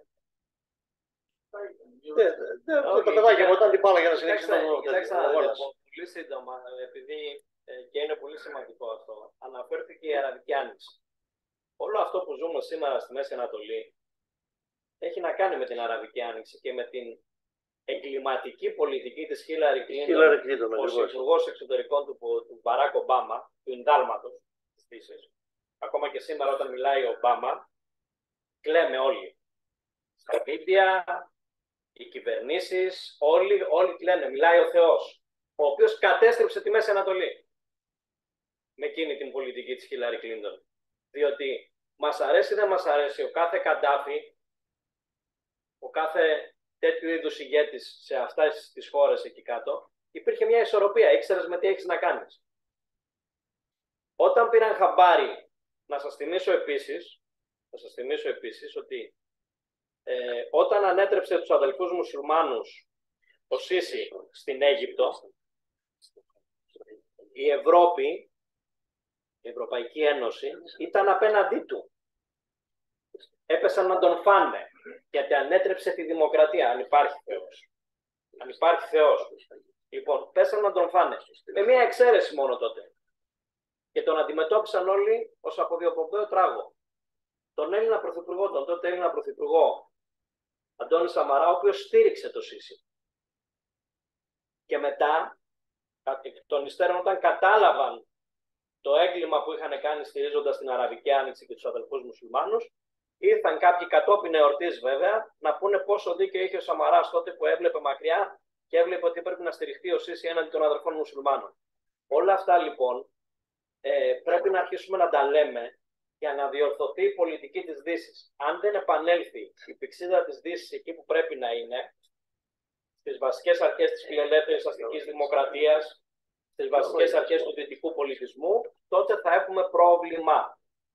Το παιδάκι μου όταν την μπάλα για να συνεχίσει το αγώνα. Πολύ σύντομα, επειδή και είναι πολύ σημαντικό αυτό, αναφέρθηκε η Αραβική Άνοιξη. Όλο αυτό που ζούμε σήμερα στη Μέση Ανατολή έχει να κάνει με την Αραβική Άνοιξη και με την εγκληματική πολιτική της Χίλαρη Κλίντον ως υπουργός εξωτερικών του, του Μπαράκ Ομπάμα, του Ινδάλματος της Δύσης. Ακόμα και σήμερα όταν μιλάει ο Ομπάμα, κλαίμε όλοι. Στα μίντια, οι κυβερνήσεις, όλοι, όλοι κλαίνε. Μιλάει ο Θεός, ο οποίος κατέστρεψε τη Μέση Ανατολή με εκείνη την πολιτική της Χίλαρη Κλίντον. Διότι μας αρέσει ή δεν μας αρέσει, ο κάθε Καντάφη, ο κάθε τέτοιου είδους ηγέτης σε αυτές τις χώρες εκεί κάτω, υπήρχε μια ισορροπία, ήξερες με τι έχεις να κάνεις. Όταν πήραν χαμπάρι, να σας θυμίσω επίσης, να σας θυμίσω επίσης ότι ε, όταν ανέτρεψε τους αδελφούς μουσουλμάνους ο Σίσι στην Αίγυπτο, η Ευρώπη, η Ευρωπαϊκή Ένωση, ήταν απέναντί του. Έπεσαν να τον φάνε, γιατί ανέτρεψε τη δημοκρατία, αν υπάρχει Θεός. Αν υπάρχει Θεός. Λοιπόν, πέσαν να τον φάνε. Με μία εξαίρεση μόνο τότε. Και τον αντιμετώπισαν όλοι ως αποδιοπομπαίο τράγο. Τον Έλληνα Πρωθυπουργό, τον τότε Έλληνα Πρωθυπουργό Αντώνη Σαμαρά, ο οποίος στήριξε το Σίσι. Και μετά, εκ των υστέρων, όταν κατάλαβαν το έγκλημα που είχαν κάνει στηρίζοντας την Αραβική Άνοιξη και τους αδελφούς μουσουλμάνους, ήρθαν κάποιοι κατόπιν εορτής βέβαια να πούνε πόσο δίκαιο είχε ο Σαμαράς τότε που έβλεπε μακριά και έβλεπε ότι πρέπει να στηριχτεί ο Σίσι έναντι των αδελφών μουσουλμάνων. Όλα αυτά λοιπόν ε, πρέπει να αρχίσουμε να τα λέμε για να διορθωθεί η πολιτική της Δύσης. Αν δεν επανέλθει η πηξίδα της Δύσης εκεί που πρέπει να είναι, στις βασικές αρχές της φιλελεύθερης αστικής δημοκρατίας, στις βασικές αρχές του δυτικού πολιτισμού, τότε θα έχουμε πρόβλημα.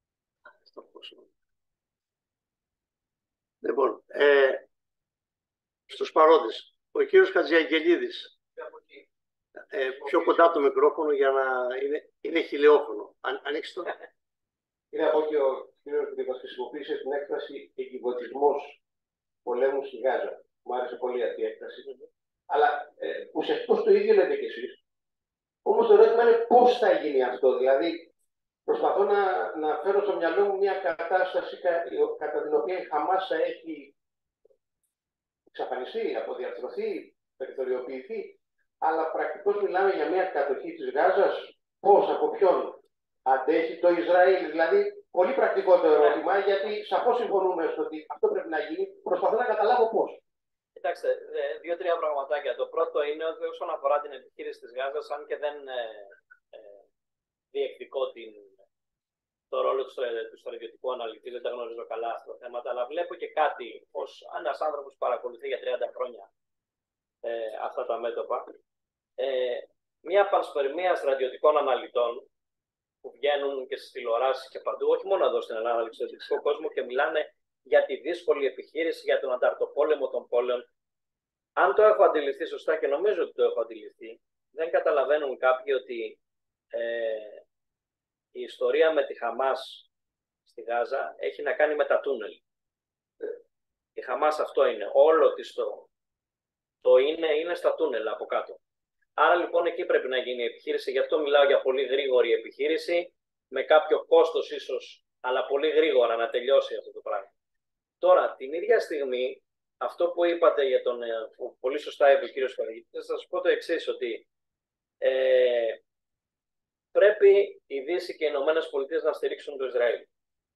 Λοιπόν, ε, στους παρόντες, ο κύριος Χατζιαγγελίδης, ε, πιο κοντά το μικρόφωνο για να είναι, είναι χιλιόφωνο. Αν, ανοίξει το. Είναι από και ο κύριος Δήμας χρησιμοποίησε την έκφραση «εγκυβωτισμός πολέμου στη Γάζα». Μου άρεσε πολύ αυτή η έκφραση. Αλλά ε, ουσιαστικώς το ίδιο λέτε κι εσείς. Όμως το ερώτημα είναι πώς θα γίνει αυτό. Δηλαδή, προσπαθώ να, να φέρω στο μυαλό μου μια κατάσταση κατά την οποία η Χαμάς έχει εξαφανιστεί, αποδιαρθρωθεί, περιθωριοποιηθεί. Αλλά πρακτικώς μιλάμε για μια κατοχή της Γάζας. Πώς, από ποιον αντέχει το Ισραήλ? Δηλαδή, πολύ πρακτικό το ερώτημα, γιατί σαφώς συμφωνούμε στο ότι αυτό πρέπει να γίνει. Προσπαθώ να καταλάβω πώς. Κοιτάξτε, δύο-τρία πραγματάκια. Το πρώτο είναι ότι όσον αφορά την επιχείρηση της Γάζας, αν και δεν ε, ε, διεκδικώ την, το ρόλο του, του στρατιωτικού αναλυτή, δεν τα γνωρίζω καλά αυτά τα θέματα, αλλά βλέπω και κάτι ως ένας άνθρωπος που παρακολουθεί για τριάντα χρόνια ε, αυτά τα μέτωπα. Ε, μια πανσπερμία στρατιωτικών αναλυτών που βγαίνουν και στις τηλεοράσεις και παντού, όχι μόνο εδώ στην Ελλάδα, αλλά και στον δυτικό κόσμο, και μιλάνε για τη δύσκολη επιχείρηση, για τον ανταρτοπόλεμο των πόλεων. Αν το έχω αντιληφθεί σωστά, και νομίζω ότι το έχω αντιληφθεί, δεν καταλαβαίνουν κάποιοι ότι ε, η ιστορία με τη Χαμάς στη Γάζα έχει να κάνει με τα τούνελ. Η Χαμάς αυτό είναι. Όλο της το, το είναι, είναι στα τούνελ από κάτω. Άρα λοιπόν εκεί πρέπει να γίνει η επιχείρηση. Γι' αυτό μιλάω για πολύ γρήγορη επιχείρηση, με κάποιο κόστος ίσως, αλλά πολύ γρήγορα να τελειώσει αυτό το πράγμα. Τώρα, την ίδια στιγμή, αυτό που είπατε για τον, που πολύ σωστά είπε ο κύριος Καραγητής, θα σας πω το εξής, ότι ε, πρέπει η Δύση και οι Ηνωμένες Πολιτείες να στηρίξουν το Ισραήλ.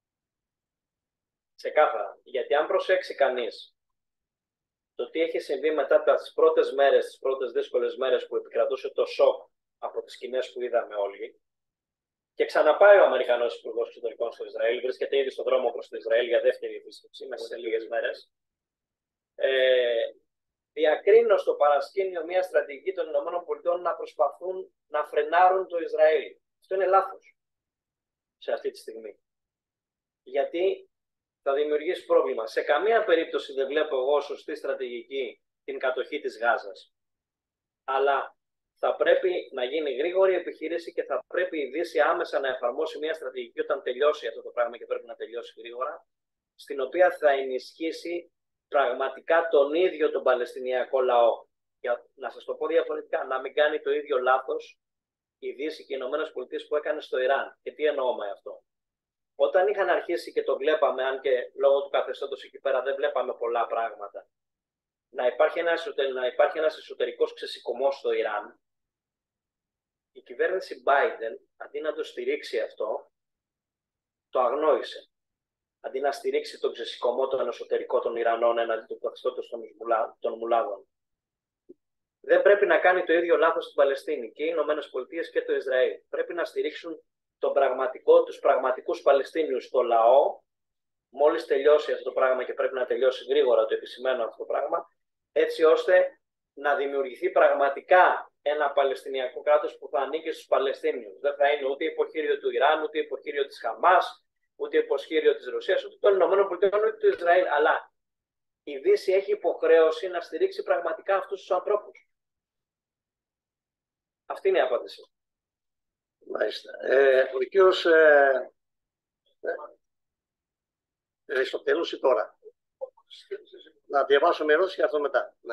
Ξεκάθαρα. Γιατί αν προσέξει κανείς το τι έχει συμβεί μετά τις πρώτες μέρες, τις πρώτες δύσκολες μέρες που επικρατούσε το σοκ από τις σκηνές που είδαμε όλοι, και ξαναπάει ο Αμερικανός Υπουργός Εξωτερικών στο Ισραήλ, βρίσκεται ήδη στον δρόμο προς το Ισραήλ για δεύτερη επίσκεψη μέσα σε λίγες μέρες. Ε, διακρίνω στο παρασκήνιο μια στρατηγική των ΗΠΑ να προσπαθούν να φρενάρουν το Ισραήλ. Αυτό είναι λάθος σε αυτή τη στιγμή. Γιατί θα δημιουργήσει πρόβλημα. Σε καμία περίπτωση δεν βλέπω εγώ σωστή στρατηγική την κατοχή της Γάζας. Αλλά θα πρέπει να γίνει γρήγορη επιχείρηση και θα πρέπει η Δύση άμεσα να εφαρμόσει μια στρατηγική όταν τελειώσει αυτό το πράγμα, και πρέπει να τελειώσει γρήγορα, στην οποία θα ενισχύσει πραγματικά τον ίδιο τον Παλαιστινιακό λαό. Για να σας το πω διαφορετικά, να μην κάνει το ίδιο λάθος η Δύση και οι Ηνωμένες Πολιτείες που έκανε στο Ιράν. Και τι εννοώ με αυτό? Όταν είχαν αρχίσει και το βλέπαμε, αν και λόγω του καθεστώτος εκεί πέρα δεν βλέπαμε πολλά πράγματα, να υπάρχει ένα, να υπάρχει ένας εσωτερικός ξεσηκωμός στο Ιράν, η κυβέρνηση Biden, αντί να το στηρίξει αυτό, το αγνόησε. Αντί να στηρίξει τον ξεσηκωμό των εσωτερικών των Ιρανών έναντι του καθεστώτος των Μουλάδων. Δεν πρέπει να κάνει το ίδιο λάθος στην Παλαιστίνη και οι Ηνωμένες Πολιτείες και το Ισραήλ. Πρέπει να στηρίξουν τον πραγματικό, τους πραγματικούς Παλαιστίνιους, το λαό, μόλις τελειώσει αυτό το πράγμα, και πρέπει να τελειώσει γρήγορα, το επισημαίνω αυτό το πράγμα, έτσι ώστε να δημιουργηθεί πραγματικά ένα Παλαιστινιακό κράτος που θα ανήκει στους Παλαιστίνιους. Δεν θα είναι ούτε υποχείριο του Ιράν, ούτε υποχείριο της Χαμάς, ούτε υποχείριο της Ρωσίας, ούτε των ΗΠΑ, ούτε του Ισραήλ. Αλλά η Δύση έχει υποχρέωση να στηρίξει πραγματικά αυτούς τους ανθρώπους. Αυτή είναι η απάντηση. Μάλιστα. Ε, ο κύριος ε, ε, Αριστοτέλους ή τώρα. Να διαβάσω με ερώτηση και αυτό μετά. Ναι.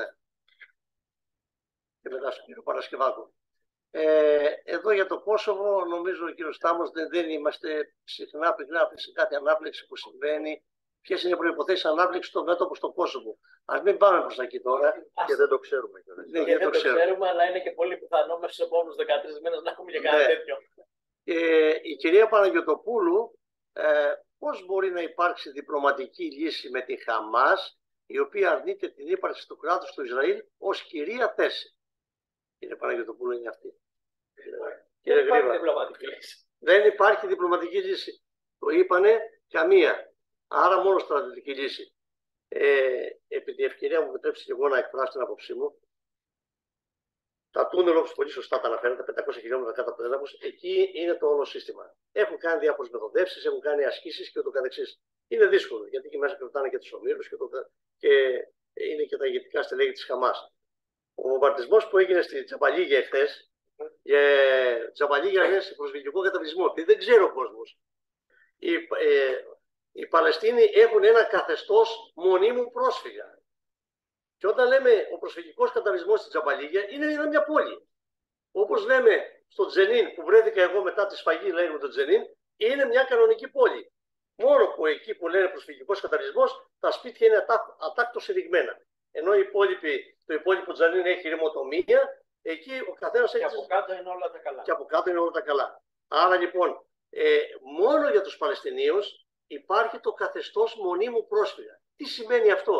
Και μετά στον κύριο Παρασκευάκο. Ε, εδώ για το Κόσοβο, νομίζω ο κύριος Στάμος, δεν, δεν είμαστε συχνά πυκνά σε κάθε ανάπληξη που συμβαίνει. Ποιες είναι οι προϋποθέσεις ανάπληξης στο μέτωπο στο Κόσοβο? Ας μην πάμε προς τα εκεί τώρα. Και δεν το ξέρουμε. Ναι, και δεν το ξέρουμε. ξέρουμε, αλλά είναι και πολύ πιθανό μέσα στους επόμενους δεκατρείς μήνες να έχουμε και κάτι ναι. τέτοιο. Ε, η κυρία Παναγιωτοπούλου, ε, πώς μπορεί να υπάρξει διπλωματική λύση με τη Χαμάς, η οποία αρνείται την ύπαρξη του κράτους του Ισραήλ ως κυρία θέση? Κύριε Παναγιωτοπούλου, είναι αυτή. Δεν υπάρχει διπλωματική λύση. Δεν υπάρχει διπλωματική λύση. Το είπανε καμία. Άρα μόνο στρατιωτική λύση. Ε, επειδή η ευκαιρία μου επιτρέψει και εγώ να εκφράσω την άποψή μου, τα τούνελ, όπως πολύ σωστά τα αναφέρατε, πεντακόσια χιλιόμετρα κάτω από το έδαφος, εκεί είναι το όλο σύστημα. Έχουν κάνει διάφορες μεθοδεύσεις, έχουν κάνει ασκήσεις και ούτω καθεξής. Είναι δύσκολο, γιατί εκεί μέσα κρατάνε και τους ομήρους και, το, και είναι και τα ηγετικά στελέχη της Χαμάς. Ο βομβαρδισμός που έγινε στη Τζαμπαλίγια εχθές, ε, Τζαμπαλίγια είναι σε προσφυγικό καταβλισμό, και δεν ξέρει ο κόσμος. Οι, ε, οι Παλαιστίνοι έχουν ένα καθεστώς μονίμου πρόσφυγα. Και όταν λέμε ο προσφυγικός καταβλισμός στη Τζαμπαλίγια, είναι μια πόλη. Όπως λέμε στο Τζενίν, που βρέθηκα εγώ μετά τη σφαγή, λέγουμε το Τζενίν, είναι μια κανονική πόλη. Μόνο που εκεί που λένε προσφυγικός καταβλισμός, τα σπίτια είναι ατάκτως ερριγμένα. Ενώ η υπόλοιπη, το υπόλοιπο Τζενίν έχει ρημοτομία, εκεί ο καθένας έχει. Και από κάτω είναι όλα τα καλά. Και από κάτω είναι όλα τα καλά. Άρα λοιπόν, ε, μόνο για τους Παλαιστινίους υπάρχει το καθεστώς μονίμου πρόσφυγα. Τι σημαίνει αυτό?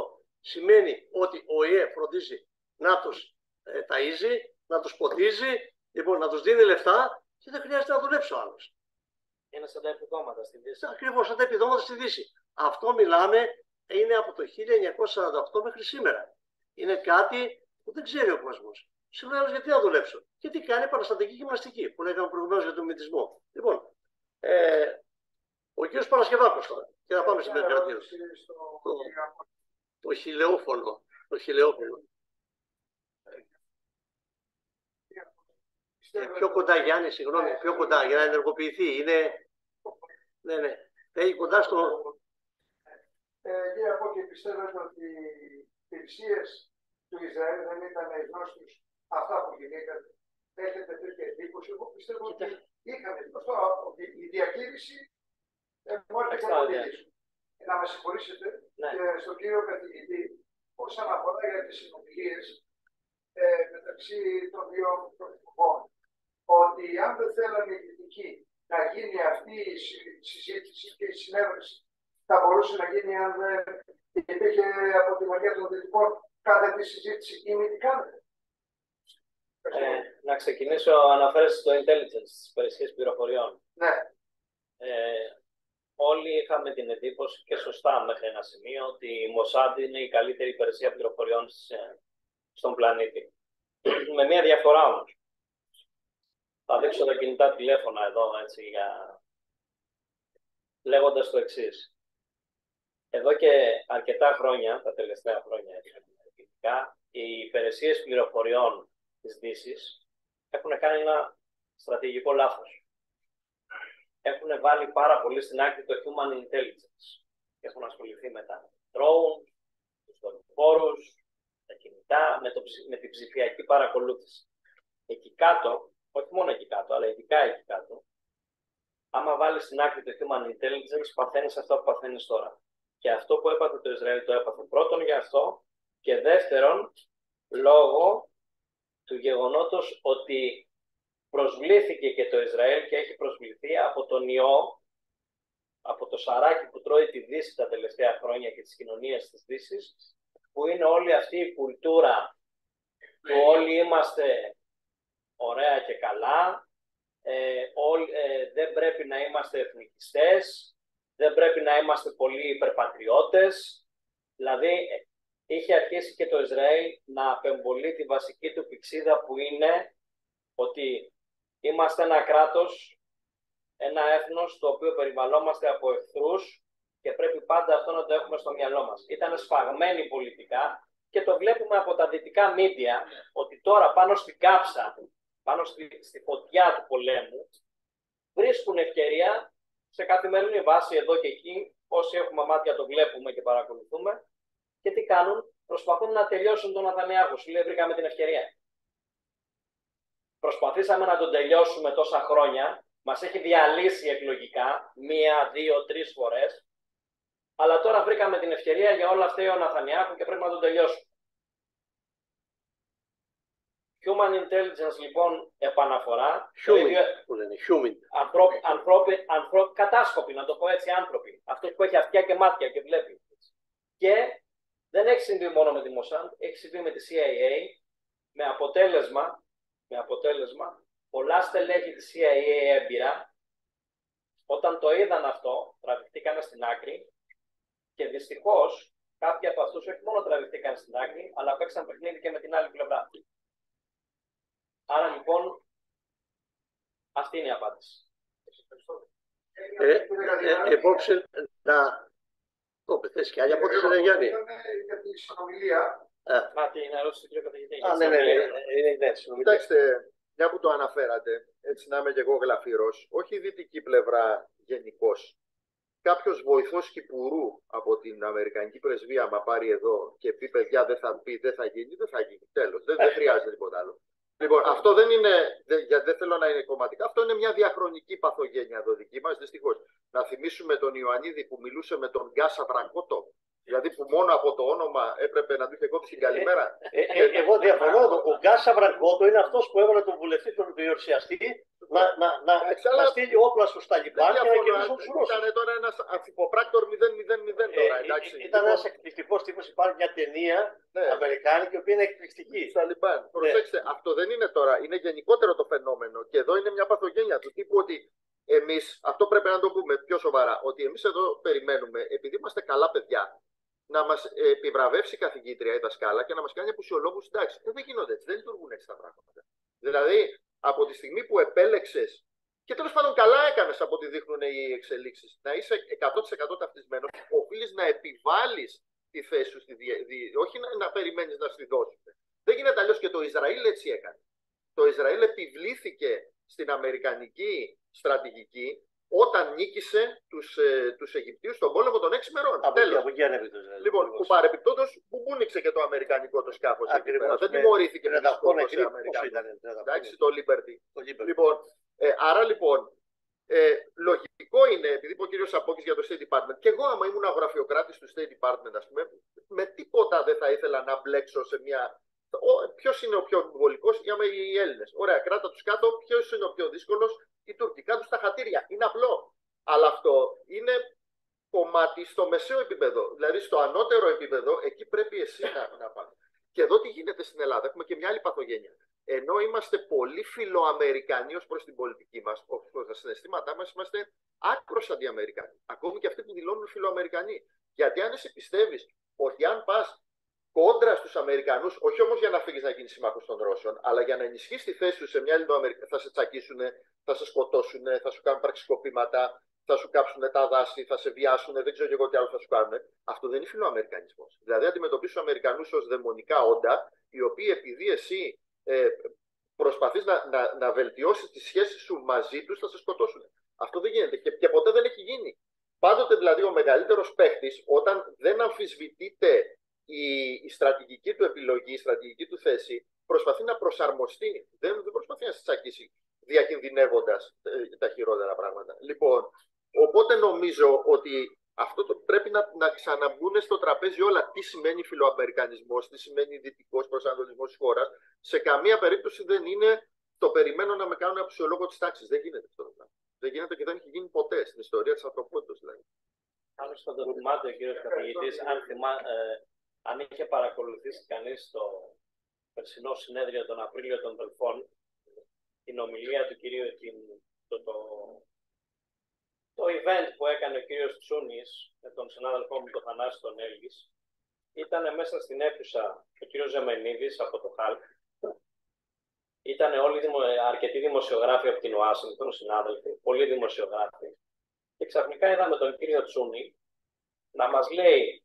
σημαίνει ότι ο ΙΕ φροντίζει να τους ε, ταΐζει, να τους ποτίζει, λοιπόν, να τους δίνει λεφτά και δεν χρειάζεται να δουλέψει ο άλλος. Είναι σαν τα επιδόματα στη Δύση. Ακριβώς σαν τα επιδόματα στη Δύση. Αυτό μιλάμε, είναι από το χίλια εννιακόσια σαράντα οκτώ μέχρι σήμερα. Είναι κάτι που δεν ξέρει ο κόσμος. Σου λέω γιατί να δουλέψω. Γιατί κάνει επαναστατική γυμναστική που λέγαμε προηγουμένως για τον μυθισμό. Λοιπόν, ε, ο κ. Παρασκευάκος τώρα. Και να πάμε στην Πεντακρατία. Το, το χιλεόφωνο. Το χιλεόφωνο. Ε, πιο κοντά, Γιάννη, συγγνώμη, πιο κοντά για να ενεργοποιηθεί. Είναι. Ναι, ναι. Έχει κοντά στο. Ε, κύριε Απόκη, πιστεύετε ότι οι υπηρεσίες του Ισραήλ δεν ήταν γνώστους αυτά που γινήκαν? Έχετε τέτοια εντύπωση? Εγώ πιστεύω ότι είχαμε γνωστό ότι η διακήρυξη μου έρχεται να μιλήσω. Να με συγχωρήσετε ναι. και στον κύριο καθηγητή, όσον αφορά για τις συνομιλίες ε, μεταξύ των δύο πρωθυπουργών, ότι αν δεν θέλανε οι κριτικοί να γίνει αυτή η συζήτηση και η συνέβρεση, θα μπορούσε να γίνει αν δεν υπήρχε από τη μεριά των δυτικών κάθε τη συζήτηση ή μη τι κάνετε? Ε, να ξεκινήσω, αναφέρεσαι στο intelligence, στις υπηρεσίες πληροφοριών. Ναι. Ε, όλοι είχαμε την εντύπωση, και σωστά μέχρι ένα σημείο, ότι η Mossad είναι η καλύτερη υπηρεσία πληροφοριών στον πλανήτη. Με μία διαφορά όμως. Θα δείξω τα κινητά τηλέφωνα εδώ, έτσι, για... λέγοντας το εξής. Εδώ και αρκετά χρόνια, τα τελευταία χρόνια, οι υπηρεσίες πληροφοριών της Δύσης έχουν κάνει ένα στρατηγικό λάθος. Έχουν βάλει πάρα πολύ στην άκρη το human intelligence. Έχουν ασχοληθεί με τα drone, τους δορυφόρους, τα κινητά, με, το, με την ψηφιακή παρακολούθηση. Εκεί κάτω, όχι μόνο εκεί κάτω, αλλά ειδικά εκεί κάτω, άμα βάλεις στην άκρη το human intelligence, παθαίνεις αυτό που παθαίνεις τώρα. Και αυτό που έπαθε το Ισραήλ το έπαθε πρώτον για αυτό, και δεύτερον, λόγω του γεγονότος ότι προσβλήθηκε και το Ισραήλ και έχει προσβληθεί από τον ιό, από το σαράκι που τρώει τη Δύση τα τελευταία χρόνια και τις κοινωνίες της Δύσης, που είναι όλη αυτή η κουλτούρα που όλοι είμαστε ωραία και καλά, ε, όλοι, ε, δεν πρέπει να είμαστε εθνικιστές, δεν πρέπει να είμαστε πολύ υπερπατριώτες. Δηλαδή, είχε αρχίσει και το Ισραήλ να απεμπολεί τη βασική του πηξίδα, που είναι ότι είμαστε ένα κράτος, ένα έθνος το οποίο περιβαλλόμαστε από εχθρούς και πρέπει πάντα αυτό να το έχουμε στο μυαλό μας. Ήταν σφαγμένοι πολιτικά και το βλέπουμε από τα δυτικά μίντια ότι τώρα πάνω στην κάψα, πάνω στη, στη φωτιά του πολέμου, βρίσκουν ευκαιρία σε καθημερινή βάση εδώ και εκεί, όσοι έχουμε μάτια το βλέπουμε και παρακολουθούμε, και τι κάνουν? Προσπαθούν να τελειώσουν τον Νετανιάχου. Σου λέει, βρήκαμε την ευκαιρία. Προσπαθήσαμε να τον τελειώσουμε τόσα χρόνια, μας έχει διαλύσει εκλογικά, μία, δύο, τρεις φορές, αλλά τώρα βρήκαμε την ευκαιρία, για όλα αυτά ο Νετανιάχου και πρέπει να τον τελειώσουμε. Human intelligence, λοιπόν, επαναφορά. Human, που λένε, human. Ανθρώπι, ανθρώπι, ανθρώπι, κατάσκοποι, να το πω έτσι, άνθρωποι. Αυτός που έχει αυτιά και μάτια και βλέπει. Και δεν έχει συμβεί μόνο με τη Mossad, έχει συμβεί με τη σι άι έι, με αποτέλεσμα, με αποτέλεσμα πολλά στελέχη της σι άι έι έμπειρα, όταν το είδαν αυτό, τραβηχτήκαν στην άκρη και δυστυχώς κάποιοι από αυτούς όχι μόνο τραβηχτήκαν στην άκρη, αλλά παίξαν παιχνίδι και με την άλλη πλευρά. Άρα λοιπόν, αυτή είναι η απάντηση. Ε, ε, Επόψε να... Το πεθες και άλλη απόψε, δεν Γιάννη. Για τη συνομιλία. Μα την ερώτηση του κ. καθηγητή. Α, ναι, ναι, ναι. Κοιτάξτε, μια που το αναφέρατε, έτσι να είμαι και εγώ γλαφύρος, όχι η δυτική πλευρά γενικώς. Κάποιος βοηθός Κυπουρού από την Αμερικανική πρεσβεία, άμα πάρει εδώ και πει παιδιά δεν θα πει, δεν θα γίνει, δεν θα γίνει. Τέλος, δεν, δεν χρειάζεται τίποτα άλλο. Λοιπόν, αυτό δεν είναι, δεν, δεν θέλω να είναι κομματικά, αυτό είναι μια διαχρονική παθογένεια εδώ δική μας, δυστυχώς. Να θυμίσουμε τον Ιωαννίδη που μιλούσε με τον Γκάσα Βρακότο Δηλαδή που μόνο από το όνομα έπρεπε να του είχε κόψει την καλημέρα. Ε, ε, ε, εγώ διαφωνώ. Ο Γκάσα Βραγκότο είναι αυτός που έβαλε τον βουλευτή, τον διορσιαστή, να, να, να, να στείλει όπλα στους Ταλιμπάν και να κερδίσουν τους Ρώσους. Ήταν τώρα ένας ανθυποπράκτορ μηδέν μηδέν μηδέν τώρα, εντάξει. Ε, ήταν ένας εκπληκτικός τύπος. Υπάρχει μια ταινία ναι. αμερικάνικη, η οποία είναι εκπληκτική. Ταλιμπάν. Ναι. Προσέξτε, αυτό δεν είναι τώρα, είναι γενικότερο το φαινόμενο. Και εδώ είναι μια παθογένεια του τύπου ότι εμείς, αυτό πρέπει να το πούμε πιο σοβαρά, ότι εμείς εδώ περιμένουμε, επειδή είμαστε καλά παιδιά, να μας επιβραβεύσει η καθηγήτρια η δασκάλα και να μας κάνει απουσιολόγους συντάξεις. Ε, δεν γίνονται έτσι, δεν λειτουργούν έτσι τα πράγματα. Δηλαδή, από τη στιγμή που επέλεξες, και τέλος πάντων καλά έκανες από ό,τι δείχνουν οι εξελίξεις, να είσαι εκατό τοις εκατό ταυτισμένος, οφείλεις να επιβάλλεις τη θέση σου, στη δι... Δι... όχι να, να περιμένεις να στη δώσουν. Δεν γίνεται αλλιώς, και το Ισραήλ έτσι έκανε. Το Ισραήλ επιβλήθηκε στην αμερικανική στρατηγική όταν νίκησε τους, ε, τους Αιγυπτίους στον πόλεμο των έξι μερών. Από εκεί, από εκεί ανέβη το Ισραήλ. Λοιπόν, που παρεπιπτόντως μπουμπούνιξε και το αμερικανικό το σκάφος. Δεν τιμωρήθηκε με το αμερικανικό. Εντάξει, το Liberty. Το Liberty. Λοιπόν, ε, άρα λοιπόν, ε, λογικό είναι, επειδή είπε ο κύριος Σαπόκης για το State Department, και εγώ άμα ήμουν γραφειοκράτης του State Department, ας πούμε, με τίποτα δεν θα ήθελα να μπλέξω σε μια... Ποιος είναι ο πιο εμβολικός, οι Έλληνες. Ωραία, κράτα τους κάτω. Ποιος είναι ο πιο δύσκολος, οι Τούρκοι. Κάτω στα χατήρια. Είναι απλό. Αλλά αυτό είναι κομμάτι στο μεσαίο επίπεδο. Δηλαδή στο ανώτερο επίπεδο, εκεί πρέπει εσύ να, να πας. Και εδώ τι γίνεται στην Ελλάδα. Έχουμε και μια άλλη παθογένεια. Ενώ είμαστε πολύ φιλοαμερικανοί ως προς την πολιτική μας, ως προς τα συναισθήματά μας, είμαστε άκρως αντιαμερικανοί. Ακόμη και αυτοί που δηλώνουν φιλοαμερικανοί. Γιατί αν εσύ πιστεύεις ότι αν πας κόντρα στους Αμερικανούς, όχι όμως για να φύγεις να γίνεις σύμμαχος των Ρώσων, αλλά για να ενισχύσεις τη θέση σου σε μια Ελληνοαμερικανική, θα σε τσακίσουν, θα σε σκοτώσουν, θα σου κάνουν πραξικοπήματα, θα σου κάψουν τα δάση, θα σε βιάσουν, δεν ξέρω και εγώ τι άλλο θα σου κάνουν. Αυτό δεν είναι φιλοαμερικανισμός. Δηλαδή, αντιμετωπίζεις τους Αμερικανούς ως δαιμονικά όντα, οι οποίοι επειδή εσύ ε, προσπαθείς να, να, να βελτιώσεις τις σχέσεις σου μαζί τους, θα σε σκοτώσουν. Αυτό δεν γίνεται και, και ποτέ δεν έχει γίνει. Πάντοτε δηλαδή ο μεγαλύτερος παίχτης, όταν δεν αμφισβητείται η, η στρατηγική του επιλογή, η στρατηγική του θέση, προσπαθεί να προσαρμοστεί. Δεν, δεν προσπαθεί να σε τσακίσει διακινδυνεύοντας ε, τα χειρότερα πράγματα. Λοιπόν, οπότε νομίζω ότι αυτό το πρέπει να, να ξαναμπούν στο τραπέζι όλα. Τι σημαίνει φιλοαμερικανισμός, τι σημαίνει δυτικός προσανατολισμός της χώρας. Σε καμία περίπτωση δεν είναι το περιμένω να με κάνουν απουσιολόγο της τάξης. Δεν γίνεται αυτό. Δεν γίνεται και δεν έχει γίνει ποτέ στην ιστορία της ανθρωπότητας. Δηλαδή. Άλλωστε θα το θυμάται ο κύριος καθηγητής, αν, θυμά, ε, αν είχε παρακολουθήσει κανείς το περσινό συνέδριο τον Απρίλιο των Δελφών, την ομιλία του κυρίου, το, το, το event που έκανε ο κύριος Τσούνης με τον συνάδελφό μου τον Θανάση τον Έλλης, ήταν μέσα στην αίθουσα ο κύριος Ζεμενίδης από το ΧΑΛΚ, ήταν όλοι δημο, αρκετοί δημοσιογράφοι από την Ουάσιγκτον, συνάδελφοι, πολλοί δημοσιογράφοι, και ξαφνικά είδαμε τον κύριο Τσούνη να μας λέει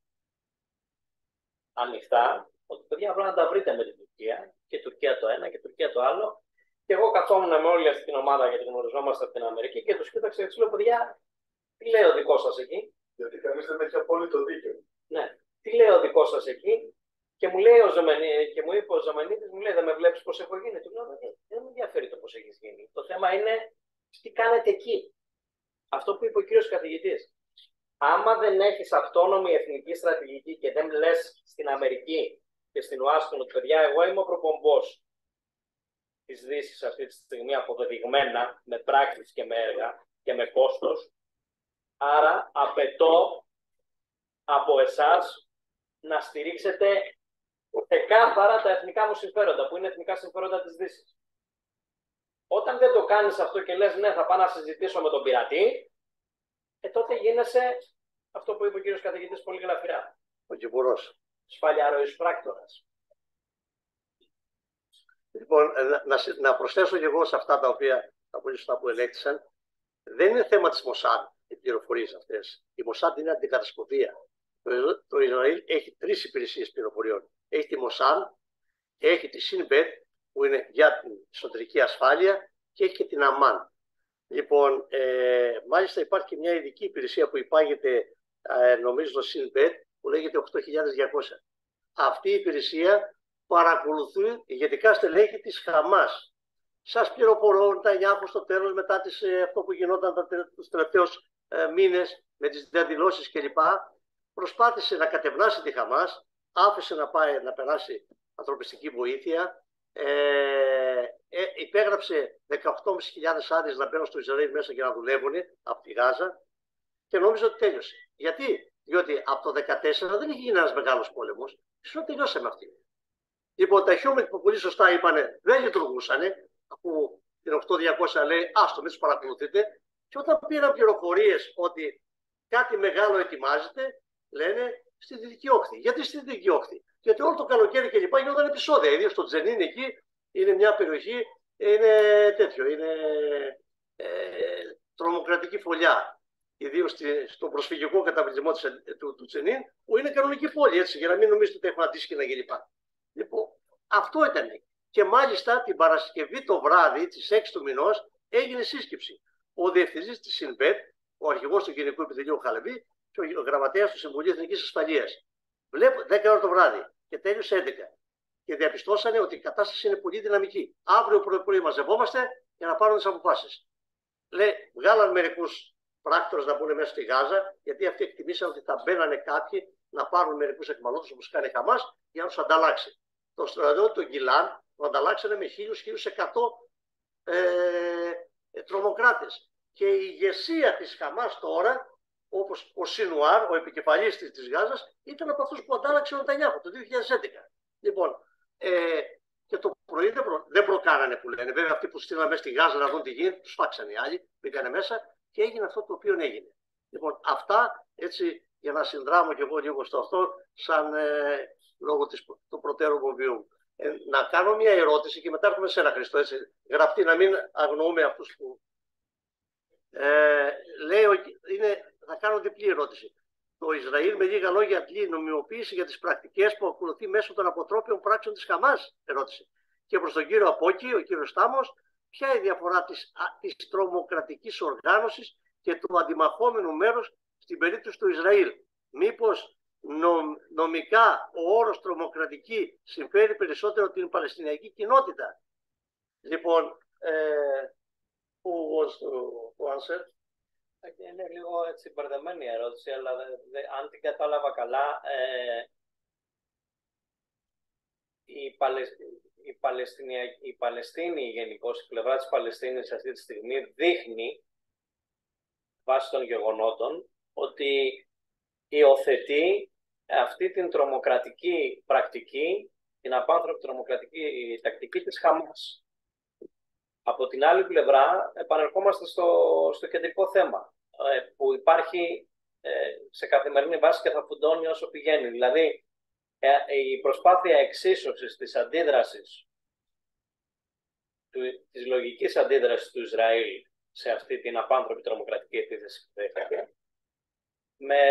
ανοιχτά ότι παιδιά απλά να τα βρείτε με την Τουρκία, και Τουρκία το ένα και Τουρκία το άλλο. Και εγώ καθόμουν με όλη αυτή την ομάδα, γιατί γνωριζόμαστε από την Αμερική, και τους κοίταξα και τους λέω: παιδιά, τι λέει ο δικός σας εκεί? Γιατί κανείς δεν έχει απόλυτο δίκιο. Ναι, τι λέει ο δικός σας εκεί? Και μου λέει ο Ζεμενίδης, και μου είπε ο Ζεμενίδης, μου λέει: δεν με βλέπεις πώς έχω γίνει? Του λέω: δεν με ενδιαφέρει το πώς έχεις γίνει. Το θέμα είναι τι κάνετε εκεί. Αυτό που είπε ο κύριος καθηγητής. Άμα δεν έχεις αυτόνομη εθνική στρατηγική και δεν λες στην Αμερική και στην Ουάσιγκτον ότι παιδιά, εγώ είμαι ο προπομπός της Δύσης αυτή τη στιγμή αποδεδειγμένα με πράξεις και με έργα και με κόστος, άρα απαιτώ από εσάς να στηρίξετε ξεκάθαρα τα εθνικά μου συμφέροντα, που είναι εθνικά συμφέροντα της Δύσης. Όταν δεν το κάνεις αυτό και λες ναι, θα πάω να συζητήσω με τον πειρατή, ε, τότε γίνεσαι αυτό που είπε ο κύριος καθηγητής πολύ γλαφυρά. Ο Κυπουρός. Σφαλιαροής πράκτορας. Λοιπόν, να, να προσθέσω και εγώ σε αυτά τα οποία τα πολύ σωστά που ελέγχθησαν, δεν είναι θέμα της Μοσάντ οι πληροφορίες αυτές. Η Μοσάντ είναι αντικατασκοπία. Το, το Ισραήλ έχει τρεις υπηρεσίες πληροφοριών. Έχει τη Μοσάντ, έχει τη Σινμπετ που είναι για την εσωτερική ασφάλεια και έχει και την Αμάν. Λοιπόν, ε, μάλιστα υπάρχει και μια ειδική υπηρεσία που υπάγεται, ε, νομίζω, το Σινμπετ, που λέγεται οκτώ χιλιάδες διακόσια. Αυτή η υπηρεσία παρακολουθεί ηγετικά στελέχη της Χαμάς. Σας πληροφορώ τα εννιά στο τέλος, μετά τις, ε, αυτό που γινόταν τους τελευταίους ε, μήνες με τις διαδηλώσεις κλπ. προσπάθησε να κατευνάσει τη Χαμάς, άφησε να πάει να περάσει ανθρωπιστική βοήθεια, ε, ε, υπέγραψε δεκαοκτώ χιλιάδες χιλιάδες άδειες να μπαίνουν στο Ισραήλ μέσα και να δουλεύουν από τη Γάζα και νόμιζε ότι τέλειωσε. Γιατί? Διότι από το δύο χιλιάδες δεκατέσσερα δεν είχε γίνει ένας μεγάλος πόλεμος, ίσως τελειώσαμε αυτή. Λοιπόν, τα Human που πολύ σωστά είπανε δεν λειτουργούσαν, αφού την οκτώ χιλιάδες διακόσια λέει άστο, μην τους παρακολουθείτε. Και όταν πήραν πληροφορίες ότι κάτι μεγάλο ετοιμάζεται, λένε στη Δυτική Όχθη. Γιατί στη Δυτική Όχθη? Γιατί όλο το καλοκαίρι και λοιπά γινόταν επεισόδια. Ιδίως στο Τζενίν εκεί είναι μια περιοχή, είναι τέτοιο, είναι ε, τρομοκρατική φωλιά. Ιδίως στον προσφυγικό καταβλισμό του, του Τζενίν, που είναι κανονική πόλη, έτσι, για να μην νομίζετε ότι έχουν αντίστοιχα και λοιπά. Λοιπόν, αυτό ήταν. Και μάλιστα την Παρασκευή το βράδυ, τις έξι του μηνός, έγινε σύσκεψη. Ο διευθυντής της ΣΥΝΠΕΤ, ο αρχηγός του Γενικού Επιτελείου Χαλεβή και ο γραμματέας του Συμβουλίου Εθνικής Ασφαλείας. Βλέπω δέκα ώρα το βράδυ και τέλειωσε έντεκα. Και διαπιστώσανε ότι η κατάσταση είναι πολύ δυναμική. Αύριο πρωί-πρωί μαζευόμαστε για να πάρουν τις αποφάσεις. Λέει, βγάλαν μερικούς πράκτορες να μπουν μέσα στη Γάζα, γιατί αυτοί εκτιμήσαν ότι θα μπαίνανε κάποιοι να πάρουν μερικούς εκμαλώτους όπως κάνει η Χαμάς για να τους ανταλλάξει. Το στρατιώτη του Γκιλάν το ανταλλάξανε με χίλιους με χίλιους εκατό ε, τρομοκράτες. Και η ηγεσία της Χαμάς τώρα, όπως ο Σινουάρ, ο επικεφαλής της, της Γάζας, ήταν από αυτούς που αντάλλαξε ο Νετανιάχου το δύο χιλιάδες έντεκα. Λοιπόν, ε, και το πρωί δεν, προ, δεν προκάνανε που λένε. Βέβαια, αυτοί που στείλαν μέσα στη Γάζα να δουν τι γίνεται, τους φάξανε οι άλλοι, μπήκανε μέσα και έγινε αυτό το οποίο έγινε. Λοιπόν, αυτά έτσι για να συνδράμω κι εγώ λίγο στο αυτό, σαν ε, λόγω της, του προτέρου βίου. Ε, να κάνω μια ερώτηση και μετά έρχομαι σε ένα Χριστό, έτσι, γραπτή, να μην αγνοούμε αυτούς που. Ε, λέω, είναι, θα κάνω διπλή ερώτηση. Το Ισραήλ με λίγα λόγια αντλεί νομιμοποίηση για τις πρακτικές που ακολουθεί μέσω των αποτρόπιων πράξεων της Χαμάς? Ερώτηση. Και προς τον κύριο Απόκη, ο κύριος Στάμος, ποια είναι η διαφορά της, της τρομοκρατικής οργάνωσης και του αντιμαχόμενου μέρους στην περίπτωση του Ισραήλ? Μήπως νομ, νομικά ο όρος τρομοκρατική συμφέρει περισσότερο την Παλαιστινιακή κοινότητα? Λοιπόν, ε, who was to answer? Είναι λίγο έτσι μπερδεμένη η ερώτηση, αλλά δε, δε, αν την κατάλαβα καλά, ε, η, Παλαισ... η, Παλαιστινια... η Παλαιστίνη γενικώς, η πλευρά της Παλαιστίνης αυτή τη στιγμή δείχνει, βάσει των γεγονότων, ότι υιοθετεί αυτή την τρομοκρατική πρακτική, την απάνθρωπη τρομοκρατική τακτική της Χαμάς. Από την άλλη πλευρά, επανερχόμαστε στο, στο κεντρικό θέμα, ε, που υπάρχει ε, σε καθημερινή βάση και θα φουντώνει όσο πηγαίνει. Δηλαδή, ε, η προσπάθεια εξίσωσης της αντίδρασης, του, της λογικής αντίδρασης του Ισραήλ σε αυτή την απάνθρωπη τρομοκρατική επίθεση που δέχεται, με,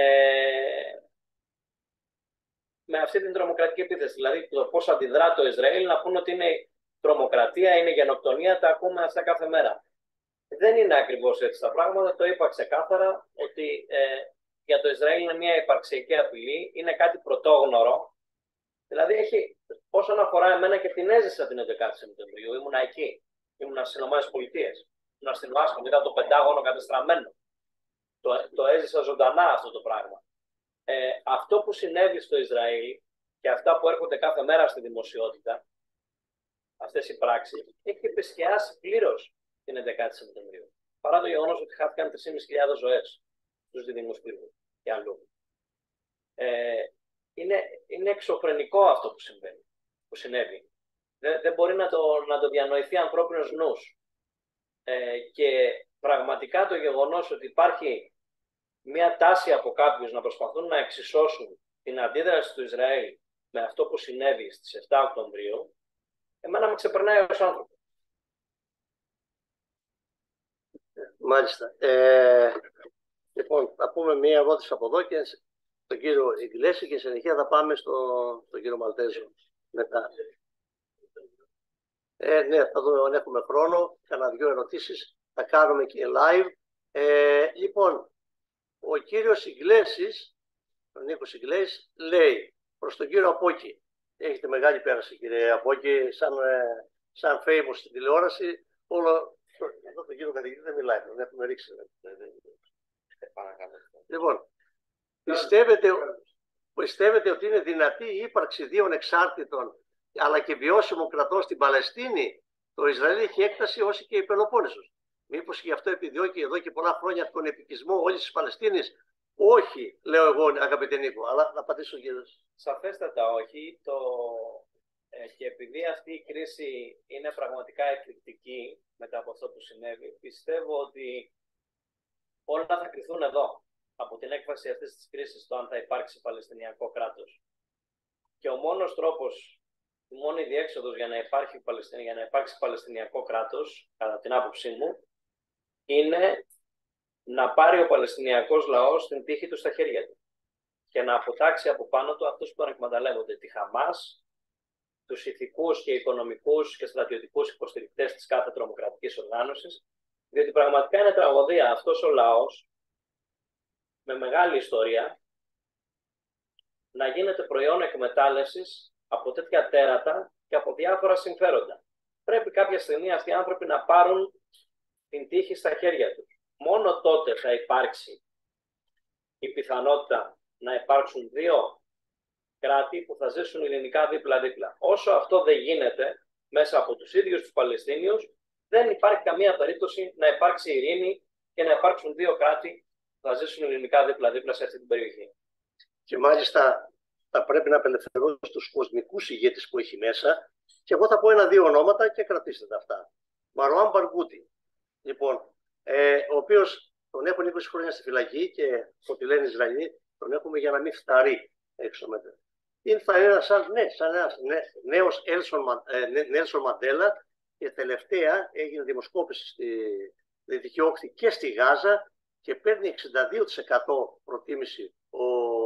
με αυτή την τρομοκρατική επίθεση. Δηλαδή, το πώς αντιδρά το Ισραήλ, να πούνε ότι είναι τρομοκρατία, είναι γενοκτονία, τα ακούμε αυτά κάθε μέρα. Δεν είναι ακριβώς έτσι τα πράγματα, το είπα ξεκάθαρα, ότι ε, για το Ισραήλ είναι μια υπαρξιακή απειλή, είναι κάτι πρωτόγνωρο. Δηλαδή, έχει, όσον αφορά εμένα και την έζησα την έντεκα Σεπτεμβρίου, ήμουνα εκεί, ήμουνα στις ΗΠΑ, ήμουνα στην Ουάσιγκτον, είδα το Πεντάγωνο κατεστραμμένο. Το, το έζησα ζωντανά αυτό το πράγμα. Ε, αυτό που συνέβη στο Ισραήλ και αυτά που έρχονται κάθε μέρα στη δημοσιότητα, αυτές οι πράξεις, έχει επισκιάσει πλήρως την έντεκα Σεπτεμβρίου. Παρά το γεγονός ότι χάθηκαν τρεις χιλιάδες πεντακόσιες ζωές στους διδύμους πύργου και αλλού. Ε, είναι, είναι εξωφρενικό αυτό που συμβαίνει, που συνέβη. Δεν, δεν μπορεί να το, να το διανοηθεί ανθρώπινος νους. Ε, και πραγματικά το γεγονός ότι υπάρχει μια τάση από κάποιους να προσπαθούν να εξισώσουν την αντίδραση του Ισραήλ με αυτό που συνέβη στις επτά Οκτωβρίου, εμένα με ξεπερνάει ως άνθρωπο. Μάλιστα. Ε, λοιπόν, θα πούμε μία ερώτηση από εδώ και στον κύριο Ιγκλέση και συνεχεία θα πάμε στο, στον κύριο Μαλτέζο μετά. Ε, ναι, θα δούμε αν έχουμε χρόνο. Κάνα δύο ερωτήσεις. Θα κάνουμε και live. Ε, λοιπόν, ο κύριος Ιγκλέσης, ο Νίκος Ιγκλέσης, λέει προς τον κύριο Απόκη. Έχετε μεγάλη πέραση, κύριε Απόκη, σαν, σαν famous στην τηλεόραση. Όλο εδώ τον κύριο καθηγητή δεν μιλάει, δεν έχουμε ρίξει. Λοιπόν, Πιστεύετε, πιστεύετε ότι είναι δυνατή η ύπαρξη δύο ανεξάρτητων αλλά και βιώσιμων κρατών στην Παλαιστίνη? Το Ισραήλ έχει έκταση όσο και η Πελοπόννησος. Μήπως γι' αυτό επιδιώκει εδώ και πολλά χρόνια τον επικισμό όλης της Παλαιστίνης? Όχι, λέω εγώ, αγαπητέ Νίκο, αλλά να απαντήσω κύριε. Σαφέστατα όχι. Το... Ε, και επειδή αυτή η κρίση είναι πραγματικά εκπληκτική μετά από αυτό που συνέβη, πιστεύω ότι όλα θα κρυθούν εδώ, από την έκβαση αυτής της κρίσης, το αν θα υπάρξει Παλαιστινιακό κράτος. Και ο μόνος τρόπος, η μόνη διέξοδος για να, υπάρχει, για να υπάρξει Παλαιστινιακό κράτος, κατά την άποψή μου, είναι να πάρει ο Παλαιστινιακός λαός την τύχη του στα χέρια του και να αποτάξει από πάνω του αυτούς που τον εκμεταλλεύονται, τη Χαμάς, τους ηθικούς και οικονομικούς και στρατιωτικούς υποστηρικτές της κάθε τρομοκρατικής οργάνωσης, διότι πραγματικά είναι τραγωδία αυτός ο λαός με μεγάλη ιστορία να γίνεται προϊόν εκμετάλλευσης από τέτοια τέρατα και από διάφορα συμφέροντα. Πρέπει κάποια στιγμή αυτοί οι άνθρωποι να πάρουν την τύχη στα χέρια τους. Μόνο τότε θα υπάρξει η πιθανότητα να υπάρξουν δύο κράτη που θα ζήσουν ειρηνικά δίπλα-δίπλα. Όσο αυτό δεν γίνεται μέσα από τους ίδιους τους Παλαιστίνιους, δεν υπάρχει καμία περίπτωση να υπάρξει ειρήνη και να υπάρξουν δύο κράτη που θα ζήσουν ειρηνικά δίπλα-δίπλα σε αυτή την περιοχή. Και μάλιστα θα πρέπει να απελευθερώσει τους κοσμικούς ηγέτες που έχει μέσα. Και εγώ θα πω ένα-δύο ονόματα και κρατήστε τα αυτά. Μαρουάν Μπαργκούτι, λοιπόν, ε, ο οποίος τον έχουν είκοσι χρόνια στη φυλακή και ό,τι λένε οι Ισραηλοί, τον έχουμε για να μην φταρεί έξω μετά. Είναι θα ένα σαν, ναι, σαν ένας ναι, νέος Νέλσον Μαντέλα και τελευταία έγινε δημοσκόπηση στη Δυτική Όχθη και στη Γάζα και παίρνει εξήντα δύο τοις εκατό προτίμηση ο,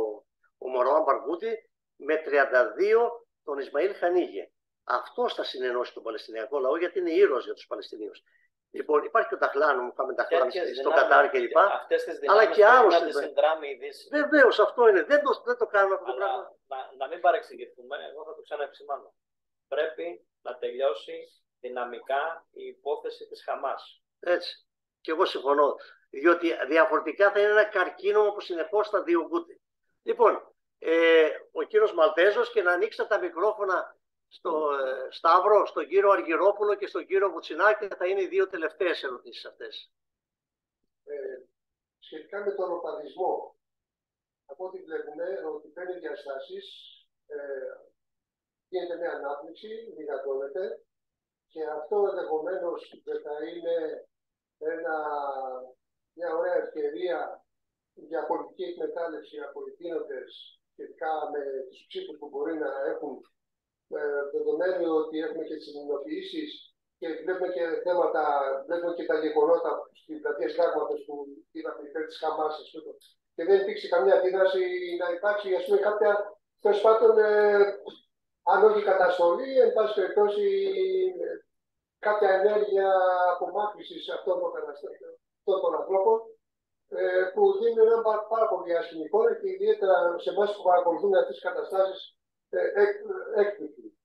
ο Μαρουάν Μπαργκούτι με τριάντα δύο τοις εκατό τον Ισμαήλ Χανίγε. Αυτός θα συνενώσει τον Παλαιστινιακό λαό γιατί είναι ήρωας για τους Παλαιστινίους. Λοιπόν, υπάρχει και ο Ταχλάν, ο Μουχάμεντ Ταχλάν στο Κατάρ κλπ. Αλλά και άλλους. Βεβαίως, αυτό είναι. Δεν το, δεν το κάνουμε αυτό το πράγμα. Να, να μην παρεξηγηθούμε, εγώ θα το ξαναεπισημάνω. Πρέπει να τελειώσει δυναμικά η υπόθεση της Χαμάς. Έτσι. Και εγώ συμφωνώ. Διότι διαφορετικά θα είναι ένα καρκίνωμα που συνεχώς θα διωγγούνται. Λοιπόν, ε, ο κύριος Μαλτέζος και να ανοίξετε τα μικρόφωνα στο ε, Σταύρο, στον κύριο Αργυρόπουλο και στον κύριο Βουτσινάκη, θα είναι οι δύο τελευταίες ερωτήσεις αυτές. Ε, σχετικά με τον οπαδισμό, από ό,τι βλέπουμε ότι παίρνει διαστάσεις, ε, γίνεται μια ανάπτυξη, δυνατώνεται και αυτό ενδεχομένως θα είναι ένα, μια ωραία ευκαιρία για πολιτική εκμετάλλευση από ηθήνοντες σχετικά με τους ψήφους που μπορεί να έχουν, ε, δεδομένου ότι έχουμε και τις συνειδητοποιήσεις και βλέπουμε και θέματα, βλέπουμε και τα γεγονότα στην πλατεία Συντάγματος που είδαμε υπέρ της Χαμάς και δεν υπήρξε καμία αντίδραση να υπάρξει ας πούμε κάποια, τέλος πάντων, ε, αν όχι καταστολή, εν πάση περιπτώσει ε, κάποια ενέργεια απομάκρυσης αυτών των, αυτών των ανθρώπων ε, που δίνουν ένα πάρα, πάρα πολύ άσχημη εικόνα και ιδιαίτερα σε εμάς που παρακολουθούν αυτές τις καταστάσεις ε, έκπληκτοι.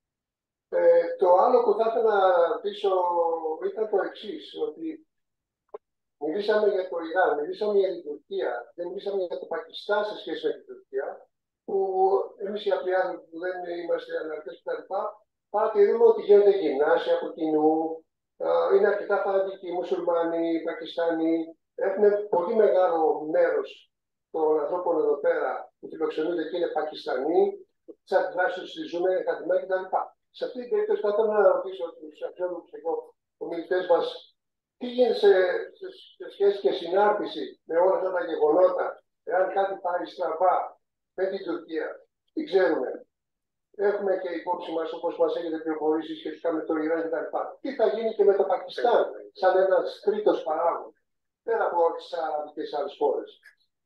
Ε, το άλλο που θα ήθελα να ρωτήσω ήταν το εξής, ότι μιλήσαμε για το Ιράν, μιλήσαμε για την Τουρκία, δεν μιλήσαμε για το Πακιστάν σε σχέση με την Τουρκία, που εμείς οι απλοί άνθρωποι που δεν είμαστε αναλυτές κτλ. Παρατηρούμε ότι γίνονται γυμνάσια από κοινού, είναι αρκετά φανατικοί μουσουλμάνοι, Πακιστάνοι, έχουν πολύ μεγάλο μέρος των ανθρώπων εδώ πέρα που φιλοξενούνται και είναι Πακιστανοί, τις αντιδράσεις τους συζητούμε καθημερινά κτλ. Σε αυτή την περίπτωση θα ήθελα να ρωτήσω τους αξιόλογους εγώ ομιλητές μας τι γίνεται σε, σε, σε σχέση και συνάρτηση με όλα αυτά τα γεγονότα, εάν κάτι πάει στραβά με την Τουρκία, τι ξέρουμε. Έχουμε και υπόψη μας, όπως μας έχετε πληροφορήσει σχετικά με το Ιράν κτλ. Τι θα γίνει και με το Πακιστάν, σαν ένας τρίτος παράγον, πέρα από τις αραβικές άλλες χώρες.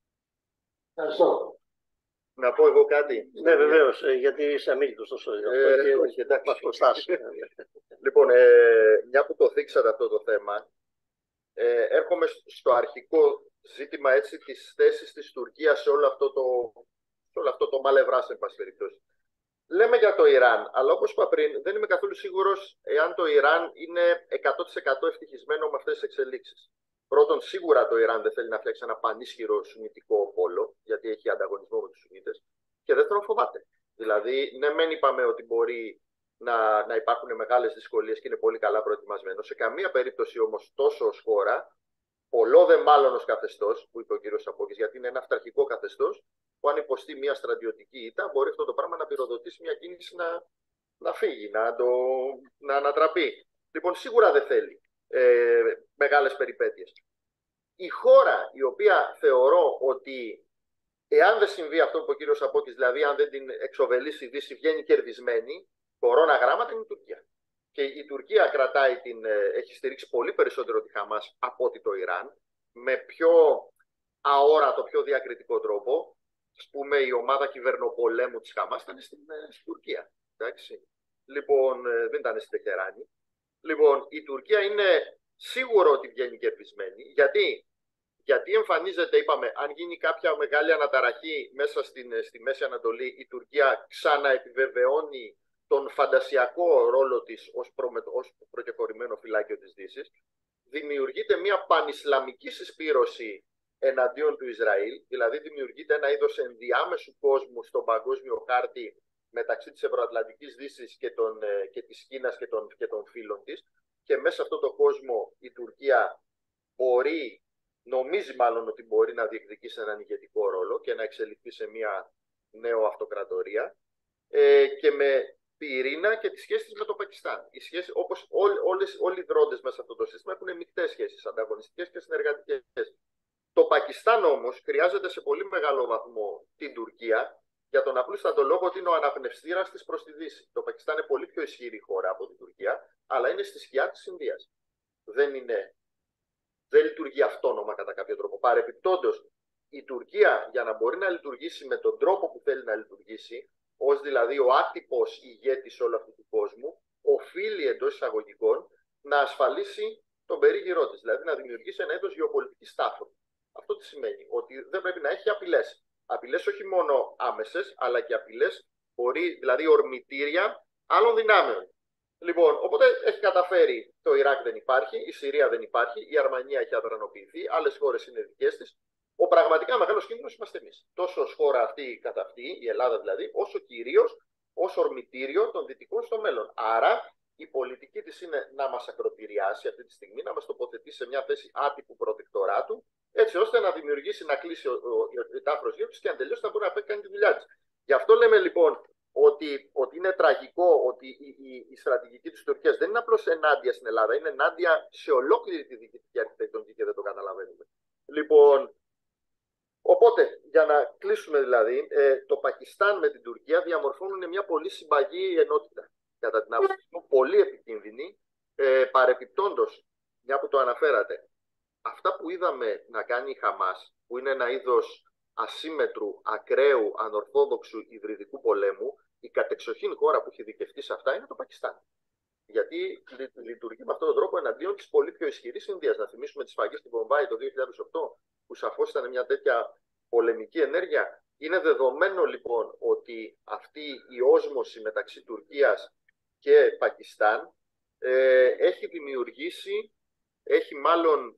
Ευχαριστώ. Να πω εγώ κάτι. Ναι, βεβαίως, γιατί είσαι αμήλυτος τόσο. Ε, όχι, εντάξει. Λοιπόν, ε, μια που το θίξατε αυτό το θέμα, ε, έρχομαι στο αρχικό ζήτημα έτσι, της θέσης της Τουρκίας σε όλο αυτό το, σε όλο αυτό το μαλευρά, σε πάση περιπτώσει. Λέμε για το Ιράν, αλλά όπως είπα πριν, δεν είμαι καθόλου σίγουρος εάν το Ιράν είναι εκατό τοις εκατό ευτυχισμένο με αυτές τις εξελίξεις. Πρώτον, σίγουρα το Ιράν δεν θέλει να φτιάξει ένα πανίσχυρο σουνιτικό πόλο, γιατί έχει ανταγωνισμό με τους Σουνίτες. Και δεύτερον, φοβάται. Δηλαδή, ναι, μεν είπαμε ότι μπορεί να, να υπάρχουν μεγάλες δυσκολίες και είναι πολύ καλά προετοιμασμένο. Σε καμία περίπτωση όμως τόσο ως χώρα, πολλό δε μάλλον ως καθεστώς, που είπε ο κ. Σαπόκης, γιατί είναι ένα αυταρχικό καθεστώς, που αν υποστεί μια στρατιωτική ήττα, μπορεί αυτό το πράγμα να πυροδοτήσει μια κίνηση να, να φύγει, να, το, να ανατραπεί. Λοιπόν, σίγουρα δεν θέλει ε, μεγάλες περιπέτειες. Η χώρα η οποία θεωρώ ότι εάν δεν συμβεί αυτό που είπε ο κ. Σαπόκης, δηλαδή αν δεν την εξοβελήσει η Δύση, βγαίνει κερδισμένη, κορώνα γράμματα, είναι η Τουρκία. Και η Τουρκία κρατάει την, έχει στηρίξει πολύ περισσότερο τη Χαμάς από ότι το Ιράν, με πιο αόρατο, πιο διακριτικό τρόπο. Ας πούμε, η ομάδα κυβερνοπολέμου της Χαμάς ήταν στην, στην Τουρκία. Εντάξει. Λοιπόν, δεν ήταν στην Τεχεράνη. Λοιπόν, η Τουρκία είναι σίγουρο ότι βγαίνει κερδισμένη. Γιατί? Γιατί εμφανίζεται, είπαμε, αν γίνει κάποια μεγάλη αναταραχή μέσα στην, στη Μέση Ανατολή, η Τουρκία ξαναεπιβεβαιώνει τον φαντασιακό ρόλο της ως, προ, ως προκεχωρημένο φυλάκιο της Δύσης. Δημιουργείται μια πανισλαμική συσπήρωση εναντίον του Ισραήλ, δηλαδή δημιουργείται ένα είδος ενδιάμεσου κόσμου στον παγκόσμιο χάρτη μεταξύ της Ευρωατλαντικής Δύσης και, τον, και της Κίνας και των, και των φίλων της, και μέσα σε αυτό το κόσμο η Τουρκία μπορεί, νομίζει μάλλον ότι μπορεί να διεκδικήσει έναν ηγετικό ρόλο και να εξελιχθεί σε μια νέο αυτοκρατορία, ε, και με πυρήνα και τις σχέσεις με το Πακιστάν. Οι σχέσεις, όπως ό, όλες, όλοι οι δρόντες μέσα σε αυτό το σύστημα, έχουν μεικτές σχέσεις, ανταγωνιστικές και συνεργατικές. Το Πακιστάν όμως χρειάζεται σε πολύ μεγάλο βαθμό την Τουρκία, για τον απλούστατο λόγο ότι είναι ο αναπνευστήρας της προς τη Δύση. Το Πακιστάν είναι πολύ πιο ισχυρή χώρα από την Τουρκία, αλλά είναι στη σκιά της Ινδίας. Δεν, είναι, δεν λειτουργεί αυτόνομα κατά κάποιο τρόπο. Παρεπιπτόντως, η Τουρκία, για να μπορεί να λειτουργήσει με τον τρόπο που θέλει να λειτουργήσει, ως δηλαδή ο άτυπος ηγέτης όλου αυτού του κόσμου, οφείλει εντός εισαγωγικών να ασφαλίσει τον περίγυρό της, δηλαδή να δημιουργήσει ένα είδος γεωπολιτικής τάφου. Αυτό τι σημαίνει? Ότι δεν πρέπει να έχει απειλές. Απειλές όχι μόνο άμεσες, αλλά και απειλές, μπορεί, δηλαδή ορμητήρια άλλων δυνάμεων. Λοιπόν, οπότε έχει καταφέρει, το Ιράκ δεν υπάρχει, η Συρία δεν υπάρχει, η Αρμανία έχει αδρανοποιηθεί, άλλες χώρες είναι δικές της. Ο πραγματικά μεγάλος κίνδυνος είμαστε εμείς. Τόσο ως χώρα αυτή κατά αυτή, η Ελλάδα δηλαδή, όσο κυρίως ως ορμητήριο των δυτικών στο μέλλον. Άρα η πολιτική της είναι να μας ακροτηριάσει αυτή τη στιγμή, να μας τοποθετήσει σε μια θέση άτυπου προτεκτοράτου, έτσι ώστε να δημιουργήσει, να κλείσει ο, ο, ο τάφρος γύρω της και αν τελειώσει να μπορεί να κάνει τη δουλειά της. Γι' αυτό λέμε λοιπόν ότι, ότι είναι τραγικό ότι η, η, η στρατηγική της Τουρκίας δεν είναι απλώς ενάντια στην Ελλάδα, είναι ενάντια σε ολόκληρη τη διοικητική αρχιτεκτονική και δεν το καταλαβαίνουμε. Λοιπόν, οπότε, για να κλείσουμε δηλαδή, ε, το Πακιστάν με την Τουρκία διαμορφώνουν μια πολύ συμπαγή ενότητα. Κατά την άποψή μου, πολύ επικίνδυνη, ε, παρεπιπτόντως, μια που το αναφέρατε. Αυτά που είδαμε να κάνει η Χαμάς, που είναι ένα είδος ασύμετρου, ακραίου, ανορθόδοξου υβριδικού πολέμου, η κατεξοχήν χώρα που έχει δικαιωθεί σε αυτά είναι το Πακιστάν. Γιατί λειτουργεί με αυτόν τον τρόπο εναντίον της πολύ πιο ισχυρής Ινδίας. Να θυμίσουμε τις σφαγές στην Βομβάη το δύο χιλιάδες οκτώ, που σαφώς ήταν μια τέτοια πολεμική ενέργεια. Είναι δεδομένο λοιπόν ότι αυτή η όσμωση μεταξύ Τουρκίας και Πακιστάν ε, έχει δημιουργήσει, έχει μάλλον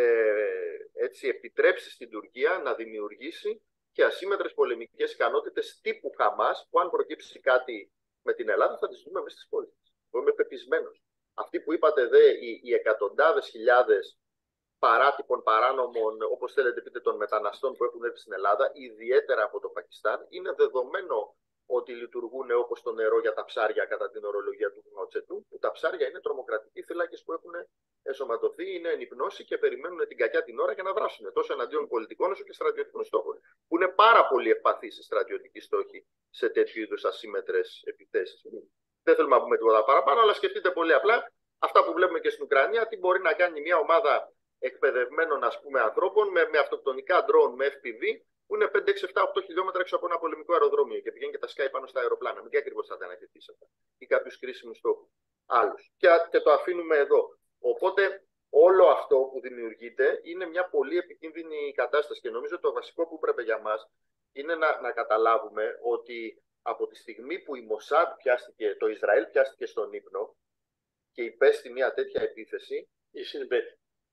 ε, έτσι επιτρέψει στην Τουρκία να δημιουργήσει και ασύμετρες πολεμικές ικανότητες τύπου Χαμάς, που αν προκύψει κάτι με την Ελλάδα θα τις δούμε μέσα στις πόλεις. Εγώ είμαι πεπισμένος. Αυτοί που είπατε δε, οι, οι εκατοντάδες χιλιάδες παράτυπων, παράνομων, όπως θέλετε πείτε, των μεταναστών που έχουν έρθει στην Ελλάδα, ιδιαίτερα από το Πακιστάν, είναι δεδομένο ότι λειτουργούν όπως το νερό για τα ψάρια κατά την ορολογία του Μαοτσετού, που τα ψάρια είναι τρομοκρατικοί θύλακες που έχουν εσωματωθεί, είναι εν υπνώση και περιμένουν την κακιά την ώρα για να δράσουν, τόσο εναντίον πολιτικών όσο και στρατιωτικών στόχων. Που είναι πάρα πολύ ευπαθείς οι στρατιωτικοί στόχοι σε τέτοιου είδους ασύμετρες επιθέσεις. Δεν θέλουμε να πούμε τίποτα παραπάνω, αλλά σκεφτείτε πολύ απλά αυτά που βλέπουμε και στην Ουκρανία, τι μπορεί να κάνει μια ομάδα εκπαιδευμένων ας πούμε, ανθρώπων με, με αυτοκτονικά ντρόουν, με εφ πι βι, που είναι πέντε, έξι, επτά, οκτώ χιλιόμετρα έξω από ένα πολεμικό αεροδρόμιο και πηγαίνει και τα σκάει πάνω στα αεροπλάνα. Με τι ακριβώς θα τα ανακαιτήσει αυτά, ή κάποιους κρίσιμους στόχους άλλους. Και, και το αφήνουμε εδώ. Οπότε όλο αυτό που δημιουργείται είναι μια πολύ επικίνδυνη κατάσταση και νομίζω το βασικό που πρέπει για μας είναι να, να καταλάβουμε ότι από τη στιγμή που η Μοσάντ πιάστηκε, το Ισραήλ πιάστηκε στον ύπνο και υπέστη μια τέτοια επίθεση, η Σινμπέτ.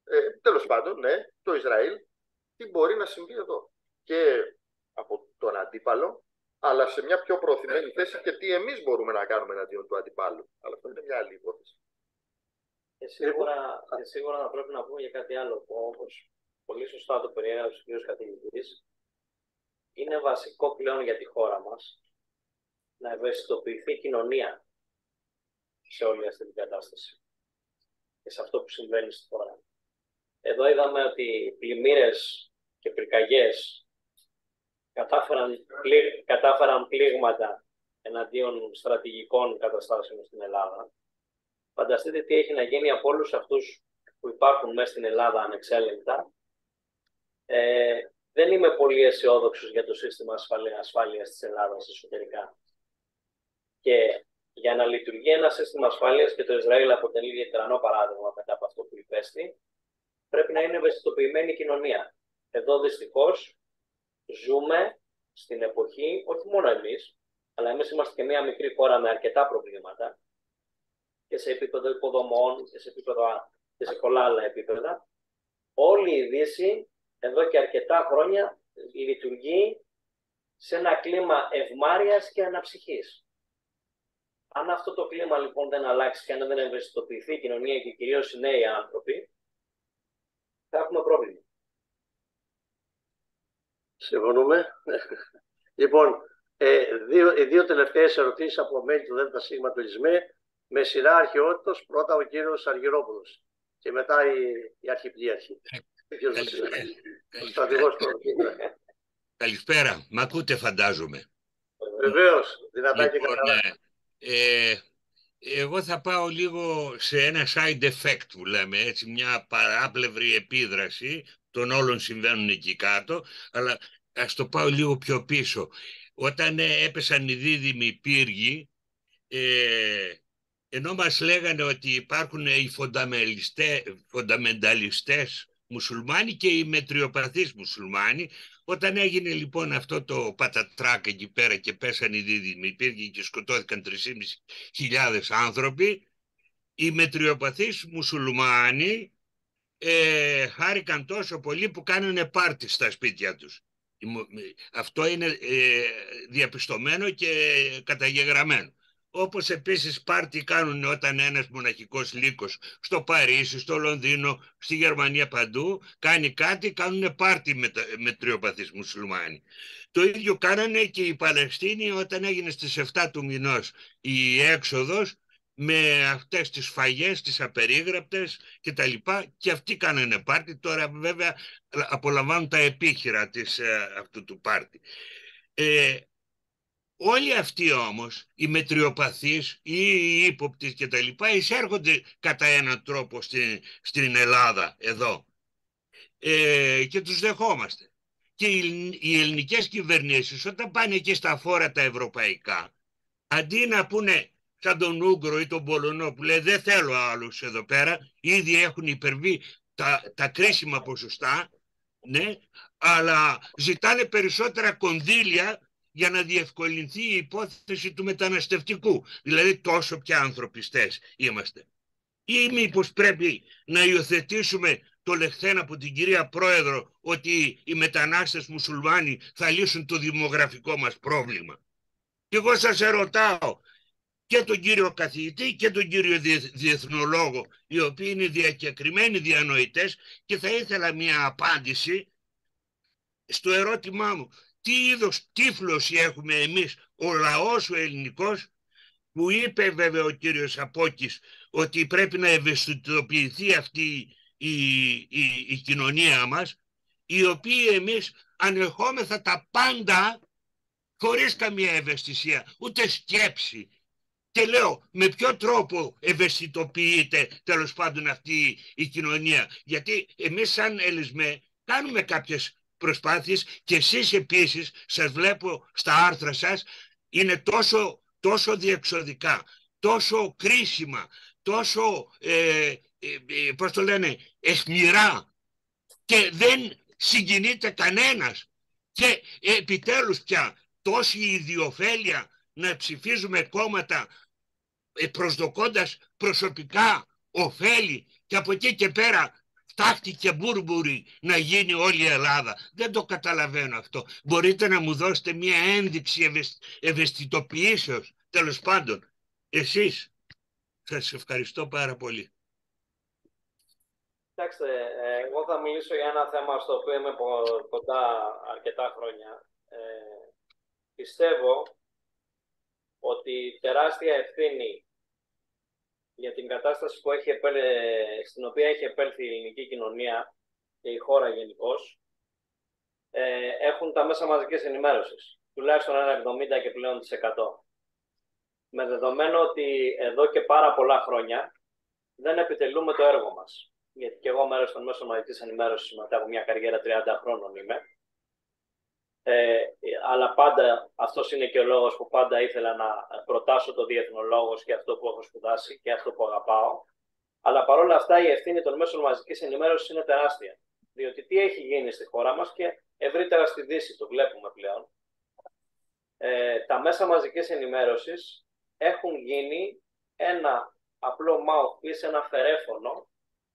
ε, τέλος πάντων, ναι, το Ισραήλ, τι μπορεί να συμβεί εδώ. Και από τον αντίπαλο, αλλά σε μια πιο προωθημένη θέση και τι εμείς μπορούμε να κάνουμε εναντίον του αντιπάλου. Αλλά αυτό είναι μια άλλη υπόθεση. Και σίγουρα, και σίγουρα θα πρέπει να πούμε για κάτι άλλο που, όπως πολύ σωστά το περιέγραψε ο κ. καθηγητής, είναι βασικό πλέον για τη χώρα μας να ευαισθητοποιηθεί η κοινωνία σε όλη αυτή την κατάσταση και σε αυτό που συμβαίνει στη χώρα. Εδώ είδαμε ότι πλημμύρες και πυρκαγιές κατάφεραν, πλή, κατάφεραν πλήγματα εναντίον στρατηγικών καταστάσεων στην Ελλάδα. Φανταστείτε τι έχει να γίνει από όλους αυτούς που υπάρχουν μέσα στην Ελλάδα ανεξέλεγκτα. Ε, δεν είμαι πολύ αισιόδοξος για το σύστημα ασφαλείας, ασφάλειας της Ελλάδας εσωτερικά. Και για να λειτουργεί ένα σύστημα ασφαλείας, και το Ισραήλ αποτελεί ιδιαιτερανό παράδειγμα μετά από αυτό που υπέστη, πρέπει να είναι ευαισθητοποιημένη η κοινωνία. Εδώ δυστυχώς ζούμε στην εποχή, όχι μόνο εμείς, αλλά εμείς είμαστε και μια μικρή χώρα με αρκετά προβλήματα, και σε επίπεδο υποδομών και σε, επίπεδο, και σε πολλά άλλα επίπεδα. Όλη η Δύση εδώ και αρκετά χρόνια λειτουργεί σε ένα κλίμα ευμάρειας και αναψυχής. Αν αυτό το κλίμα λοιπόν δεν αλλάξει και αν δεν ευαισθητοποιηθεί η κοινωνία και κυρίως οι νέοι άνθρωποι, θα έχουμε πρόβλημα. Συμφωνούμε. Λοιπόν, ε, δύο, οι δύο τελευταίες ερωτήσεις από μέλη του ΔΣ του ΙΣΜΕ, με σειρά αρχαιότητος, πρώτα ο κύριος Αργυρόπουλος και μετά η, η αρχιπλήρχη. Καλησπέρα, μ' ακούτε φαντάζομαι. Βεβαίως, δυνατά και λοιπόν, καλά. Ε, εγώ θα πάω λίγο σε ένα side effect που λέμε, έτσι, μια παράπλευρη επίδραση των όλων συμβαίνουν εκεί κάτω, αλλά ας το πάω λίγο πιο πίσω. Όταν ε, έπεσαν οι δίδυμοι πύργοι, ε, ενώ μας λέγανε ότι υπάρχουν οι φονταμενταλιστές μουσουλμάνοι και οι μετριοπαθείς μουσουλμάνοι, όταν έγινε λοιπόν αυτό το πατατράκ εκεί πέρα και πέσαν οι δίδυμοι πύργοι και σκοτώθηκαν τρεις χιλιάδες άνθρωποι, οι μετριοπαθείς μουσουλμάνοι ε, χάρηκαν τόσο πολύ που κάνανε πάρτι στα σπίτια τους. Αυτό είναι ε, διαπιστωμένο και καταγεγραμμένο. Όπως επίσης πάρτι κάνουν όταν ένας μοναχικός λύκος στο Παρίσι, στο Λονδίνο, στη Γερμανία παντού κάνει κάτι, κάνουν πάρτι με, με τριοπαθείς μουσουλμάνοι. Το ίδιο κάνανε και οι Παλαιστίνοι όταν έγινε στις εφτά του μηνός η έξοδος με αυτές τις φαγές, τις απερίγραπτες και τα λοιπά, και αυτοί κάνανε πάρτι. Τώρα βέβαια απολαμβάνουν τα επίχειρα της, ε, αυτού του πάρτι. Ε, Όλοι αυτοί όμως, οι μετριοπαθείς ή οι ύποπτοι και τα λοιπά, εισέρχονται κατά έναν τρόπο στην, στην Ελλάδα εδώ ε, και τους δεχόμαστε. Και οι, οι ελληνικές κυβερνήσεις όταν πάνε εκεί στα φόρα τα ευρωπαϊκά, αντί να πούνε σαν τον Ούγκρο ή τον Πολωνό που λέει δεν θέλω άλλους εδώ πέρα, ήδη έχουν υπερβεί τα, τα κρίσιμα ποσοστά, ναι, αλλά ζητάνε περισσότερα κονδύλια για να διευκολυνθεί η υπόθεση του μεταναστευτικού. Δηλαδή τόσο πια ανθρωπιστές είμαστε. Ή μήπως πρέπει να υιοθετήσουμε το λεχθέν από την κυρία Πρόεδρο ότι οι μετανάστες μουσουλμάνοι θα λύσουν το δημογραφικό μας πρόβλημα. Και εγώ σας ερωτάω και τον κύριο καθηγητή και τον κύριο διεθνολόγο, οι οποίοι είναι διακεκριμένοι διανοητές, και θα ήθελα μια απάντηση στο ερώτημά μου. Τι είδος τύφλωση έχουμε εμείς, ο λαός ο ελληνικός, που είπε βέβαια ο κύριος Απόκης ότι πρέπει να ευαισθητοποιηθεί αυτή η, η, η κοινωνία μας, οι οποίοι εμείς ανεχόμεθα τα πάντα χωρίς καμία ευαισθησία, ούτε σκέψη. Και λέω, με ποιο τρόπο ευαισθητοποιείται τέλος πάντων αυτή η κοινωνία? Γιατί εμείς σαν ΕΛΙΣΜΕ κάνουμε κάποιες προσπάθειες και εσείς επίσης, σας βλέπω στα άρθρα σας, είναι τόσο, τόσο διεξοδικά, τόσο κρίσιμα, τόσο, ε, ε, ε, πώς το λένε, αιχμηρά, και δεν συγκινείται κανένας. Και ε, επιτέλους πια τόση ιδιοφέλεια να ψηφίζουμε κόμματα ε, προσδοκώντας προσωπικά ωφέλη, και από εκεί και πέρα Φτάχτηκε μπούρμπουρι να γίνει όλη η Ελλάδα. Δεν το καταλαβαίνω αυτό. Μπορείτε να μου δώσετε μια ένδειξη ευαισ... ευαισθητοποιήσεως, τέλος πάντων, εσείς. Σας ευχαριστώ πάρα πολύ. Κοιτάξτε, εγώ θα μιλήσω για ένα θέμα στο οποίο είμαι κοντά αρκετά χρόνια. Ε, πιστεύω ότι τεράστια ευθύνη για την κατάσταση που έχει επέλ... στην οποία έχει επέλθει η ελληνική κοινωνία και η χώρα γενικώς, ε, έχουν τα μέσα μαζικής ενημέρωσης. Τουλάχιστον ένα εβδομήντα και πλέον της εκατό. Με δεδομένο ότι εδώ και πάρα πολλά χρόνια δεν επιτελούμε το έργο μας. Γιατί και εγώ μέρος των μέσων μαζικής ενημέρωσης μετά από μια καριέρα τριάντα χρόνων είμαι. Ε, αλλά πάντα αυτός είναι και ο λόγος που πάντα ήθελα να προτάσω το διεθνολόγος και αυτό που έχω σπουδάσει και αυτό που αγαπάω. Αλλά παρόλα αυτά η ευθύνη των μέσων μαζικής ενημέρωσης είναι τεράστια. Διότι τι έχει γίνει στη χώρα μας και ευρύτερα στη Δύση, το βλέπουμε πλέον. Ε, τα μέσα μαζικής ενημέρωσης έχουν γίνει ένα απλό mouthpiece, ένα φερέφωνο,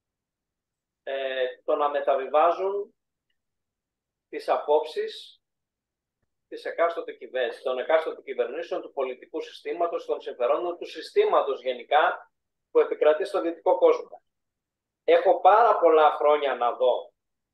ε, το να μεταβιβάζουν τις απόψεις της εκάστοτε κυβέρνησης, των εκάστοτε κυβερνήσεων, του πολιτικού συστήματος, των συμφερόντων του συστήματος γενικά που επικρατεί στον δυτικό κόσμο. Έχω πάρα πολλά χρόνια να δω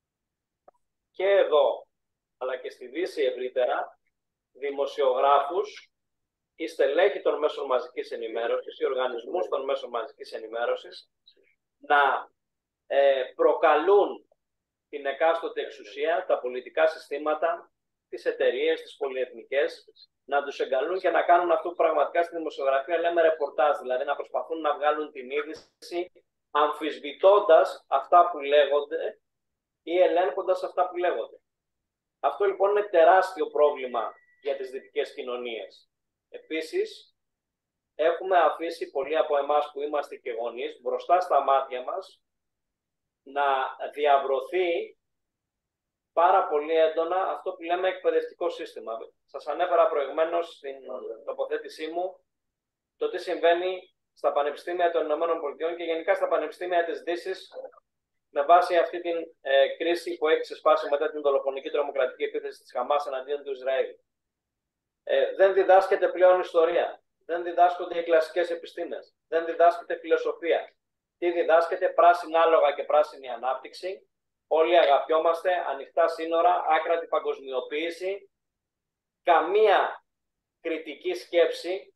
και εδώ, αλλά και στη Δύση ευρύτερα, δημοσιογράφους ή στελέχη των μέσων μαζικής ενημέρωσης ή οργανισμούς των μέσων μαζικής ενημέρωσης να ε, προκαλούν την εκάστοτε εξουσία, τα πολιτικά συστήματα, τις εταιρείες, τις πολυεθνικές, να τους εγκαλούν και να κάνουν αυτό που πραγματικά στη δημοσιογραφία λέμε ρεπορτάζ, δηλαδή να προσπαθούν να βγάλουν την είδηση αμφισβητώντας αυτά που λέγονται ή ελέγχοντας αυτά που λέγονται. Αυτό λοιπόν είναι τεράστιο πρόβλημα για τις δυτικές κοινωνίες. Επίσης, έχουμε αφήσει πολλοί από εμάς που είμαστε και γονείς μπροστά στα μάτια μας να διαβρωθεί πάρα πολύ έντονα αυτό που λέμε εκπαιδευτικό σύστημα. Σας ανέφερα προηγουμένως στην τοποθέτησή μου το τι συμβαίνει στα πανεπιστήμια των ΗΠΑ και γενικά στα πανεπιστήμια της Δύσης με βάση αυτή την ε, κρίση που έχει ξεσπάσει μετά την δολοφονική τρομοκρατική επίθεση της Χαμάς εναντίον του Ισραήλ. Ε, δεν διδάσκεται πλέον ιστορία. Δεν διδάσκονται οι κλασικές επιστήμες. Δεν διδάσκεται φιλοσοφία. Τι διδάσκεται? Πράσινα άλογα και πράσινη ανάπτυξη. Όλοι αγαπιόμαστε, ανοιχτά σύνορα, άκρατη παγκοσμιοποίηση. Καμία κριτική σκέψη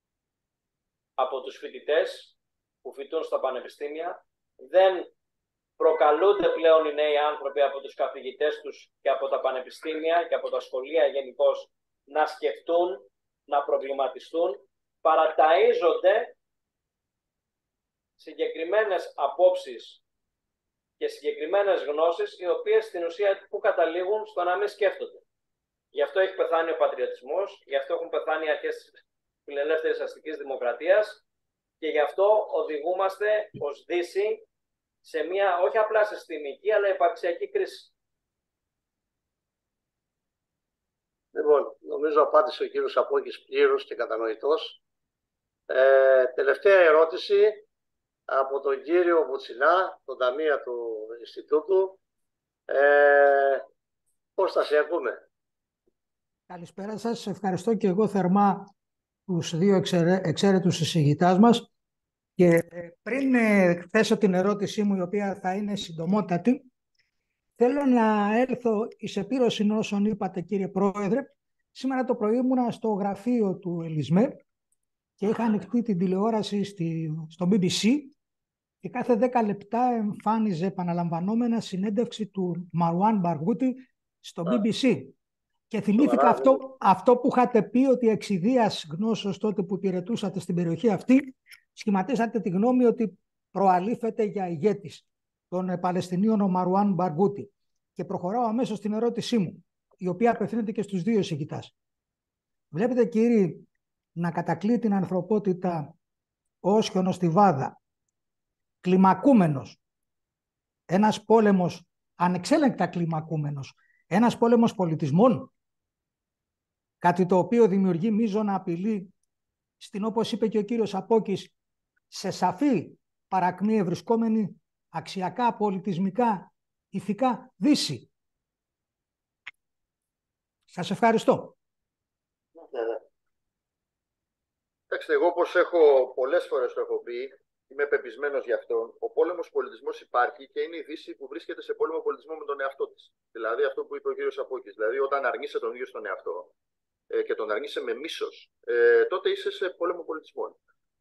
από τους φοιτητές που φοιτούν στα πανεπιστήμια. Δεν προκαλούνται πλέον οι νέοι άνθρωποι από τους καθηγητές τους και από τα πανεπιστήμια και από τα σχολεία γενικώς να σκεφτούν, να προβληματιστούν. Παραταΐζονται συγκεκριμένες απόψεις και συγκεκριμένες γνώσεις, οι οποίες στην ουσία που καταλήγουν στο να μην σκέφτονται. Γι' αυτό έχει πεθάνει ο πατριωτισμός, γι' αυτό έχουν πεθάνει οι αρχές της φιλελεύθερης αστικής δημοκρατίας και γι' αυτό οδηγούμαστε ως Δύση σε μια όχι απλά συστημική, αλλά υπαρξιακή κρίση. Λοιπόν, νομίζω απάντησε ο κύριος Απόκης πλήρως και κατανοητός. Ε, τελευταία ερώτηση από τον κύριο Βουτσινά, τον ταμεία του Ινστιτούτου. Ε, πώς θα σε ακούμε? Καλησπέρα σας. Ευχαριστώ και εγώ θερμά τους δύο εξαίρετους εισηγητάς μας. Και πριν θέσω την ερώτησή μου, η οποία θα είναι συντομότατη, θέλω να έλθω εις επίρρωση όσων είπατε, κύριε Πρόεδρε. Σήμερα το πρωί ήμουνα στο γραφείο του Ελισμέ και είχα ανοιχτεί την τηλεόραση στη, στο μπι μπι σι και κάθε δέκα λεπτά εμφάνιζε επαναλαμβανόμενα συνέντευξη του Μαρουάν Μπαργούτη στο μπι μπι σι. Και θυμήθηκα αυτό, αυτό που είχατε πει, ότι εξ ιδείας γνώσεως τότε που υπηρετούσατε στην περιοχή αυτή, σχηματίσατε τη γνώμη ότι προαλήφεται για ηγέτης των Παλαιστινίων ο Μαρουάν Μπαργούτη. Και προχωράω αμέσως στην ερώτησή μου, η οποία απευθύνεται και στους δύο εισηγητάς. Βλέπετε, κύριοι, να κατακλεί την ανθρωπότητα ως χιονοστιβάδα, κλιμακούμενος, ένας πόλεμος ανεξέλεγκτα κλιμακούμενος, ένας πόλεμος πολιτισμών, κάτι το οποίο δημιουργεί μείζωνα απειλή στην, όπως είπε και ο κύριος Απόκης, σε σαφή παρακμή ευρισκόμενη αξιακά, πολιτισμικά, ηθικά Δύση. Σας ευχαριστώ. Κοιτάξτε, εγώ όπως έχω πολλές φορές το έχω πει, είμαι πεπισμένος γι' αυτό. Ο πόλεμος πολιτισμός υπάρχει και είναι η Δύση που βρίσκεται σε πόλεμο πολιτισμό με τον εαυτό της. Δηλαδή αυτό που είπε ο κύριος Απόκης. Δηλαδή, όταν αρνείσαι τον ίδιο στον εαυτό ε, και τον αρνείσαι με μίσος, ε, τότε είσαι σε πόλεμο πολιτισμών.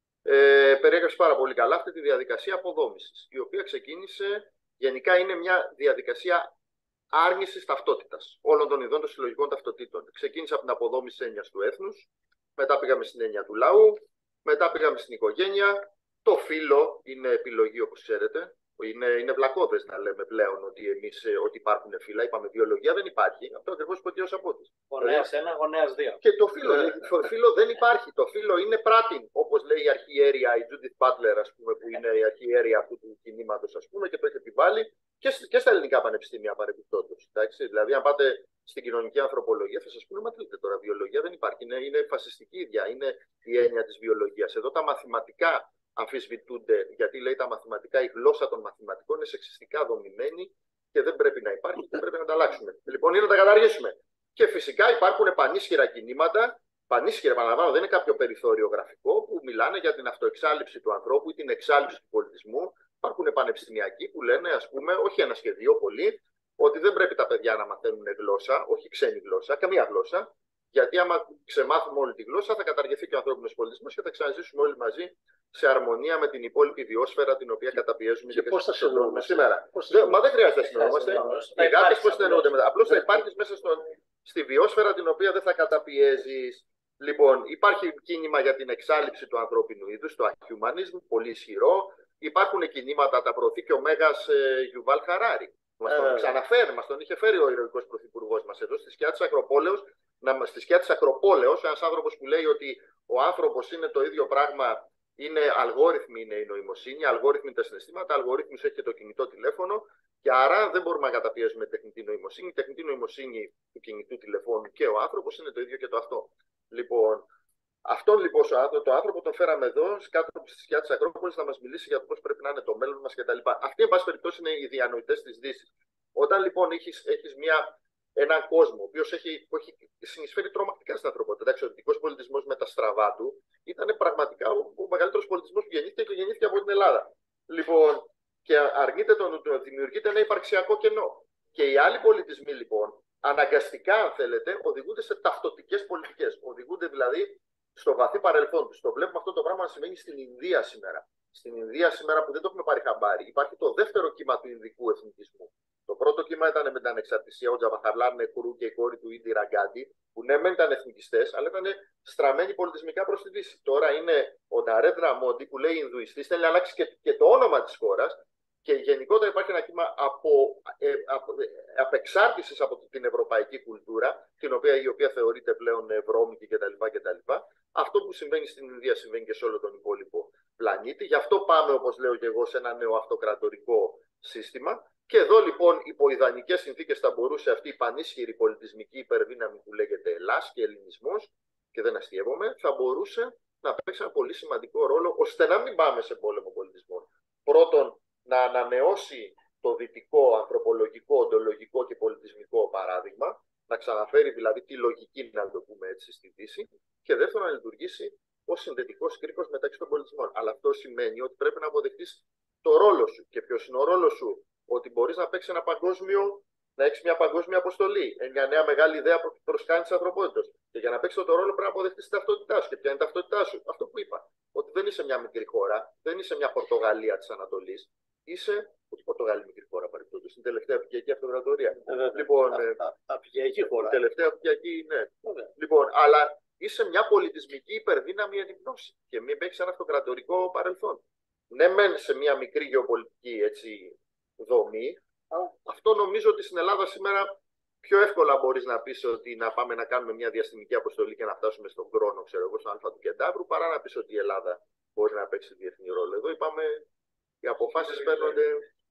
Ε, περιέγραψε πάρα πολύ καλά αυτή τη διαδικασία αποδόμησης, η οποία ξεκίνησε, γενικά είναι μια διαδικασία άρνησης ταυτότητας όλων των ειδών των συλλογικών ταυτοτήτων. Ξεκίνησε από την αποδόμηση της έννοιας του έθνους, μετά πήγαμε στην έννοια του λαού, μετά πήγαμε στην οικογένεια. Το φύλο είναι επιλογή, όπως ξέρετε. Είναι, είναι βλακώδες να λέμε πλέον ότι, εμείς, ότι υπάρχουν φύλλα. Είπαμε βιολογία δεν υπάρχει. Αυτό ακριβώς είπε ο κ. Απότης. Γονέας ένα, γονέας δύο. Και το φύλο, το φύλο δεν υπάρχει. Το φύλο είναι πράτην, όπως λέει η αρχιέρεια, η Judith Butler, ας πούμε, που είναι η αρχιέρεια αυτού του κινήματος, ας πούμε, και το έχει επιβάλει και, και στα ελληνικά πανεπιστήμια παρεμπιπτόντως. Δηλαδή, αν πάτε στην κοινωνική ανθρωπολογία, θα σας πούνε, μα τι λέτε τώρα, βιολογία δεν υπάρχει. Είναι, είναι φασιστική ίδια, είναι η έννοια της βιολογίας. Εδώ τα μαθηματικά αμφισβητούνται, γιατί λέει τα μαθηματικά, η γλώσσα των μαθηματικών είναι σεξιστικά δομημένη και δεν πρέπει να υπάρχει και πρέπει να τα αλλάξουμε. Λοιπόν, είναι να τα καταργήσουμε. Και φυσικά υπάρχουν πανίσχυρα κινήματα, πανίσχυρα, επαναλαμβάνω, δεν είναι κάποιο περιθώριο γραφικό, που μιλάνε για την αυτοεξάλληψη του ανθρώπου ή την εξάλληψη του πολιτισμού. Υπάρχουν πανεπιστημιακοί που λένε, ας πούμε, όχι ένα σχεδίο, πολλοί, ότι δεν πρέπει τα παιδιά να μαθαίνουν γλώσσα, όχι ξένη γλώσσα, καμία γλώσσα. Γιατί άμα ξεμάθουμε όλη τη γλώσσα, θα καταργηθεί και ο ανθρώπινος πολιτισμός και θα ξαναζήσουμε όλοι μαζί σε αρμονία με την υπόλοιπη βιόσφαιρα την οποία καταπιέζουμε και, και πώς θα συνεννοούμε σήμερα. Δε, μα δεν χρειάζεται να συνεννοούμαστε. Οι γάτες πώς συνεννοούνται μετά. Απλώς θα υπάρχεις μέσα στο, στη βιόσφαιρα την οποία δεν θα καταπιέζεις. Λοιπόν, υπάρχει κίνημα για την εξάλληψη του ανθρώπινου είδους, το humanism, πολύ ισχυρό. Υπάρχουν κινήματα, τα προωθεί και ο Μέγας Γιουβάλ Χαράρι. Μας τον ξαναφέρει, μας τον είχε φέρει ο ηρωικός πρωθυπουργός μας εδώ στη σκιά της Ακροπόλεως. Στη σκιά της Ακροπόλεως, ένας άνθρωπος που λέει ότι ο άνθρωπος είναι το ίδιο πράγμα, είναι αλγόριθμοι, είναι η νοημοσύνη, αλγόριθμοι τα συναισθήματα, αλγόριθμους έχει και το κινητό τηλέφωνο, και άρα δεν μπορούμε να καταπιέζουμε τεχνητή νοημοσύνη. Η τεχνητή νοημοσύνη του κινητού τηλεφώνου και ο άνθρωπος είναι το ίδιο και το αυτό. Λοιπόν, αυτόν λοιπόν το άνθρωπο τον φέραμε εδώ, κάτω από τη σκιά της Ακρόπολης, να μας μιλήσει για το πώς πρέπει να είναι το μέλλον μας κτλ. Αυτοί, εν πάση περιπτώσει, είναι οι διανοητές της Δύσης. Όταν λοιπόν έχεις, έχεις μια. Έναν κόσμο, ο οποίος έχει, έχει συνεισφέρει τρομακτικά στην ανθρωπότητα. Εντάξει, ο δυτικός πολιτισμός με τα στραβά του ήταν πραγματικά ο, ο μεγαλύτερος πολιτισμός που γεννήθηκε και γεννήθηκε από την Ελλάδα. Λοιπόν, και αρνείται τον, τον δημιουργείται ένα υπαρξιακό κενό. Και οι άλλοι πολιτισμοί, λοιπόν, αναγκαστικά, αν θέλετε, οδηγούνται σε ταυτοτικές πολιτικές. Οδηγούνται δηλαδή στο βαθύ παρελθόν τους. Το βλέπουμε αυτό το πράγμα να συμβαίνει στην Ινδία σήμερα. Στην Ινδία σήμερα, που δεν το έχουμε πάρει χαμπάρι, υπάρχει το δεύτερο κύμα του Ινδικού εθνικισμού. Το πρώτο κύμα ήταν με την ανεξαρτησία, ο Τζαβαχαρλάλ Νεχρού και η κόρη του Ίντιρα Γκάντι, που ναι, μεν ήταν εθνικιστές, αλλά ήταν στραμμένοι πολιτισμικά προς τη Δύση. Τώρα είναι ο Ναρέντρα Μόντι, που λέει Ινδουιστής, θέλει να αλλάξει και, και το όνομα της χώρας, και γενικότερα υπάρχει ένα κύμα από, ε, από, ε, απεξάρτησης από την ευρωπαϊκή κουλτούρα, την οποία, η οποία θεωρείται πλέον βρώμικη κτλ. κτλ. Αυτό που συμβαίνει στην Ινδία συμβαίνει και σε όλο τον υπόλοιπο πλανήτη. Γι' αυτό πάμε, όπως λέω και εγώ, σε ένα νέο αυτοκρατορικό σύστημα. Και εδώ λοιπόν υπό ιδανικές συνθήκες θα μπορούσε αυτή η πανίσχυρη πολιτισμική υπερδύναμη που λέγεται Ελλάς και ελληνισμός, και δεν αστειεύομαι, θα μπορούσε να παίξει ένα πολύ σημαντικό ρόλο, ώστε να μην πάμε σε πόλεμο πολιτισμών. Πρώτον, να ανανεώσει το δυτικό, ανθρωπολογικό, οντολογικό και πολιτισμικό παράδειγμα, να ξαναφέρει δηλαδή τη λογική, να το πούμε έτσι, στη Δύση, και δεύτερον, να λειτουργήσει ως συνδετικός κρίκος μεταξύ των πολιτισμών. Αλλά αυτό σημαίνει ότι πρέπει να αποδεχτείς το ρόλο σου. Και ποιος είναι ο ρόλος σου? Ότι μπορείς να παίξεις ένα παγκόσμιο, να έχεις μια παγκόσμια αποστολή, μια νέα μεγάλη ιδέα που προσκάνει της ανθρωπότητας. Και για να παίξεις αυτό το ρόλο πρέπει να αποδεχτείς την ταυτότητά σου. Και ποια είναι η ταυτότητά σου? Αυτό που είπα. Ότι δεν είσαι μια μικρή χώρα, δεν είσαι μια Πορτογαλία της Ανατολής. Είσαι, όχι Πορτογαλία μικρή χώρα παρεπτόντως, είναι η τελευταία απικιακή αυτοκρατορία. Ε, λοιπόν, απικιακή χώρα. Τελευταία απικιακή, ναι. Ε, λοιπόν, αλλά είσαι μια πολιτισμική υπερδύναμη εν γνώση και μην παίξεις ένα αυτοκρατορικό παρελθόν. Ναι, μεν σε μια μικρή γεωπολιτική έτσι, δομή. Αυτό νομίζω ότι στην Ελλάδα σήμερα πιο εύκολα μπορείς να πεις ότι να πάμε να κάνουμε μια διαστημική αποστολή και να φτάσουμε στον χρόνο, ξέρω εγώ, στον Α του Κεντάβρου, παρά να πεις ότι η Ελλάδα μπορεί να παίξει διεθνή ρόλο. Εδώ είπαμε, οι αποφάσεις παίρνονται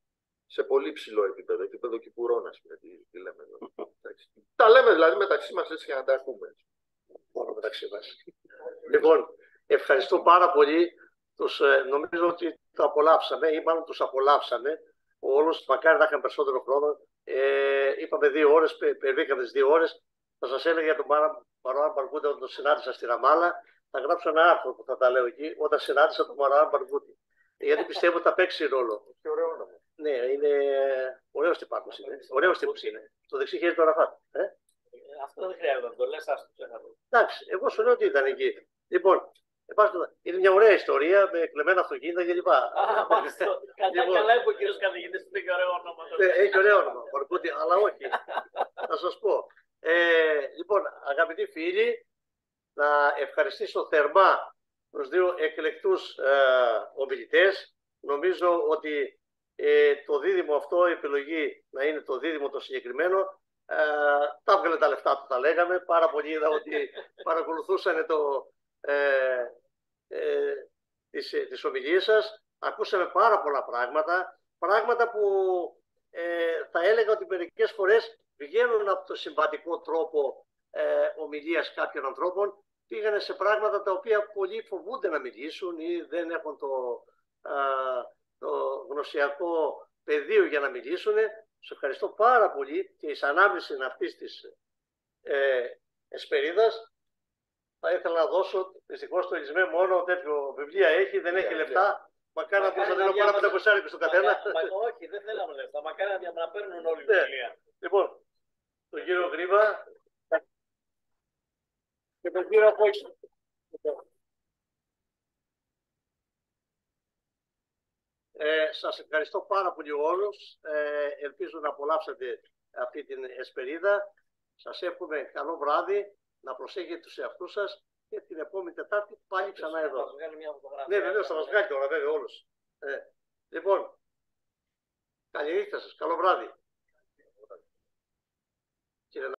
σε πολύ ψηλό επίπεδο, επίπεδο Κυπουρών, ας πούμε, τι, τι λέμε εδώ. Τα λέμε δηλαδή μεταξύ μας έτσι για να τα ακούμε. Μόνο μεταξύ μας. Λοιπόν, ευχαριστώ πάρα πολύ. Τους, νομίζω ότι το απολαύσαμε ή μάλλον τους απολαύσαμε. όλους. Μακάρι να είχαμε περισσότερο χρόνο. Ε, είπαμε δύο ώρες, περιβήκαμε τις δύο ώρες. Θα σας έλεγα για τον Μαρουάν Μπαργκούτη όταν τον συνάντησα στη Ραμάλα. Θα γράψω ένα άρθρο που θα τα λέω εκεί όταν συνάντησα τον Μαρουάν Μπαργκούτη. Γιατί πιστεύω ότι θα παίξει ρόλο. Και ωραίο όνομα. Ναι, είναι ωραίος τυπάκος είναι. Ωραίος τύπος είναι. Στο δεξί χέρι του Αραφάτ. Ε? Αυτό δεν χρειάζεται να το λες, ας το ξεχάσω. Εντάξει, εγώ σου λέω ότι ήταν εκεί. Λοιπόν, είναι μια ωραία ιστορία με κλεμμένα αυτοκίνητα κλπ. Καλά, καλά είπε ο κύριος καθηγητής που έχει ωραίο όνομα. Έχει ωραίο όνομα, αλλά όχι. Θα σας πω. Ε, λοιπόν, αγαπητοί φίλοι, να ευχαριστήσω θερμά τους δύο εκλεκτούς ε, ομιλητές. Νομίζω ότι ε, το δίδυμο αυτό, η επιλογή να είναι το δίδυμο το συγκεκριμένο, ε, τα έβγαλε τα λεφτά του, τα λέγαμε. Πάρα πολλοί είδα ότι παρακολουθούσαν το, ε, ε, τις, τις ομιλίες σας. Ακούσαμε πάρα πολλά πράγματα, πράγματα που ε, θα έλεγα ότι μερικές φορές βγαίνουν από το συμβατικό τρόπο ε, ομιλίας κάποιων ανθρώπων, πήγανε σε πράγματα τα οποία πολλοί φοβούνται να μιλήσουν ή δεν έχουν το, α, το γνωσιακό πεδίο για να μιλήσουν. Σας ευχαριστώ πάρα πολύ και εις ανάμνηση αυτής της ε, εσπερίδας θα ήθελα να δώσω, δυστυχώς το Ισμέ μόνο τέτοιο βιβλία έχει, δεν έχει λεφτά. Μακάρι να μπορούσα να δίνω πάνω από τα πεντακόσια στον καθένα. Όχι, δεν θέλαμε λεφτά. Μακάρι να παίρνουν όλοι βιβλία. Λοιπόν, τον κύριο Γρήβα και τον κύριο Απόξη. Ε, σας ευχαριστώ πάρα πολύ όλους. Ε, ελπίζω να απολαύσετε αυτή την εσπερίδα. Σας εύχομαι καλό βράδυ, να προσέχετε τους εαυτούς σας και την επόμενη Τετάρτη πάλι ξανά εδώ. Ναι, βεβαίως θα μας βγάλει τώρα, βέβαια, όλους. Ε, λοιπόν, καλή νύχτα σας, καλό βράδυ.